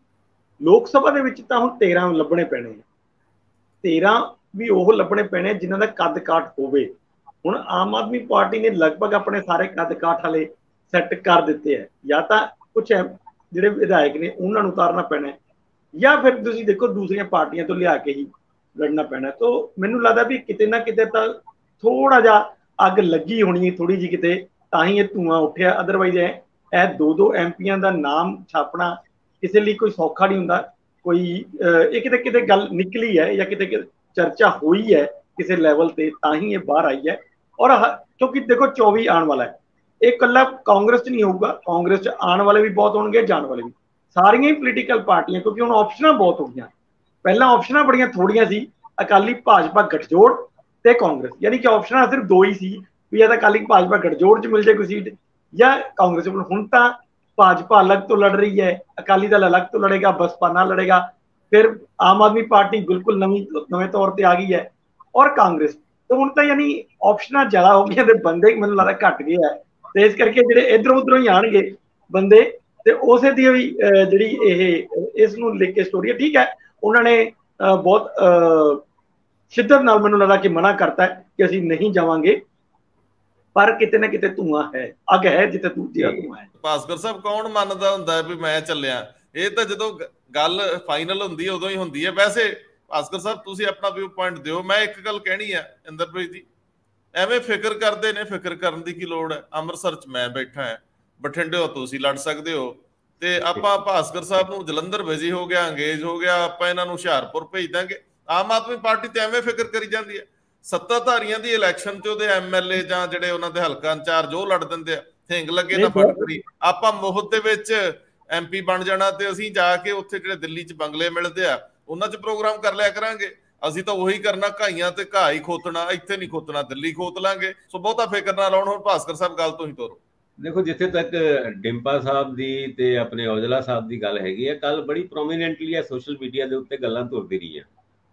Speaker 3: ਲੋਕ ਸਭਾ ਦੇ ਵਿੱਚ ਤਾਂ ਹੁਣ ਤੇਰਾਂ ਲੱਭਣੇ ਪੈਣੇ, ਤੇਰਾਂ ਵੀ ਉਹ ਲੱਭਣੇ ਪੈਣੇ ਜਿਨ੍ਹਾਂ ਦਾ ਕੱਦ ਕਾਠ ਹੋਵੇ। ਹੁਣ ਆਮ ਆਦਮੀ ਪਾਰਟੀ ਨੇ ਲਗਭਗ ਆਪਣੇ ਸਾਰੇ ਕੱਦ ਕਾਠ ਵਾਲੇ ਸੈੱਟ ਕਰ ਦਿੱਤੇ ਹੈ, ਜਾਂ ਤਾਂ ਕੁਛ ਜਿਹੜੇ ਵਿਧਾਇਕ ਨੇ ਉਹਨਾਂ ਨੂੰ ਉਤਾਰਨਾ ਪੈਣਾ ਜਾਂ ਫਿਰ ਤੁਸੀਂ ਦੇਖੋ ਦੂਸਰੀਆਂ ਪਾਰਟੀਆਂ ਤੋਂ ਲਿਆ ਕੇ ਹੀ ਲੜਨਾ ਪੈਣਾ। ਤਾਂ ਮੈਨੂੰ ਲੱਗਦਾ ਵੀ ਕਿਤੇ ਨਾ ਕਿਤੇ ਤਾਂ ਥੋੜਾ ਜਿਹਾ ਅੱਗ ਲੱਗੀ ਹੋਣੀ ਹੈ, ਥੋੜੀ ਜਿਹੀ ਕਿਤੇ, ਤਾਂ ਹੀ ਇਹ ਧੂੰਆਂ ਉੱਠਿਆ। ਅਦਰਵਾਈਜ਼ ਇਹ ਦੋ ਦੋ ਐਮਪੀਆਂ ਦਾ ਨਾਮ ਛਾਪਣਾ ਕਿਸੇ ਲਈ ਕੋਈ ਸੌਖਾ ਨਹੀਂ ਹੁੰਦਾ। ਕੋਈ ਇਹ ਕਿਤੇ ਕਿਤੇ ਗੱਲ ਨਿਕਲੀ ਹੈ ਜਾਂ ਕਿਤੇ ਕਿਤੇ ਚਰਚਾ ਹੋਈ ਹੈ ਕਿਸੇ ਲੈਵਲ ਤੇ, ਤਾਂ ਹੀ ਇਹ ਬਾਹਰ ਆਈ ਹੈ। ਔਰ ਕਿਉਂਕਿ ਦੇਖੋ ਚੌਵੀ ਆਉਣ ਵਾਲਾ ਹੈ, ਇਹ ਇਕੱਲਾ ਕਾਂਗਰਸ 'ਚ ਨਹੀਂ ਹੋਊਗਾ, ਕਾਂਗਰਸ 'ਚ ਆਉਣ ਵਾਲੇ ਵੀ ਬਹੁਤ ਹੋਣਗੇ, ਜਾਣ ਵਾਲੇ ਵੀ, ਸਾਰੀਆਂ ਹੀ ਪੋਲੀਟੀਕਲ ਪਾਰਟੀਆਂ, ਕਿਉਂਕਿ ਹੁਣ ਆਪਸ਼ਨਾਂ ਬਹੁਤ ਹੋ ਗਈਆਂ। ਪਹਿਲਾਂ ਆਪਸ਼ਨਾਂ ਬੜੀਆਂ ਥੋੜੀਆਂ ਸੀ, ਅਕਾਲੀ ਭਾਜਪਾ ਗੱਠਜੋੜ ਤੇ ਕਾਂਗਰਸ, ਯਾਨੀ ਕਿ ਆਪਸ਼ਨਾਂ ਸਿਰਫ ਦੋ ਹੀ ਸੀ ਵੀ ਜਾਂ ਤਾਂ ਅਕਾਲੀ ਭਾਜਪਾ ਗੱਠਜੋੜ 'ਚ ਮਿਲ ਜਾਏ ਕੋਈ ਸੀਟ ਜਾਂ ਕਾਂਗਰਸ। ਹੁਣ ਤਾਂ ਭਾਜਪਾ ਅਲੱਗ ਤੋਂ ਲੜ ਰਹੀ ਹੈ, ਅਕਾਲੀ ਦਲ ਅਲੱਗ ਤੋਂ ਲੜੇਗਾ, ਬਸਪਾ ਨਾਲ ਲੜੇਗਾ, ਫਿਰ ਆਮ ਆਦਮੀ ਪਾਰਟੀ ਬਿਲਕੁਲ ਨਵੀਂ ਨਵੇਂ ਤੌਰ ਤੇ ਆ ਗਈ ਹੈ ਔਰ ਕਾਂਗਰਸ। ਤੇ ਹੁਣ ਤਾਂ ਯਾਨੀ ਆਪਸ਼ਨਾਂ ਜ਼ਿਆਦਾ ਹੋ ਗਈਆਂ ਤੇ ਬੰਦੇ ਮੈਨੂੰ ਲੱਗਦਾ ਘੱਟ ਗਏ ਹੈ, ਤੇ ਇਸ ਕਰਕੇ ਜਿਹੜੇ ਇੱਧਰੋਂ ਉੱਧਰੋਂ ਹੀ ਆਉਣਗੇ ਬੰਦੇ। ਤੇ ਉਸੇ ਦੀ ਵੀ ਜਿਹੜੀ ਇਹ ਇਸ ਨੂੰ ਲਿਖ ਕੇ ਸਟੋਰੀ ਹੈ, ਠੀਕ ਹੈ, ਉਹਨਾਂ ਨੇ ਬਹੁਤ ਸ਼ਿੱਦਤ ਨਾਲ ਮੈਨੂੰ ਲੱਗਦਾ ਕਿ ਮਨਾ ਕਰਤਾ ਕਿ ਅਸੀਂ ਨਹੀਂ ਜਾਵਾਂਗੇ, ਪਰ ਕਿਤੇ ਨਾ ਕਿਤੇ ਧੂੰਆਂ ਹੈ, ਅੱਗ ਹੈ ਜਿੱਥੇ ਦੂਜਾ ਧੂੰਆਂ ਹੈ।
Speaker 1: ਭਾਸਕਰ ਸਾਹਿਬ ਕੌਣ ਮੰਨਦਾ ਹੁੰਦਾ ਵੀ ਮੈਂ ਚੱਲਿਆ? ਇਹ ਤਾਂ ਜਦੋਂ ਗੱਲ ਫਾਈਨਲ ਹੁੰਦੀ ਹੈ ਉਦੋਂ ਹੀ ਹੁੰਦੀ ਹੈ। ਵੈਸੇ ਭਾਸਕਰ ਸਾਹਿਬ ਤੁਸੀਂ ਆਪਣਾ ਵਿਊ ਪੁਆਇੰਟ ਦਿਓ। ਮੈਂ ਇੱਕ ਗੱਲ ਕਹਿਣੀ ਹੈ ਇੰਦਰਪ੍ਰੀਤ ਜੀ, ਐਵੇਂ ਫਿਕਰ ਕਰਦੇ ਨੇ, ਫਿਕਰ ਕਰਨ ਦੀ ਕੀ ਲੋੜ ਹੈ? ਅੰਮ੍ਰਿਤਸਰ ਚ ਮੈਂ ਬੈਠਾ ਹਾਂ, ਬਠਿੰਡੇ ਹੋ ਤੁਸੀਂ ਲੜ ਸਕਦੇ ਹੋ, ਤੇ ਆਪਾਂ ਭਾਸਕਰ ਸਾਹਿਬ ਨੂੰ ਜਲੰਧਰ ਬਿਜ਼ੀ ਹੋ ਗਿਆ, ਅੰਗੇਜ ਹੋ ਗਿਆ, ਆਪਾਂ ਇਹਨਾਂ ਨੂੰ ਹੁਸ਼ਿਆਰਪੁਰ ਭੇਜ ਦਾਂਗੇ। ਆਮ ਆਦਮੀ ਪਾਰਟੀ ਤੇ ਐਵੇਂ ਫਿਕਰ ਕਰੀ ਜਾਂਦੀ ਹੈ। ਸੱਤਾਧਾਰੀਆਂ ਦੀ ਇਲੈਕਸ਼ਨ ਚ ਉਹਦੇ ਐਮਐਲਏ ਜਾਂ ਜਿਹੜੇ ਉਹਨਾਂ ਦੇ ਹਲਕਾ ਇੰਚਾਰਜ ਉਹ ਲੜ ਦਿੰਦੇ ਆ, ਹਿੰਗ ਲੱਗੇ ਨਾ ਫਟਕਰੀ। ਆਪਾਂ ਮੁਫਤ ਦੇ ਵਿੱਚ ਐਮਪੀ ਬਣ ਜਾਣਾ ਤੇ ਅਸੀਂ ਜਾ ਕੇ ਉੱਥੇ ਜਿਹੜੇ ਦਿੱਲੀ ਚ ਬੰਗਲੇ ਮਿਲਦੇ ਆ ਉਹਨਾਂ ਚ ਪ੍ਰੋਗਰਾਮ ਕਰ ਲਿਆ ਕਰਾਂਗੇ। ਅਸੀਂ ਤਾਂ ਉਹੀ ਕਰਨਾ, ਘਾਈਆਂ ਤੇ ਘਾਹ ਹੀ ਖੋਤਣਾ, ਇੱਥੇ ਨਹੀਂ ਖੋਤਣਾ, ਦਿੱਲੀ ਖੋਤ ਲਾਂਗੇ। ਸੋ ਬਹੁਤਾ ਫਿਕਰ ਨਾ ਲਾਉਣ। ਹੁਣ ਭਾਸਕਰ ਸਾਹਿਬ ਗੱਲ ਤੋਂ ਹੀ ਤੋਰੋ।
Speaker 2: ਦੇਖੋ ਜਿੱਥੇ ਤੱਕ ਡਿੰਪਾ ਸਾਹਿਬ ਦੀ ਤੇ ਆਪਣੇ ਔਜਲਾ ਸਾਹਿਬ ਦੀ ਗੱਲ ਹੈਗੀ ਹੈ, ਕੱਲ ਬੜੀ ਪ੍ਰੋਮੀਨੈਂਟਲੀ ਹੈ ਸੋਸ਼ਲ ਮੀਡੀਆ ਦੇ ਉੱਤੇ ਗੱਲਾਂ ਤੁਰਦੀ ਰਹੀ ਹੈ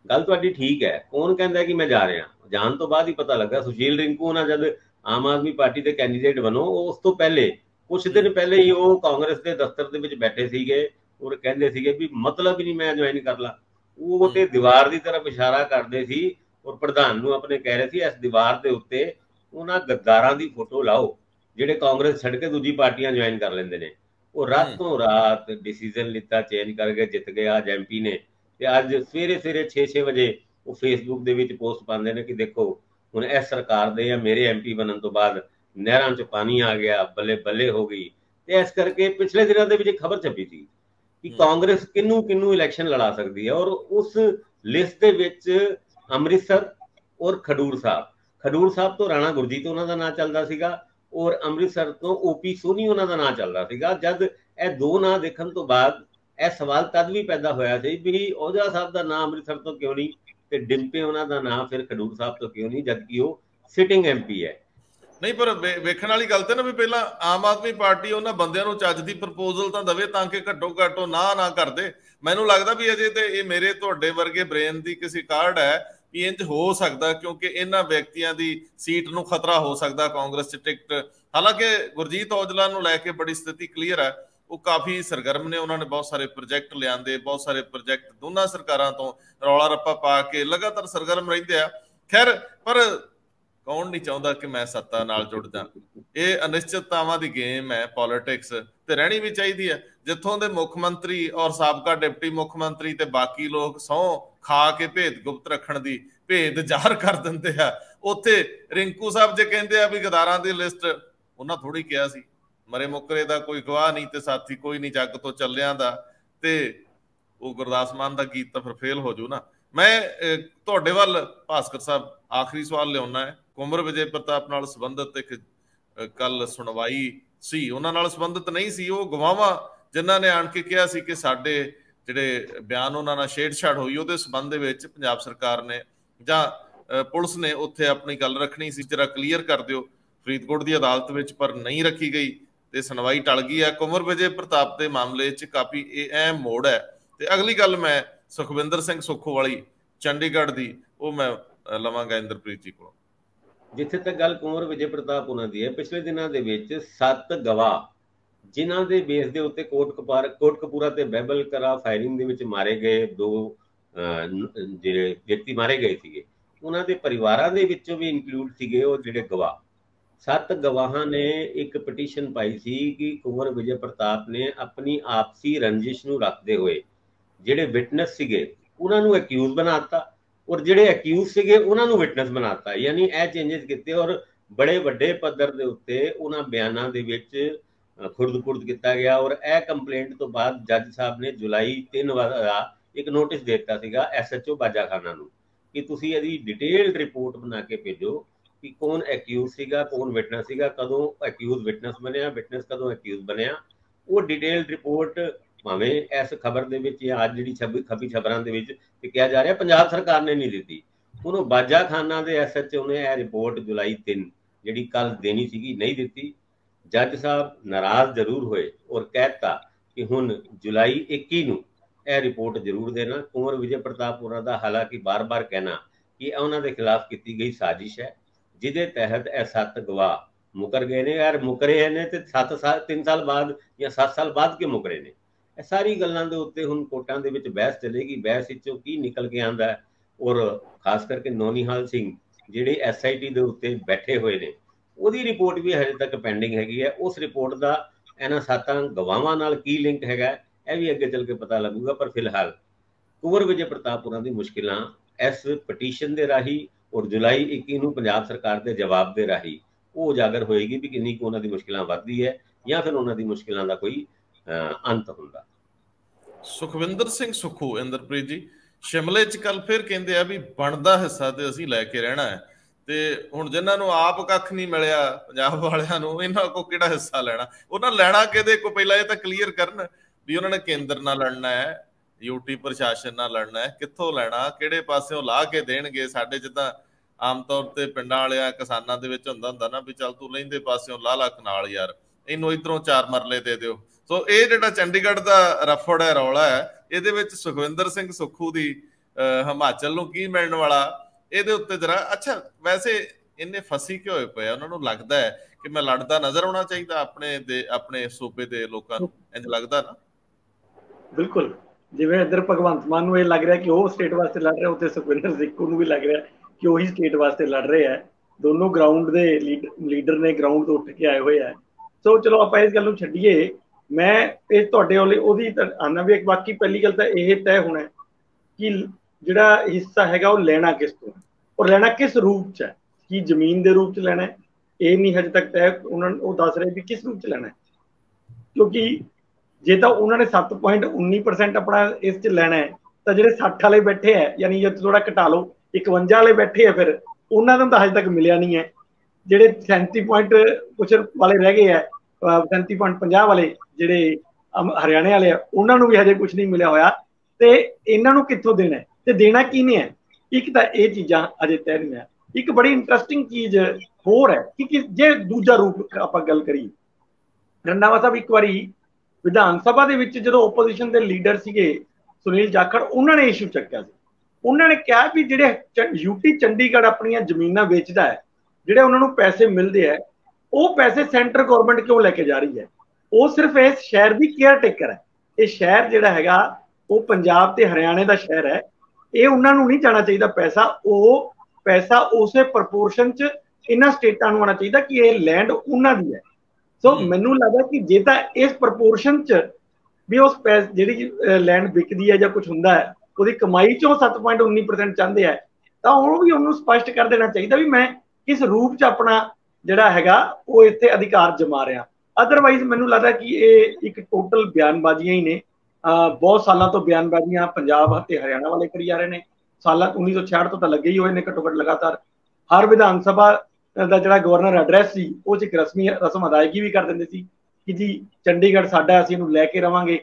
Speaker 2: ਗੱਲ ਤੁਹਾਡੀ ਠੀਕ ਹੈ। ਕੌਣ ਕਹਿੰਦਾ ਕਿ ਮੈਂ ਜਾ ਰਿਹਾ? ਜਾਣ ਤੋਂ ਬਾਅਦ ਹੀ ਪਤਾ ਲੱਗਾ। ਸੁਸ਼ੀਲ ਰਿੰਕੂ ਉਹਨਾਂ ਜਦ ਆਮ ਆਦਮੀ ਪਾਰਟੀ ਦੇ ਕੈਂਡੀਡੇਟ ਬਣੋ, ਉਸ ਤੋਂ ਪਹਿਲੇ ਕੁਝ ਦਿਨ ਪਹਿਲੇ ਹੀ ਉਹ ਕਾਂਗਰਸ ਦੇ ਦਫ਼ਤਰ ਦੇ ਵਿੱਚ ਬੈਠੇ ਸੀਗੇ ਔਰ ਕਹਿੰਦੇ ਸੀਗੇ ਵੀ ਮਤਲਬ ਹੀ ਨਹੀਂ ਮੈਂ ਜੁਆਇਨ ਕਰ ਲਾ। ਉਹ ਤੇ ਦੀਵਾਰ ਦੀ ਤਰਫ ਇਸ਼ਾਰਾ ਕਰਦੇ ਸੀ ਔਰ ਪ੍ਰਧਾਨ ਨੂੰ ਆਪਣੇ ਕਹਿ ਰਹੇ ਸੀ ਇਸ ਦੀਵਾਰ ਦੇ ਉੱਤੇ ਉਹਨਾਂ ਗੱਦਾਰਾਂ ਦੀ ਫੋਟੋ ਲਾਓ ਜਿਹੜੇ ਕਾਂਗਰਸ ਛੱਡ ਕੇ ਦੂਜੀ ਪਾਰਟੀਆਂ ਜੁਆਇਨ ਕਰ ਲੈਂਦੇ ਨੇ। ਉਹ ਰਾਤੋਂ ਰਾਤ ਡਿਸੀਜਨ ਲਿੱਤਾ, ਚੇਂਜ ਕਰਕੇ ਜਿੱਤ ਗਿਆ ਅੱਜ ਐਮ ਪੀ ਨੇ। ਤੇ ਅੱਜ ਸਵੇਰੇ ਸਵੇਰੇ ਛੇ ਛੇ ਵਜੇ ਉਹ ਫੇਸਬੁੱਕ ਦੇ ਵਿੱਚ ਪੋਸਟ ਪਾਉਂਦੇ ਨੇ ਕਿ ਦੇਖੋ ਹੁਣ ਇਸ ਸਰਕਾਰ ਦੇ ਜਾਂ ਮੇਰੇ ਐਮ ਪੀ ਬਣਨ ਤੋਂ ਬਾਅਦ ਨਹਿਰਾਂ 'ਚ ਪਾਣੀ ਆ ਗਿਆ, ਬੱਲੇ ਬੱਲੇ ਹੋ ਗਈ। ਤੇ ਇਸ ਕਰਕੇ ਪਿਛਲੇ ਦਿਨਾਂ ਦੇ ਵਿੱਚ ਖਬਰ ਛਪੀ ਸੀ ਕਿ ਕਾਂਗਰਸ ਕਿਹਨੂੰ ਕਿਹਨੂੰ ਇਲੈਕਸ਼ਨ ਲੜਾ ਸਕਦੀ ਹੈ ਔਰ ਉਸ ਲਿਸਟ ਦੇ ਵਿੱਚ ਅੰਮ੍ਰਿਤਸਰ ਔਰ ਖਡੂਰ ਸਾਹਿਬ ਖਡੂਰ ਸਾਹਿਬ ਤੋਂ ਰਾਣਾ ਗੁਰਜੀਤ ਉਹਨਾਂ ਦਾ ਨਾਂ ਚੱਲਦਾ ਸੀਗਾ ਔਰ ਅੰਮ੍ਰਿਤਸਰ ਤੋਂ ਓਪੀ ਸੋਨੀ ਉਹਨਾਂ ਦਾ ਨਾਂ ਚੱਲਦਾ ਸੀਗਾ। ਜਦ ਇਹ ਦੋ ਨਾਂ ਦੇਖਣ ਤੋਂ ਬਾਅਦ ਇਹ ਸਵਾਲ ਤਦ ਵੀ ਪੈਦਾ ਹੋਇਆ ਸੀ ਵੀ ਔਜਲਾ ਸਾਹਿਬ ਦਾ ਨਾਂ ਅੰਮ੍ਰਿਤਸਰ ਤੋਂ ਕਿਉਂ ਨਹੀਂ ਤੇ ਡਿੰਪੇ ਉਹਨਾਂ ਦਾ ਨਾਂ ਫਿਰ ਖਡੂਰ ਸਾਹਿਬ ਤੋਂ ਕਿਉਂ ਨਹੀਂ, ਜਦਕਿ ਉਹ ਸਿਟਿੰਗ ਐਮ ਪੀ ਹੈ।
Speaker 1: ਨਹੀਂ, ਪਰ ਵੇਖਣ ਵਾਲੀ ਗੱਲ ਤੇ ਨਾ ਵੀ ਪਹਿਲਾਂ ਆਮ ਆਦਮੀ ਪਾਰਟੀ ਉਹਨਾਂ ਬੰਦਿਆਂ ਨੂੰ ਚੱਜ ਦੀ ਪ੍ਰਪੋਜ਼ਲ ਤਾਂ ਦੇਵੇ ਤਾਂ ਕਿ ਘੱਟੋ ਘੱਟ ਉਹ ਨਾ ਨਾ ਕਰਦੇ। ਮੈਨੂੰ ਲੱਗਦਾ ਵੀ ਅਜੇ ਤੇ ਇਹ ਮੇਰੇ ਤੁਹਾਡੇ ਵਰਗੇ ਬ੍ਰੇਨ ਦੀ ਕਿਸੇ ਕਾਰਡ ਹੈ ਵੀ ਇੰਜ ਹੋ ਸਕਦਾ ਕਿਉਂਕਿ ਇਹਨਾਂ ਵਿਅਕਤੀਆਂ ਦੀ ਸੀਟ ਨੂੰ ਖਤਰਾ ਹੋ ਸਕਦਾ ਕਾਂਗਰਸ 'ਚ ਟਿਕਟ। ਹਾਲਾਂਕਿ ਗੁਰਜੀਤ ਔਜਲਾ ਨੂੰ ਲੈ ਕੇ ਬੜੀ ਸਥਿਤੀ ਕਲੀਅਰ ਹੈ, ਉਹ ਕਾਫੀ ਸਰਗਰਮ ਨੇ, ਉਹਨਾਂ ਨੇ ਬਹੁਤ ਸਾਰੇ ਪ੍ਰੋਜੈਕਟ ਲਿਆਂਦੇ, ਬਹੁਤ ਸਾਰੇ ਪ੍ਰੋਜੈਕਟ ਦੋਨਾਂ ਸਰਕਾਰਾਂ ਤੋਂ ਰੌਲਾ ਰੱਪਾ ਪਾ ਕੇ ਲਗਾਤਾਰ ਸਰਗਰਮ ਰਹਿੰਦੇ ਆ। ਖੈਰ, ਪਰ ਕੌਣ ਨਹੀਂ ਚਾਹੁੰਦਾ ਕਿ ਮੈਂ ਸੱਤਾ ਨਾਲ ਜੁੜ ਜਾ। ਇਹ ਅਨਿਸ਼ਚਿਤਤਾਵਾਂ ਦੀ ਗੇਮ ਹੈ ਪੋਲਿਟਿਕਸ, ਤੇ ਰਹਿਣੀ ਵੀ ਚਾਹੀਦੀ ਹੈ। ਜਿੱਥੋਂ ਦੇ ਮੁੱਖ ਮੰਤਰੀ ਔਰ ਸਾਬਕਾ ਡਿਪਟੀ ਮੁੱਖ ਮੰਤਰੀ ਤੇ ਬਾਕੀ ਲੋਕ ਸਹੁੰ ਖਾ ਕੇ ਭੇਦ ਗੁਪਤ ਰੱਖਣ ਦੀ ਭੇਦ ਜ਼ਾਹਰ ਕਰ ਦਿੰਦੇ ਆ, ਉੱਥੇ ਰਿੰਕੂ ਸਾਹਿਬ ਜੇ ਕਹਿੰਦੇ ਆ ਵੀ ਗਦਾਰਾਂ ਦੀ ਲਿਸਟ ਉਹਨਾਂ ਥੋੜੀ ਕਿਹਾ ਸੀ, ਮਰੇ ਮੁੱਕਰੇ ਦਾ ਕੋਈ ਗਵਾਹ ਨਹੀਂ ਤੇ ਸਾਥੀ ਕੋਈ ਨਹੀਂ ਜੱਗ ਤੋਂ ਚੱਲਿਆਂ ਦਾ, ਤੇ ਉਹ ਗੁਰਦਾਸ ਮਾਨ ਦਾ ਗੀਤ ਤਾਂ ਫਿਰ ਫੇਲ ਹੋ ਜੂ ਨਾ। ਮੈਂ ਤੁਹਾਡੇ ਵੱਲ ਭਾਸਕਰ ਸਾਹਿਬ ਆਖਰੀ ਸਵਾਲ ਲਿਆਉਣਾ ਹੈ। ਕੁੰਵਰ ਵਿਜੇ ਪ੍ਰਤਾਪ ਨਾਲ ਸੰਬੰਧਿਤ ਇੱਕ ਕੱਲ ਸੁਣਵਾਈ ਸੀ, ਉਹਨਾਂ ਨਾਲ ਸੰਬੰਧਿਤ ਨਹੀਂ ਸੀ, ਉਹ ਗਵਾਹਾਂ ਜਿਨ੍ਹਾਂ ਨੇ ਆਣ ਕੇ ਕਿਹਾ ਸੀ ਕਿ ਸਾਡੇ ਜਿਹੜੇ ਬਿਆਨ ਉਹਨਾਂ ਨਾਲ ਛੇੜਛਾੜ ਹੋਈ ਉਹਦੇ ਸੰਬੰਧ ਦੇ ਵਿੱਚ ਪੰਜਾਬ ਸਰਕਾਰ ਨੇ ਜਾਂ ਪੁਲਿਸ ਨੇ ਉੱਥੇ ਆਪਣੀ ਗੱਲ ਰੱਖਣੀ ਸੀ, ਜਰਾ ਕਲੀਅਰ ਕਰ ਦਿਓ। ਫਰੀਦਕੋਟ ਦੀ ਅਦਾਲਤ ਵਿੱਚ ਪਰ ਨਹੀਂ ਰੱਖੀ ਗਈ ਤੇ ਸੁਣਵਾਈ ਟਲ ਗਈ ਹੈ। ਕੁੰਵਰ ਵਿਜੇ ਪ੍ਰਤਾਪ ਦੇ ਮਾਮਲੇ 'ਚ ਕਾਫੀ ਇਹ ਅਹਿਮ ਮੋੜ ਹੈ। ਤੇ ਅਗਲੀ ਗੱਲ ਮੈਂ ਸੁਖਵਿੰਦਰ ਸਿੰਘ ਸੁੱਖੋ ਵਾਲੀ ਚੰਡੀਗੜ੍ਹ ਦੀ, ਉਹ ਮੈਂ ਲਵਾਂਗਾ ਇੰਦਰਪ੍ਰੀਤ ਜੀ ਕੋਲੋਂ।
Speaker 2: ਜਿੱਥੇ ਤੱਕ ਗੱਲ ਕੁੰਵਰ ਵਿਜੇ ਪ੍ਰਤਾਪ ਉਹਨਾਂ ਦੀ ਹੈ, ਪਿਛਲੇ ਦਿਨਾਂ ਦੇ ਵਿੱਚ ਸੱਤ ਗਵਾਹ ਜਿਨ੍ਹਾਂ ਦੇ ਬੇਸ ਦੇ ਉੱਤੇ ਕੋਟ ਕਪਾਰ ਕੋਟਕਪੂਰਾ ਤੇ ਬਹਿਬਲ ਕਰਾ ਫਾਇਰਿੰਗ ਦੇ ਵਿੱਚ ਮਾਰੇ ਗਏ ਦੋ ਜਿਹੜੇ ਵਿਅਕਤੀ ਮਾਰੇ ਗਏ ਸੀਗੇ, ਉਹਨਾਂ ਦੇ ਪਰਿਵਾਰਾਂ ਦੇ ਵਿੱਚੋਂ ਵੀ ਇਨਕਲੂਡ ਸੀਗੇ ਉਹ ਜਿਹੜੇ ਗਵਾਹ। ਸੱਤ ਗਵਾਹਾਂ ਨੇ ਇੱਕ ਪਟੀਸ਼ਨ ਪਾਈ ਸੀ ਕਿ ਕੁੰਵਰ ਵਿਜੇ ਪ੍ਰਤਾਪ ਨੇ ਆਪਣੀ ਆਪਸੀ ਰੰਜਿਸ਼ ਨੂੰ ਰੱਖਦੇ ਹੋਏ ਜਿਹੜੇ ਵਿਟਨੈਸ ਸੀਗੇ ਉਹਨਾਂ ਨੂੰ ਅਕਿਊਜ਼ ਬਣਾਤਾ ਔਰ ਜਿਹੜੇ ਅਕਿਊਜ਼ ਸੀਗੇ ਉਹਨਾਂ ਨੂੰ ਵਿਟਨੈਸ ਬਣਾਤਾ, ਯਾਨੀ ਇਹ ਚੇਂਜਸ ਕੀਤੇ ਔਰ ਬੜੇ ਵੱਡੇ ਪੱਧਰ ਦੇ ਉੱਤੇ ਉਹਨਾਂ ਬਿਆਨਾਂ ਦੇ ਵਿੱਚ ਖੁਰਦ-ਖੁਰਦ ਕੀਤਾ ਗਿਆ। ਔਰ ਇਹ ਕੰਪਲੇਂਟ ਤੋਂ ਬਾਅਦ ਜੱਜ ਸਾਹਿਬ ਨੇ ਜੁਲਾਈ ਤਿੰਨ ਦਾ ਇੱਕ ਨੋਟਿਸ ਦੇ ਦਿੱਤਾ ਸੀਗਾ ਐਸ ਐਚ ਓ ਬਾਜਾ ਖਾਨਾ ਨੂੰ ਕਿ ਤੁਸੀਂ ਇਹਦੀ ਡਿਟੇਲਡ ਰਿਪੋਰਟ ਬਣਾ ਕੇ ਭੇਜੋ ਕਿ ਕੌਣ ਅਕਿਊਜ਼ ਸੀਗਾ, ਕੌਣ ਵਿਟਨੈਸ ਸੀਗਾ, ਕਦੋਂ ਅਕਿਊਜ਼ ਵਿਟਨੈਸ ਬਣਿਆ, ਵਿਟਨੈਸ ਕਦੋਂ ਅਕਿਊਜ਼ ਬਣਿਆ। ਉਹ ਡਿਟੇਲਡ ਰਿਪੋਰਟ ਭਾਵੇਂ ਇਸ ਖਬਰ ਦੇ ਵਿੱਚ ਜਾਂ ਅੱਜ ਜਿਹੜੀ ਛਬੀ ਖਬੀ ਖਬਰਾਂ ਦੇ ਵਿੱਚ ਕਿਹਾ ਜਾ ਰਿਹਾ ਪੰਜਾਬ ਸਰਕਾਰ ਨੇ ਨਹੀਂ ਦਿੱਤੀ, ਉਹਨੂੰ ਬਾਜਾ ਖਾਨਾ ਦੇ ਐਸ ਐਚ ਓ ਨੇ ਇਹ ਰਿਪੋਰਟ ਜੁਲਾਈ ਤਿੰਨ ਜਿਹੜੀ ਕੱਲ ਦੇਣੀ ਸੀਗੀ ਨਹੀਂ ਦਿੱਤੀ। ਜੱਜ ਸਾਹਿਬ ਨਾਰਾਜ਼ ਜ਼ਰੂਰ ਹੋਏ ਔਰ ਕਹਿਤਾ ਕਿ ਹੁਣ ਜੁਲਾਈ ਇੱਕੀ ਨੂੰ ਇਹ ਰਿਪੋਰਟ ਜ਼ਰੂਰ ਦੇਣਾ। ਕੁੰਵਰ ਵਿਜੇ ਪ੍ਰਤਾਪ ਉਹਨਾਂ ਦਾ ਹਾਲਾਂਕਿ ਬਾਰ-ਬਾਰ ਕਹਿਣਾ ਕਿ ਉਹਨਾਂ ਦੇ ਖਿਲਾਫ ਕੀਤੀ ਗਈ ਸਾਜ਼ਿਸ਼ ਹੈ ਜਿਹਦੇ ਤਹਿਤ ਇਹ ਸੱਤ ਗਵਾਹ ਮੁਕਰ ਗਏ ਨੇ। ਯਾਰ ਮੁਕਰੇ ਨੇ ਤੇ ਸੱਤ ਸਾਲ ਤਿੰਨ ਸਾਲ ਬਾਅਦ ਜਾਂ ਸੱਤ ਸਾਲ ਬਾਅਦ ਕਿਉਂ ਮੁਕਰੇ ਨੇ? ਇਹ ਸਾਰੀ ਗੱਲਾਂ ਦੇ ਉੱਤੇ ਹੁਣ ਕੋਰਟਾਂ ਦੇ ਵਿੱਚ ਬਹਿਸ ਚੱਲੇਗੀ। ਬਹਿਸ ਵਿੱਚੋਂ ਕੀ ਨਿਕਲ ਕੇ ਆਉਂਦਾ ਔਰ ਖਾਸ ਕਰਕੇ ਨੌਨੀਹਾਲ ਸਿੰਘ ਜਿਹੜੇ ਐਸ ਆਈ ਟੀ ਦੇ ਉੱਤੇ ਬੈਠੇ ਹੋਏ ਨੇ ਉਹਦੀ ਰਿਪੋਰਟ ਵੀ ਹਜੇ ਤੱਕ ਪੈਂਡਿੰਗ ਹੈਗੀ ਹੈ। ਉਸ ਰਿਪੋਰਟ ਦਾ ਇਹਨਾਂ ਸੱਤਾਂ ਗਵਾਹਾਂ ਨਾਲ ਕੀ ਲਿੰਕ ਹੈਗਾ ਇਹ ਵੀ ਅੱਗੇ ਚੱਲ ਕੇ ਪਤਾ ਲੱਗੂਗਾ। ਪਰ ਫਿਲਹਾਲ ਕੁੰਵਰ ਵਿਜੇ ਪ੍ਰਤਾਪ ਉਹਨਾਂ ਦੀ ਮੁਸ਼ਕਿਲਾਂ ਇਸ ਪਟੀਸ਼ਨ ਦੇ ਰਾਹੀਂ ਔਰ ਜੁਲਾਈ ਇੱਕੀ ਨੂੰ ਪੰਜਾਬ ਸਰਕਾਰ ਦੇ ਜਵਾਬ ਦੇ ਰਾਹੀਂ ਉਹ ਉਜਾਗਰ ਹੋਏਗੀ ਵੀ ਕਿੰਨੀ ਕੁ ਉਹਨਾਂ ਦੀ ਮੁਸ਼ਕਿਲਾਂ ਵੱਧਦੀ ਹੈ ਜਾਂ ਫਿਰ ਉਹਨਾਂ ਦੀ ਮੁਸ਼ਕਿਲਾਂ ਦਾ ਕੋਈ ਅੰਤ ਹੁੰਦਾ।
Speaker 1: ਸੁਖਵਿੰਦਰ ਸਿੰਘ ਸੁੱਖੂ ਇੰਦਰਪ੍ਰੀਤ ਜੀ ਸ਼ਿਮਲੇ 'ਚ ਕੱਲ ਫਿਰ ਕਹਿੰਦੇ ਆ ਵੀ ਬਣਦਾ ਹਿੱਸਾ ਤੇ ਅਸੀਂ ਲੈ ਕੇ ਰਹਿਣਾ ਹੈ, ਤੇ ਹੁਣ ਜਿਨ੍ਹਾਂ ਨੂੰ ਆਪ ਕੱਖ ਨਹੀਂ ਮਿਲਿਆ ਪੰਜਾਬ ਵਾਲਿਆਂ ਨੂੰ ਇਹਨਾਂ ਕੋਲ ਕਿਹੜਾ ਹਿੱਸਾ ਲੈਣਾ? ਉਹਨਾਂ ਲੈਣਾ ਕਿਹਦੇ ਕੋ? ਪਹਿਲਾਂ ਇਹ ਤਾਂ ਕਲੀਅਰ ਕਰਨ ਵੀ ਉਹਨਾਂ ਨੇ ਕੇਂਦਰ ਨਾਲ ਲੜਨਾ ਹੈ, ਯੂਟੀ ਪ੍ਰਸ਼ਾਸਨ ਨਾਲ ਲੜਨਾ ਹੈ, ਕਿੱਥੋਂ ਲੈਣਾ, ਕਿਹੜੇ ਪਾਸਿਓਂ ਲਾ ਕੇ ਦੇਣਗੇ? ਸਾਡੇ ਜਿੱਦਾਂ ਆਮ ਤੌਰ ਤੇ ਪਿੰਡਾਂ ਵਾਲਿਆਂ ਕਿਸਾਨਾਂ ਦੇ ਵਿੱਚ ਹੁੰਦਾ ਹੁੰਦਾ ਨਾ ਵੀ ਚੱਲ ਤੂੰ ਲੈਂਦੇ ਪਾਸਿਓਂ ਲਾ ਲਾ ਕਨਾਲ ਯਾਰ, ਇਹਨੂੰ ਇੱਧਰੋਂ ਚਾਰ ਮਰਲੇ ਦੇ ਦਿਓ। ਸੋ ਇਹ ਜਿਹੜਾ ਚੰਡੀਗੜ੍ਹ ਦਾ ਰਫੜ ਹੈ, ਰੌਲਾ ਹੈ, ਇਹਦੇ ਵਿੱਚ ਸੁਖਵਿੰਦਰ ਸਿੰਘ ਸੁੱਖੂ ਦੀ ਹਿਮਾਚਲ ਨੂੰ ਕੀ ਮਿਲਣ ਵਾਲਾ, ਇਹਦੇ ਉੱਤੇ ਜਰਾ ਅੱਛਾ ਵੈਸੇ ਇੰਨੇ ਫਸੀ ਕਿਉਂ ਹੋਏ ਪਏ ਆ? ਉਹਨਾਂ ਨੂੰ ਲੱਗਦਾ ਹੈ ਕਿ ਮੈਂ ਲੜਦਾ ਨਜ਼ਰ ਆਉਣਾ ਚਾਹੀਦਾ ਆਪਣੇ ਦੇ ਆਪਣੇ ਸੂਬੇ ਦੇ ਲੋਕਾਂ ਨੂੰ, ਇੰਝ ਲੱਗਦਾ ਨਾ?
Speaker 3: ਬਿਲਕੁਲ, ਜਿਵੇਂ ਇੱਧਰ ਭਗਵੰਤ ਮਾਨ ਨੂੰ ਇਹ ਲੱਗ ਰਿਹਾ ਕਿ ਉਹ ਸਟੇਟ ਵਾਸਤੇ ਲੜ ਰਿਹਾ, ਉੱਥੇ ਸੁਖਵਿੰਦਰ ਸਿੰਘੂ ਨੂੰ ਵੀ ਲੱਗ ਰਿਹਾ ਕਿ ਉਹੀ ਸਟੇਟ ਵਾਸਤੇ ਲੜ ਰਹੇ ਹੈ। ਦੋਨੋਂ ਗਰਾਊਂਡ ਦੇ ਲੀਡਰ ਨੇ, ਗਰਾਊਂਡ ਤੋਂ ਉੱਠ ਕੇ ਆਏ ਹੋਏ ਹੈ। ਸੋ ਚਲੋ ਆਪਾਂ ਇਸ ਗੱਲ ਨੂੰ ਛੱਡੀਏ। ਮੈਂ ਇਹ ਤੁਹਾਡੇ ਵਾਲੇ ਉਹਦੀ ਆਨਾ ਵੀ ਇੱਕ ਬਾਕੀ ਪਹਿਲੀ ਗੱਲ ਤਾਂ ਇਹ ਤੈਅ ਹੋਣਾ ਕਿ ਜਿਹੜਾ ਹਿੱਸਾ ਹੈਗਾ ਉਹ ਲੈਣਾ ਕਿਸ ਤੋਂ ਔਰ ਲੈਣਾ ਕਿਸ ਰੂਪ 'ਚ ਹੈ। ਕੀ ਜ਼ਮੀਨ ਦੇ ਰੂਪ 'ਚ ਲੈਣਾ ਹੈ, ਇਹ ਨਹੀਂ ਹਜੇ ਤੱਕ ਤੈਅ ਉਹਨਾਂ ਨੂੰ ਉਹ ਦੱਸ ਰਹੇ ਵੀ ਕਿਸ ਰੂਪ 'ਚ ਲੈਣਾ ਹੈ। ਕਿਉਂਕਿ ਜੇ ਤਾਂ ਉਹਨਾਂ ਨੇ ਸੱਤ ਪੁਆਇੰਟ ਉੱਨੀ ਪਰਸੈਂਟ ਆਪਣਾ ਇਸ 'ਚ ਲੈਣਾ ਹੈ ਤਾਂ ਜਿਹੜੇ ਸੱਠ ਵਾਲੇ ਬੈਠੇ ਹੈ, ਯਾਨੀ ਜੇ ਥੋੜਾ ਘਟਾ ਲਓ ਇਕਵੰਜਾ ਵਾਲੇ ਬੈਠੇ ਹੈ, ਫਿਰ ਉਹਨਾਂ ਨੂੰ ਤਾਂ ਹਜੇ ਤੱਕ ਮਿਲਿਆ ਨਹੀਂ ਹੈ। ਜਿਹੜੇ ਸੈਂਤੀ ਪੁਆਇੰਟ ਕੁਛ ਵਾਲੇ ਰਹਿ ਗਏ ਹੈ, ਸੈਂਤੀ ਪੁਆਇੰਟ ਪੰਜਾਹ ਵਾਲੇ ਜਿਹੜੇ ਹਰਿਆਣੇ ਵਾਲੇ ਆ, ਉਹਨਾਂ ਨੂੰ ਵੀ ਹਜੇ ਕੁਛ ਨਹੀਂ ਮਿਲਿਆ ਹੋਇਆ। ਤੇ ਇਹਨਾਂ ਨੂੰ ਕਿੱਥੋਂ ਦੇਣਾ ਤੇ ਦੇਣਾ ਕਿਹਨੇ ਹੈ? ਇੱਕ ਤਾਂ ਇਹ ਚੀਜ਼ਾਂ ਅਜੇ ਤੈਅ ਨਹੀਂ ਹੈ। ਇੱਕ ਬੜੀ ਇੰਟਰਸਟਿੰਗ ਚੀਜ਼ ਹੋਰ ਹੈ ਕਿ ਜੇ ਦੂਜਾ ਰੂਪ ਆਪਾਂ ਗੱਲ ਕਰੀਏ, ਰੰਧਾਵਾ ਸਾਹਿਬ ਇੱਕ ਵਾਰੀ ਵਿਧਾਨ ਸਭਾ ਦੇ ਵਿੱਚ ਜਦੋਂ ਓਪੋਜੀਸ਼ਨ ਦੇ ਲੀਡਰ ਸੀਗੇ ਸੁਨੀਲ ਜਾਖੜ, ਉਹਨਾਂ ਨੇ ਇਸ਼ੂ ਚੱਕਿਆ ਸੀ। ਉਹਨਾਂ ਨੇ ਕਿਹਾ ਵੀ ਜਿਹੜੇ ਯੂਟੀ ਚੰਡੀਗੜ੍ਹ ਆਪਣੀਆਂ ਜ਼ਮੀਨਾਂ ਵੇਚਦਾ ਹੈ, ਜਿਹੜੇ ਉਹਨਾਂ ਨੂੰ ਪੈਸੇ ਮਿਲਦੇ ਹੈ, ਉਹ ਪੈਸੇ ਸੈਂਟਰ ਗਵਰਨਮੈਂਟ ਕਿਉਂ ਲੈ ਕੇ ਜਾ ਰਹੀ ਹੈ? ਉਹ ਸਿਰਫ ਇਸ ਸ਼ਹਿਰ ਦੀ ਕੇਅਰ ਟੇਕਰ ਹੈ। ਇਹ ਸ਼ਹਿਰ ਜਿਹੜਾ ਹੈਗਾ ਉਹ ਪੰਜਾਬ ਤੇ ਹਰਿਆਣੇ ਦਾ ਸ਼ਹਿਰ ਹੈ। ਇਹ ਉਹਨਾਂ ਨੂੰ ਨਹੀਂ ਜਾਣਾ ਚਾਹੀਦਾ ਪੈਸਾ। ਉਹ ਪੈਸਾ ਉਸੇ ਪ੍ਰਪੋਰਸ਼ਨ 'ਚ ਇਹਨਾਂ ਸਟੇਟਾਂ ਨੂੰ ਆਉਣਾ ਚਾਹੀਦਾ ਕਿ ਇਹ ਲੈਂਡ ਉਹਨਾਂ ਦੀ ਹੈ। ਸੋ ਮੈਨੂੰ ਲੱਗਦਾ ਕਿ ਜੇ ਤਾਂ ਇਸ ਪ੍ਰਪੋਰਸ਼ਨ 'ਚ ਵੀ ਉਸ ਪੈਸ ਜਿਹੜੀ ਲੈਂਡ ਵਿਕਦੀ ਹੈ ਜਾਂ ਕੁਝ ਹੁੰਦਾ ਹੈ, ਉਹਦੀ ਕਮਾਈ 'ਚੋਂ ਸੱਤ ਪੁਆਇੰਟ ਉੱਨੀ ਪਰਸੈਂਟ ਚਾਹੁੰਦੇ ਹੈ, ਤਾਂ ਉਹ ਵੀ ਉਹਨੂੰ ਸਪਸ਼ਟ ਕਰ ਦੇਣਾ ਚਾਹੀਦਾ ਵੀ ਮੈਂ ਕਿਸ ਰੂਪ 'ਚ ਆਪਣਾ ਜਿਹੜਾ ਹੈਗਾ ਉਹ ਇੱਥੇ ਅਧਿਕਾਰ ਜਮਾ ਰਿਹਾ। ਅਦਰਵਾਈਜ਼ ਮੈਨੂੰ ਲੱਗਦਾ ਕਿ ਇਹ ਇੱਕ ਟੋਟਲ ਬਿਆਨਬਾਜ਼ੀਆਂ ਹੀ ਨੇ। ਬਹੁਤ ਸਾਲਾਂ ਤੋਂ ਬਿਆਨਬਾਜ਼ੀਆਂ ਪੰਜਾਬ ਅਤੇ ਹਰਿਆਣਾ ਵਾਲੇ ਕਰੀ ਜਾ ਰਹੇ ਨੇ। ਸਾਲਾਂ ਉੱਨੀ ਸੌ ਛਿਆਹਠ ਤੋਂ ਤਾਂ ਲੱਗੇ ਹੀ ਹੋਏ ਨੇ ਘੱਟੋ ਘੱਟ ਲਗਾਤਾਰ। ਹਰ ਵਿਧਾਨ ਸਭਾ ਦਾ ਜਿਹੜਾ ਗਵਰਨਰ ਐਡਰੈਸ ਸੀ ਉਹ 'ਚ ਇੱਕ ਰਸਮੀ ਰਸਮ ਅਦਾਇਗੀ ਵੀ ਕਰ ਦਿੰਦੇ ਸੀ ਕਿ ਜੀ ਚੰਡੀਗੜ੍ਹ ਸਾਡਾ, ਅਸੀਂ ਇਹਨੂੰ ਲੈ ਕੇ ਰਵਾਂਗੇ।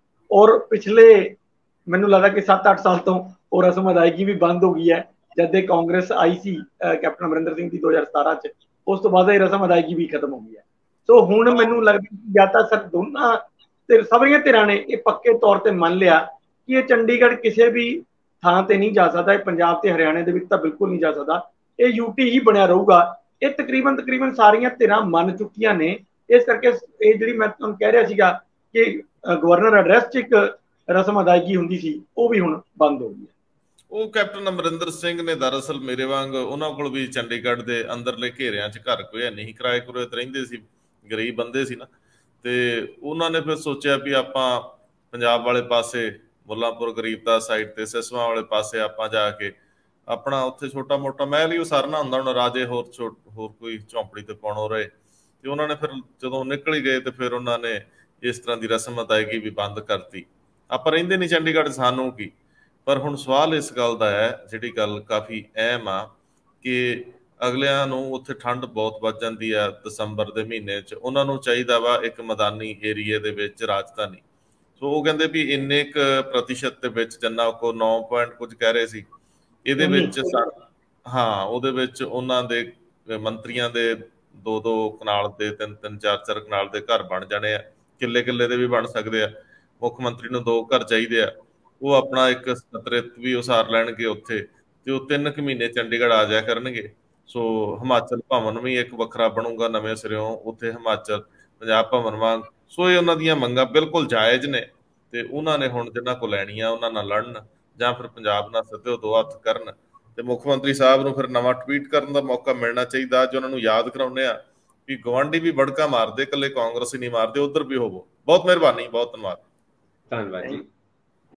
Speaker 3: ਔਰ ਪਿਛਲੇ ਮੈਨੂੰ ਲੱਗਦਾ ਕਿ ਸੱਤ ਅੱਠ ਸਾਲ ਤੋਂ ਉਹ ਰਸਮ ਅਦਾਇਗੀ ਵੀ ਬੰਦ ਹੋ ਗਈ ਹੈ। ਜਦ ਦੇ ਕਾਂਗਰਸ ਆਈ ਸੀ ਕੈਪਟਨ ਅਮਰਿੰਦਰ ਸਿੰਘ ਦੀ ਦੋ ਹਜ਼ਾਰ ਸਤਾਰਾਂ 'ਚ, ਉਸ ਤੋਂ ਬਾਅਦ ਇਹ ਰਸਮ ਅਦਾਇਗੀ ਵੀ ਖਤਮ ਹੋ ਗਈ ਹੈ। ਸੋ ਹੁਣ ਮੈਨੂੰ ਲੱਗਦਾ ਜਾਂ ਤਾਂ ਸਰ ਦੋਨਾਂ ਤੇ ਸਾਰੀਆਂ ਧਿਰਾਂ ਨੇ ਇਹ ਪੱਕੇ ਤੌਰ ਤੇ ਮੰਨ ਲਿਆ ਕਿ ਇਹ ਚੰਡੀਗੜ੍ਹ ਕਿਸੇ ਵੀ ਥਾਂ ਤੇ ਨਹੀਂ ਜਾ ਸਕਦਾ। ਇਹ ਪੰਜਾਬ ਤੇ ਹਰਿਆਣੇ ਦੇ ਵਿੱਚ ਤਾਂ ਬਿਲਕੁਲ ਨਹੀਂ ਜਾ ਸਕਦਾ। ਇਹ ਯੂਟੀ ਹੀ ਬਣਿਆ ਰਹੂਗਾ। ਇਹ ਤਕਰੀਬਨ ਤਕਰੀਬਨ ਸਾਰੀਆਂ ਧਿਰਾਂ ਮੰਨ ਚੁੱਕੀਆਂ ਨੇ। ਇਸ ਕਰਕੇ ਇਹ ਜਿਹੜੀ ਮੈਂ ਤੁਹਾਨੂੰ ਕਹਿ ਰਿਹਾ ਸੀਗਾ ਕਿ ਗਵਰਨਰ ਐਡਰੈਸ 'ਚ ਇੱਕ ਰਸਮ ਅਦਾਇਗੀ ਹੁੰਦੀ ਸੀ, ਉਹ ਵੀ ਹੁਣ ਬੰਦ ਹੋ ਗਈ ਹੈ।
Speaker 1: ਉਹ ਕੈਪਟਨ ਅਮਰਿੰਦਰ ਸਿੰਘ ਨੇ ਦਰਅਸਲ ਮੇਰੇ ਵਾਂਗ ਉਹਨਾਂ ਕੋਲ ਵੀ ਚੰਡੀਗੜ੍ਹ ਦੇ ਅੰਦਰਲੇ ਘੇਰਿਆਂ 'ਚ ਘਰ ਕੋਈ ਨਹੀਂ, ਕਿਰਾਏ ਕੁਰਾਏ ਤੇ ਰਹਿੰਦੇ ਸੀ, ਗਰੀਬ ਬੰਦੇ ਸੀ ਨਾ। ਤੇ ਉਹਨਾਂ ਨੇ ਫਿਰ ਸੋਚਿਆ ਵੀ ਆਪਾਂ ਪੰਜਾਬ ਵਾਲੇ ਪਾਸੇ ਮੁੱਲਾਂਪੁਰ ਗਰੀਬਦਾਸ ਸਾਈਡ ਤੇ ਸਿਸਵਾਂ ਵਾਲੇ ਪਾਸੇ ਆਪਾਂ ਜਾ ਕੇ ਆਪਣਾ ਉੱਥੇ ਛੋਟਾ ਮੋਟਾ ਮਹਿਲ ਹੀ ਉਸਾਰਨਾ ਹੁੰਦਾ ਹੁਣ, ਰਾਜੇ ਹੋਰ ਛੋਟ ਹੋਰ ਕੋਈ ਝੌਂਪੜੀ ਤੇ ਪਾਉਣੋਂ ਰਹੇ। ਤੇ ਉਹਨਾਂ ਨੇ ਫਿਰ ਜਦੋਂ ਨਿਕਲ ਹੀ ਗਏ ਤੇ ਫਿਰ ਉਹਨਾਂ ਨੇ ਇਸ ਤਰ੍ਹਾਂ ਦੀ ਰਸਮ ਅਦਾਇਗੀ ਵੀ ਬੰਦ ਕਰਤੀ। ਆਪਾਂ ਰਹਿੰਦੇ ਨਹੀਂ ਚੰਡੀਗੜ੍ਹ, ਸਾਨੂੰ ਕੀ। ਪਰ ਹੁਣ ਸਵਾਲ ਇਸ ਗੱਲ ਦਾ ਹੈ, ਜਿਹੜੀ ਗੱਲ ਕਾਫੀ ਅਹਿਮ ਆ, ਕਿ ਅਗਲਿਆਂ ਨੂੰ ਉੱਥੇ ਠੰਡ ਬਹੁਤ ਵੱਧ ਜਾਂਦੀ ਆ ਦਸੰਬਰ ਦੇ ਮਹੀਨੇ 'ਚ। ਉਹਨਾਂ ਨੂੰ ਚਾਹੀਦਾ ਵਾ ਇੱਕ ਮੈਦਾਨੀ ਏਰੀਏ ਦੇ ਵਿੱਚ ਰਾਜਧਾਨੀ। ਸੋ ਉਹ ਕਹਿੰਦੇ ਵੀ ਇੰਨੇ ਕੁ ਪ੍ਰਤੀਸ਼ਤ ਦੇ ਵਿੱਚ, ਜਿੰਨਾ ਕੋ ਨੌ ਪੁਆਇੰਟ ਕੁਝ ਕਹਿ ਰਹੇ ਸੀ, ਇਹਦੇ ਵਿੱਚ ਹਾਂ ਉਹਦੇ ਵਿੱਚ ਉਹਨਾਂ ਦੇ ਮੰਤਰੀਆਂ ਦੇ ਦੋ ਦੋ ਕਨਾਲ ਦੇ, ਤਿੰਨ ਤਿੰਨ ਚਾਰ ਚਾਰ ਕਨਾਲ ਦੇ ਘਰ ਬਣ ਜਾਣੇ ਆ। ਕਿੱਲੇ ਕਿੱਲੇ ਦੇ ਵੀ ਬਣ ਸਕਦੇ ਆ। ਮੁੱਖ ਮੰਤਰੀ ਨੂੰ ਦੋ ਘਰ ਚਾਹੀਦੇ ਆ। ਉਹ ਆਪਣਾ ਇੱਕ ਸਕੱਤਰੇਤ ਵੀ ਉਸਾਰ ਲੈਣਗੇ ਉੱਥੇ, ਤੇ ਉਹ ਤਿੰਨ ਕੁ ਮਹੀਨੇ ਚੰਡੀਗੜ੍ਹ ਆ ਜਾਇਆ ਕਰਨਗੇ। ਸੋ ਹਿਮਾਚਲ ਭਵਨ ਵੀ ਇੱਕ ਵੱਖਰਾ ਬਣੂਗਾ ਨਵੇਂ ਸਿਰਿਓਂ, ਉੱਥੇ ਹਿਮਾਚਲ ਪੰਜਾਬ ਭਵਨ ਵਾਂਗ। ਸੋ ਇਹ ਉਹਨਾਂ ਦੀਆਂ ਮੰਗਾਂ ਬਿਲਕੁਲ ਜਾਇਜ਼ ਨੇ, ਤੇ ਉਹਨਾਂ ਨੇ ਹੁਣ ਜਿਹਨਾਂ ਕੋਲ ਲੈਣੀਆਂ ਉਹਨਾਂ ਨਾਲ ਲੜਨ, ਜਾਂ ਫਿਰ ਪੰਜਾਬ ਨਾਲ ਸਿੱਧੇ ਦੋ ਹੱਥ ਕਰਨ। ਤੇ ਮੁੱਖ ਮੰਤਰੀ ਸਾਹਿਬ ਨੂੰ ਫਿਰ ਨਵਾਂ ਟਵੀਟ ਕਰਨ ਦਾ ਮੌਕਾ ਮਿਲਣਾ ਚਾਹੀਦਾ, ਅੱਜ ਉਹਨਾਂ ਨੂੰ ਯਾਦ ਕਰਾਉਂਦੇ ਆ ਵੀ ਗਵਾਂਢੀ ਵੀ ਬੜਕਾ ਮਾਰਦੇ, ਇਕੱਲੇ ਕਾਂਗਰਸ ਹੀ ਨਹੀਂ ਮਾਰਦੇ, ਉੱਧਰ ਵੀ ਹੋਵੋ। ਬਹੁਤ ਮਿਹਰਬਾਨੀ, ਬਹੁਤ ਧੰਨਵਾਦ।
Speaker 2: ਧੰਨਵਾਦ ਜੀ।